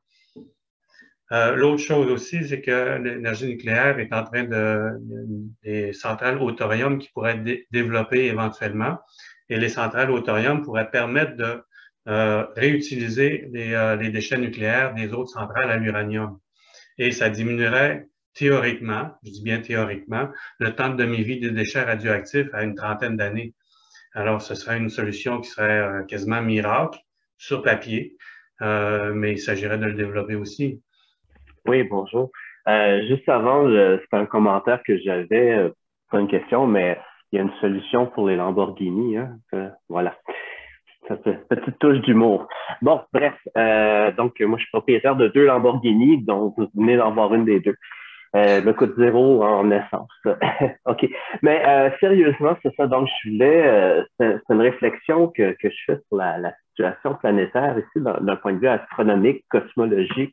Euh, L'autre chose aussi, c'est que l'énergie nucléaire est en train de, des centrales au thorium qui pourraient être dé développées éventuellement. Et les centrales au thorium pourraient permettre de euh, réutiliser les, euh, les déchets nucléaires des autres centrales à l'uranium. Et ça diminuerait théoriquement, je dis bien théoriquement, le temps de demi-vie des déchets radioactifs à une trentaine d'années. Alors, ce serait une solution qui serait euh, quasiment miracle sur papier, euh, mais il s'agirait de le développer aussi. Oui, bonjour. Euh, juste avant, c'est un commentaire que j'avais, euh, pas une question, mais il y a une solution pour les Lamborghini. Hein? Euh, voilà. Ça fait petite touche d'humour. Bon, bref, euh, donc moi je suis propriétaire de deux Lamborghini, donc vous venez d'en voir une des deux. Euh, me coûte zéro en essence. OK. Mais euh, sérieusement, c'est ça. Donc, je voulais, euh, c'est une réflexion que, que je fais sur la, la situation planétaire ici, d'un point de vue astronomique, cosmologique.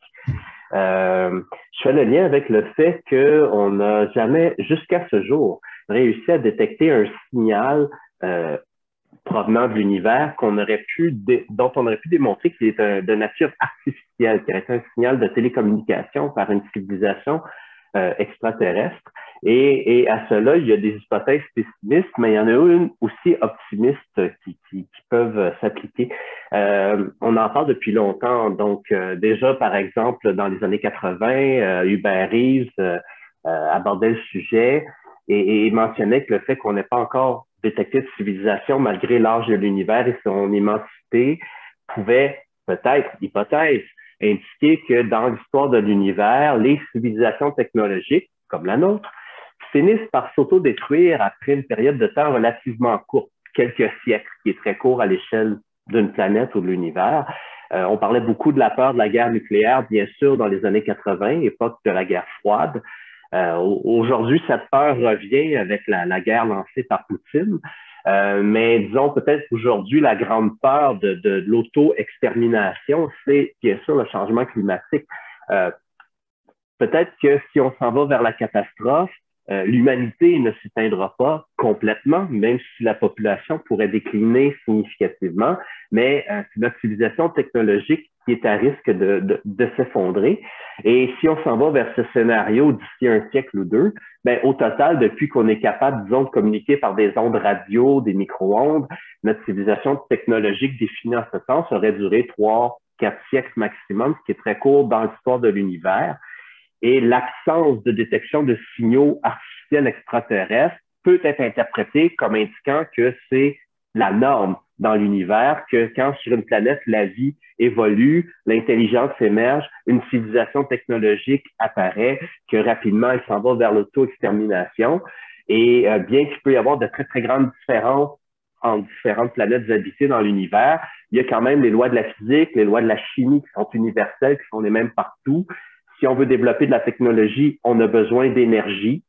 Euh, je fais le lien avec le fait qu'on n'a jamais, jusqu'à ce jour, réussi à détecter un signal euh, provenant de l'univers qu'on aurait pu, dont on aurait pu démontrer qu'il est un, de nature artificielle, qu'il est un signal de télécommunication par une civilisation euh, extraterrestre. Et, et à cela, il y a des hypothèses pessimistes, mais il y en a une aussi optimiste qui, qui, qui peuvent s'appliquer. Euh, on en parle depuis longtemps. Donc, euh, déjà, par exemple, dans les années quatre-vingts, euh, Hubert Reeves euh, euh, abordait le sujet et, et mentionnait que le fait qu'on n'ait pas encore détecté de civilisation malgré l'âge de l'univers et son immensité pouvait peut-être, hypothèse, indiquer que dans l'histoire de l'univers, les civilisations technologiques, comme la nôtre, finissent par s'auto-détruire après une période de temps relativement courte, quelques siècles, qui est très court à l'échelle d'une planète ou de l'univers. Euh, on parlait beaucoup de la peur de la guerre nucléaire, bien sûr, dans les années quatre-vingts, époque de la guerre froide. Euh, aujourd'hui, cette peur revient avec la, la guerre lancée par Poutine. Euh, mais disons peut-être aujourd'hui, la grande peur de, de, de l'auto-extermination, c'est bien sûr le changement climatique. Euh, peut-être que si on s'en va vers la catastrophe, euh, l'humanité ne s'éteindra pas complètement, même si la population pourrait décliner significativement, mais euh, c'est notre civilisation technologique qui est à risque de, de, de s'effondrer. Et si on s'en va vers ce scénario d'ici un siècle ou deux, ben, au total, depuis qu'on est capable, disons, de communiquer par des ondes radio, des micro-ondes, notre civilisation technologique définie en ce sens aurait duré trois, quatre siècles maximum, ce qui est très court dans l'histoire de l'univers. Et l'absence de détection de signaux artificiels extraterrestres peut être interprétée comme indiquant que c'est la norme dans l'univers, que quand sur une planète, la vie évolue, l'intelligence émerge, une civilisation technologique apparaît, que rapidement, elle s'en va vers l'auto-extermination. Et euh, bien qu'il peut y avoir de très, très grandes différences entre différentes planètes habitées dans l'univers, il y a quand même les lois de la physique, les lois de la chimie qui sont universelles, qui sont les mêmes partout. Si on veut développer de la technologie, on a besoin d'énergie.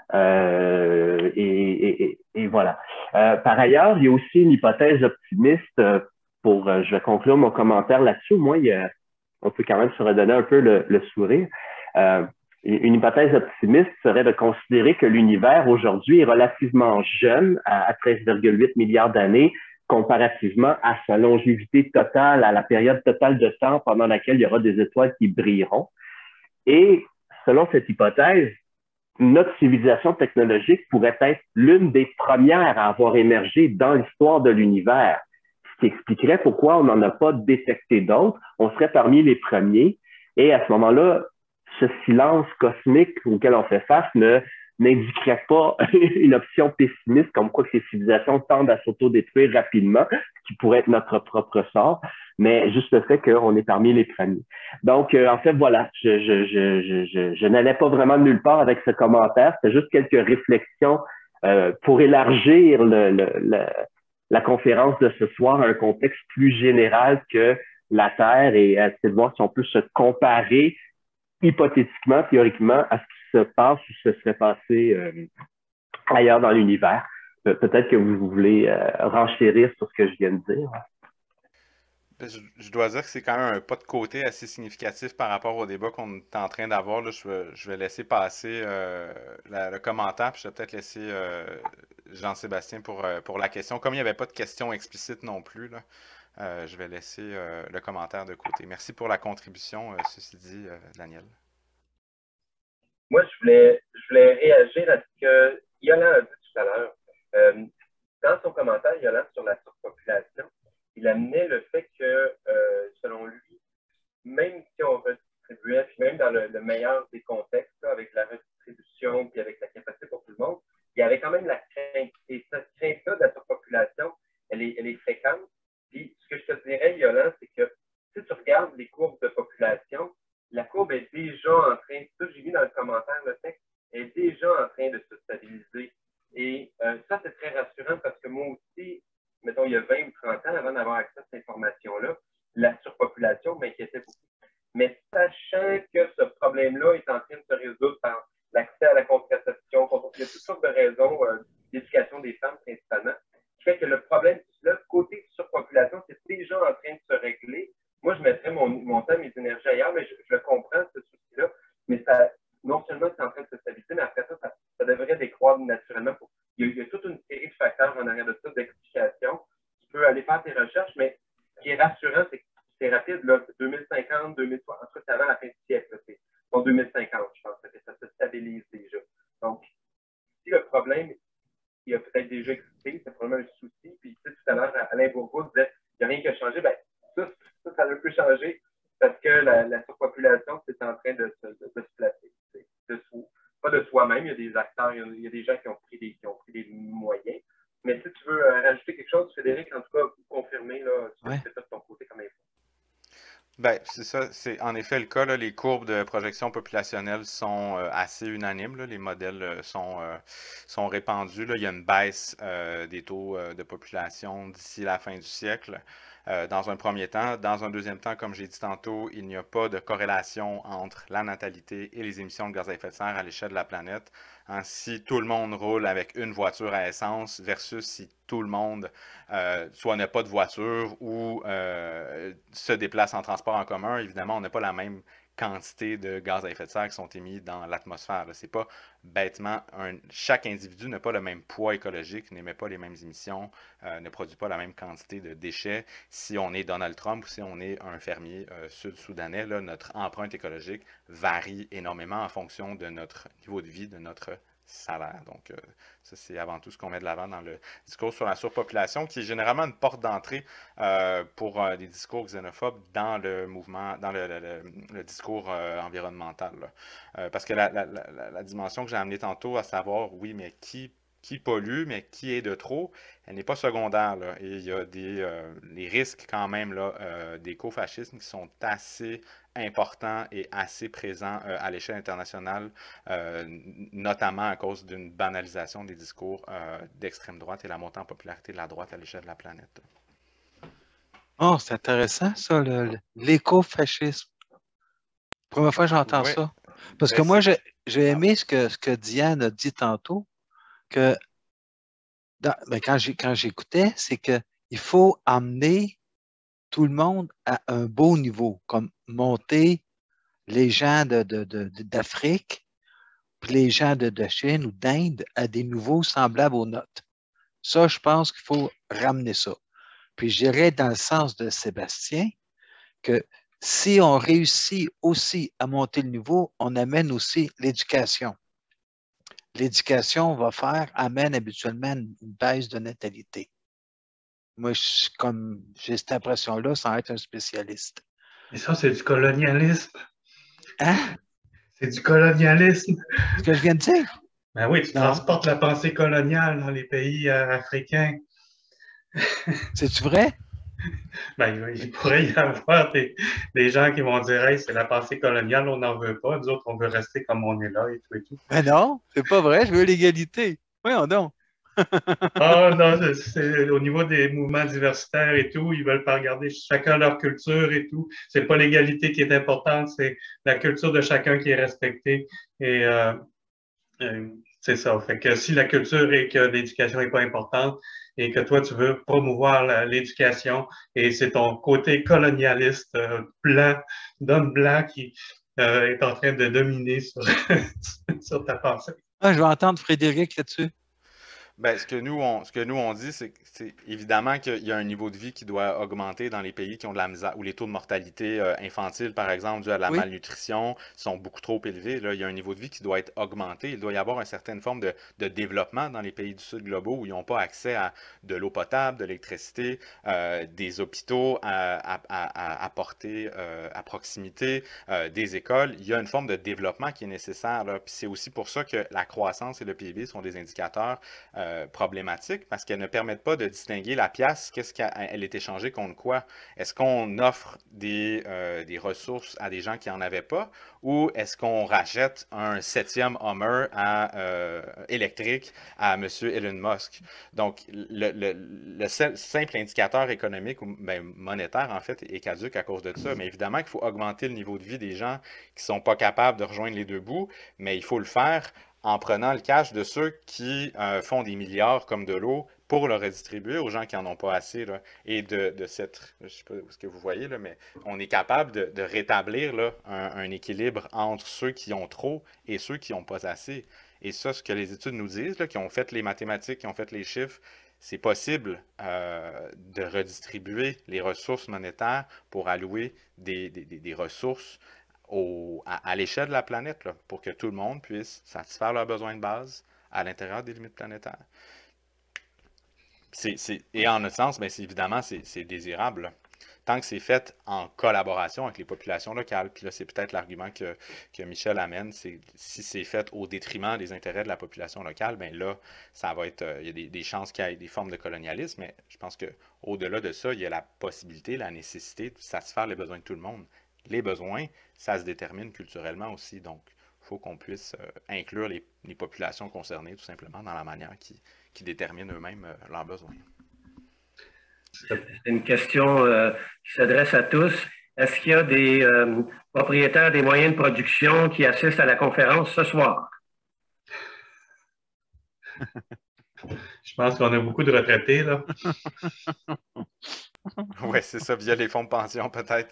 Euh, et, et, et voilà. Euh, par ailleurs, il y a aussi une hypothèse optimiste pour, euh, je vais conclure mon commentaire là-dessus. Moi, il y a, on peut quand même se redonner un peu le, le sourire. Euh, une hypothèse optimiste serait de considérer que l'univers aujourd'hui est relativement jeune, à, à treize virgule huit milliards d'années, comparativement à sa longévité totale, à la période totale de temps pendant laquelle il y aura des étoiles qui brilleront. Et selon cette hypothèse, notre civilisation technologique pourrait être l'une des premières à avoir émergé dans l'histoire de l'univers, ce qui expliquerait pourquoi on n'en a pas détecté d'autres. On serait parmi les premiers. Et à ce moment-là, ce silence cosmique auquel on fait face ne n'indiquerait pas une option pessimiste, comme quoi que ces civilisations tendent à s'auto-détruire rapidement, ce qui pourrait être notre propre sort, mais juste le fait qu'on est parmi les premiers. Donc, euh, en fait, voilà, je, je, je, je, je, je n'allais pas vraiment nulle part avec ce commentaire, c'était juste quelques réflexions euh, pour élargir le, le, le, la conférence de ce soir à un contexte plus général que la Terre et essayer de voir si on peut se comparer hypothétiquement, théoriquement, à ce qui se passe ou se serait passé euh, ailleurs dans l'univers. Pe- peut-être que vous voulez euh, renchérir sur ce que je viens de dire. Je, je dois dire que c'est quand même un pas de côté assez significatif par rapport au débat qu'on est en train d'avoir. Là, je, vais, je vais laisser passer euh, la- le commentaire, puis je vais peut-être laisser euh, Jean-Sébastien pour, euh, pour la question. Comme il n'y avait pas de question explicite non plus, là, euh, je vais laisser euh, le commentaire de côté. Merci pour la contribution, euh, ceci dit, euh, Daniel. Moi, je voulais, je voulais réagir à ce que Yolande a dit tout à l'heure. Euh, dans son commentaire, Yolande, sur la surpopulation, il amenait le fait que, euh, selon lui, même si on redistribuait, puis même dans le, le meilleur des contextes, là, avec la redistribution puis avec la capacité pour tout le monde, il y avait quand même la crainte. Et cette crainte-là de la surpopulation, elle est, elle est fréquente. Puis ce que je te dirais, Yolande, c'est que si tu regardes les courbes de population, la courbe est déjà en train, ça j'ai vu dans le commentaire, le texte, est déjà en train de se stabiliser. Et euh, ça, c'est très rassurant parce que moi aussi, mettons, il y a vingt ou trente ans, avant d'avoir accès à cette information-là, la surpopulation m'inquiétait beaucoup. Mais sachant que ce problème-là est en train de se résoudre par l'accès à la contraception, il y a toutes sortes de raisons euh, d'éducation des femmes principalement, qui fait que le problème, là, côté surpopulation, c'est déjà en train de se régler. Moi, je mettrais mon, mon temps, mes énergies ailleurs, mais je, je le comprends, ce souci-là. Mais ça, non seulement c'est en train de se stabiliser, mais après ça, ça, ça devrait décroître naturellement. Pour, il, y a, il y a toute une série de facteurs en arrière de ça, d'explications. Tu peux aller faire tes recherches, mais ce qui est rassurant, c'est que c'est rapide, là, c'est deux mille cinquante, deux mille soixante, en tout cas, c'est avant la fin du siècle, là, c'est en deux mille cinquante, je pense, que ça se stabilise déjà. Donc, si le problème, il a peut-être déjà existé, c'est probablement un souci, puis tu sais, tout à l'heure, Alain Bourgault disait, il n'y a rien qui a changé, bien, ça, ça, ça a un peu changé, parce que la, la surpopulation, c'est en train de, de, de, de se placer, de soi, pas de soi-même, il y a des acteurs, il y a, il y a des gens qui ont pris des, qui ont pris des moyens, mais si tu veux euh, rajouter quelque chose, Frédéric, en tout cas, confirmer, là, ce que tu fais de ton côté comme info. Ben, c'est ça, c'est en effet le cas, là, les courbes de projection populationnelle sont euh, assez unanimes, là, les modèles euh, sont, euh, sont répandus, là. Il y a une baisse euh, des taux euh, de population d'ici la fin du siècle. Euh, dans un premier temps. Dans un deuxième temps, comme j'ai dit tantôt, il n'y a pas de corrélation entre la natalité et les émissions de gaz à effet de serre à l'échelle de la planète. Hein, si tout le monde roule avec une voiture à essence versus si tout le monde euh, soit n'a pas de voiture ou euh, se déplace en transport en commun, évidemment, on n'a pas la même quantité de gaz à effet de serre qui sont émis dans l'atmosphère. C'est pas bêtement, un, chaque individu n'a pas le même poids écologique, n'émet pas les mêmes émissions, euh, ne produit pas la même quantité de déchets. Si on est Donald Trump ou si on est un fermier euh, sud-soudanais, là, notre empreinte écologique varie énormément en fonction de notre niveau de vie, de notre salaire. Donc, euh, ça, c'est avant tout ce qu'on met de l'avant dans le discours sur la surpopulation, qui est généralement une porte d'entrée euh, pour euh, des discours xénophobes dans le mouvement, dans le, le, le, le discours euh, environnemental. Euh, parce que la, la, la, la dimension que j'ai amenée tantôt, à savoir, oui, mais qui qui pollue, mais qui est de trop, elle n'est pas secondaire, là. Et il y a des euh, les risques quand même là, euh, d'écofascisme qui sont assez importants et assez présents euh, à l'échelle internationale, euh, notamment à cause d'une banalisation des discours euh, d'extrême droite et la montée en popularité de la droite à l'échelle de la planète. Oh, c'est intéressant ça, l'écofascisme. Première fois que j'entends oui. ça. Parce ben, que moi, j'ai aimé ce que, ce que Diane a dit tantôt, que dans, ben quand j'écoutais, c'est qu'il faut amener tout le monde à un beau niveau, comme monter les gens de, de, de, d'Afrique, puis les gens de, de Chine ou d'Inde à des niveaux semblables aux nôtres. Ça, je pense qu'il faut ramener ça. Puis je dirais dans le sens de Sébastien que si on réussit aussi à monter le niveau, on amène aussi l'éducation. L'éducation va faire, amène habituellement une baisse de natalité. Moi, je, comme j'ai cette impression-là sans être un spécialiste. Mais ça, c'est du colonialisme. Hein? C'est du colonialisme. Ce que je viens de dire? Ben oui, tu non. transportes la pensée coloniale dans les pays euh, africains. C'est-tu vrai? Ben, il pourrait y avoir des, des gens qui vont dire hey, c'est la pensée coloniale, on n'en veut pas. Nous autres, on veut rester comme on est là et tout et tout. Mais non, c'est pas vrai, je veux l'égalité. Voyons donc. Ah non, c'est au niveau des mouvements diversitaires et tout, ils veulent pas regarder chacun leur culture et tout. C'est pas l'égalité qui est importante, c'est la culture de chacun qui est respectée. Et euh, euh, c'est ça. Fait que si la culture et que l'éducation n'est pas importante et que toi, tu veux promouvoir l'éducation et c'est ton côté colonialiste euh, blanc, d'homme blanc qui euh, est en train de dominer sur, sur ta pensée. Ah, je vais entendre Frédéric là-dessus. Ben, ce que nous, on, ce que nous, on dit, c'est c'est évidemment qu'il y a un niveau de vie qui doit augmenter dans les pays qui ont de la misère, où les taux de mortalité euh, infantile, par exemple, dû à la Oui. malnutrition, sont beaucoup trop élevés. Là. Il y a un niveau de vie qui doit être augmenté. Il doit y avoir une certaine forme de, de développement dans les pays du Sud globaux où ils n'ont pas accès à de l'eau potable, de l'électricité, euh, des hôpitaux à, à, à, à portée, euh, à proximité, euh, des écoles. Il y a une forme de développement qui est nécessaire. Là. Puis c'est aussi pour ça que la croissance et le P I B sont des indicateurs Euh, problématiques parce qu'elles ne permettent pas de distinguer la pièce, qu'est-ce qu'elle est échangée contre quoi. Est-ce qu'on offre des, euh, des ressources à des gens qui n'en avaient pas ou est-ce qu'on rachète un septième Hummer à, euh, électrique à M. Elon Musk? Donc, le, le, le simple indicateur économique ou ben, monétaire, en fait, est caduque à cause de ça. Mais évidemment qu'il faut augmenter le niveau de vie des gens qui ne sont pas capables de rejoindre les deux bouts, mais il faut le faire en prenant le cash de ceux qui euh, font des milliards comme de l'eau pour le redistribuer aux gens qui n'en ont pas assez. Là, et de, de cette, je ne sais pas ce que vous voyez, là, mais on est capable de, de rétablir là, un, un équilibre entre ceux qui ont trop et ceux qui n'ont pas assez. Et ça, ce que les études nous disent, là, qui ont fait les mathématiques, qui ont fait les chiffres, c'est possible euh, de redistribuer les ressources monétaires pour allouer des, des, des, des ressources Au, à, à l'échelle de la planète, là, pour que tout le monde puisse satisfaire leurs besoins de base à l'intérieur des limites planétaires. C'est, c'est, et en notre sens, bien, c'est, évidemment, c'est, c'est désirable. Là. Tant que c'est fait en collaboration avec les populations locales, puis là, c'est peut-être l'argument que, que Michel amène, c'est si c'est fait au détriment des intérêts de la population locale, bien là, ça va être, euh, il y a des, des chances qu'il y ait des formes de colonialisme, mais je pense qu'au-delà de ça, il y a la possibilité, la nécessité de satisfaire les besoins de tout le monde. Les besoins, ça se détermine culturellement aussi. Donc, il faut qu'on puisse euh, inclure les, les populations concernées tout simplement dans la manière qui, qui détermine eux-mêmes euh, leurs besoins. C'est une question euh, qui s'adresse à tous. Est-ce qu'il y a des euh, propriétaires des moyens de production qui assistent à la conférence ce soir? Je pense qu'on a beaucoup de retraités, là. Oui, c'est ça, via les fonds de pension, peut-être.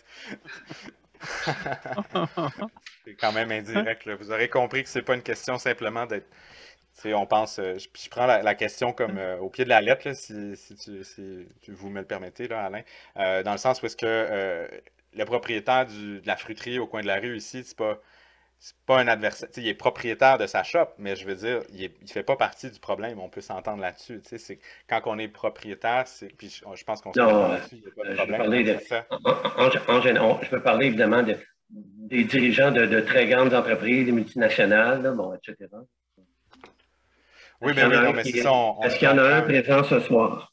C'est quand même indirect. Là. Vous aurez compris que c'est pas une question simplement d'être. On pense. Euh, je, je prends la, la question comme euh, au pied de la lettre, là, si, si, tu, si tu vous me le permettez, là, Alain. Euh, dans le sens où est-ce que euh, le propriétaire du, de la fruiterie au coin de la rue ici, c'est pas. C'est pas un adversaire. T'sais, il est propriétaire de sa shop, mais je veux dire, il ne fait pas partie du problème. On peut s'entendre là-dessus. C'est, quand on est propriétaire, c'est, puis je, je pense qu'on s'entend là-dessus, il n'y a pas de problème. Je, de, en, en, en, je peux parler évidemment de, des dirigeants de, de très grandes entreprises, des multinationales, là, bon, et cetera. Oui, mais oui, non, mais c'est ça. On, Est-ce qu'il y en a un présent ce soir?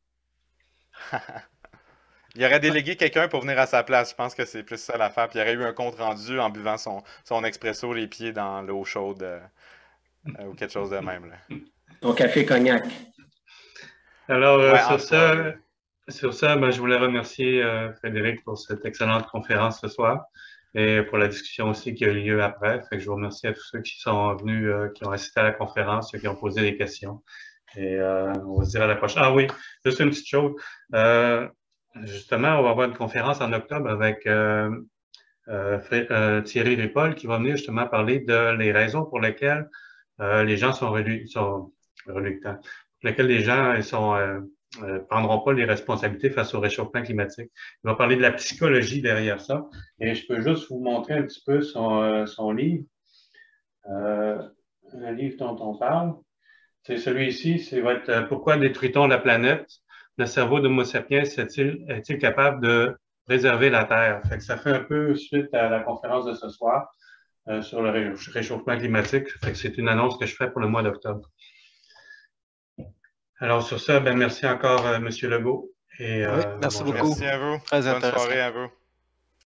Il aurait délégué quelqu'un pour venir à sa place. Je pense que c'est plus ça l'affaire. Puis il aurait eu un compte rendu en buvant son, son expresso les pieds dans l'eau chaude euh, euh, ou quelque chose de même. Là. Ton café cognac. Alors, ouais, euh, sur, ça, sur ça, ben, je voulais remercier euh, Frédéric pour cette excellente conférence ce soir et pour la discussion aussi qui a eu lieu après. Fait que je vous remercie à tous ceux qui sont venus, euh, qui ont assisté à la conférence, ceux qui ont posé des questions. Et euh, on va se dire à la prochaine. Ah oui, juste une petite chose. Euh, Justement, on va avoir une conférence en octobre avec euh, euh, euh, Thierry Ripoll qui va venir justement parler de les raisons pour lesquelles euh, les gens sont, relu sont reluctants, pour lesquelles les gens ne sont euh, euh, prendront pas les responsabilités face au réchauffement climatique. Il va parler de la psychologie derrière ça. Et je peux juste vous montrer un petit peu son, euh, son livre, euh, un livre dont on parle. C'est celui-ci, c'est va être euh, Pourquoi détruit-on la planète? Le cerveau d'Homo sapiens est-il est-il capable de préserver la Terre? Fait que ça fait un peu suite à la conférence de ce soir euh, sur le réchauffement climatique. Fait que c'est une annonce que je fais pour le mois d'octobre. Alors sur ça, ben merci encore, euh, M. Legault. Et, oui, euh, merci bonjour. beaucoup. Merci à vous. Très Bonne intéressant. soirée à vous.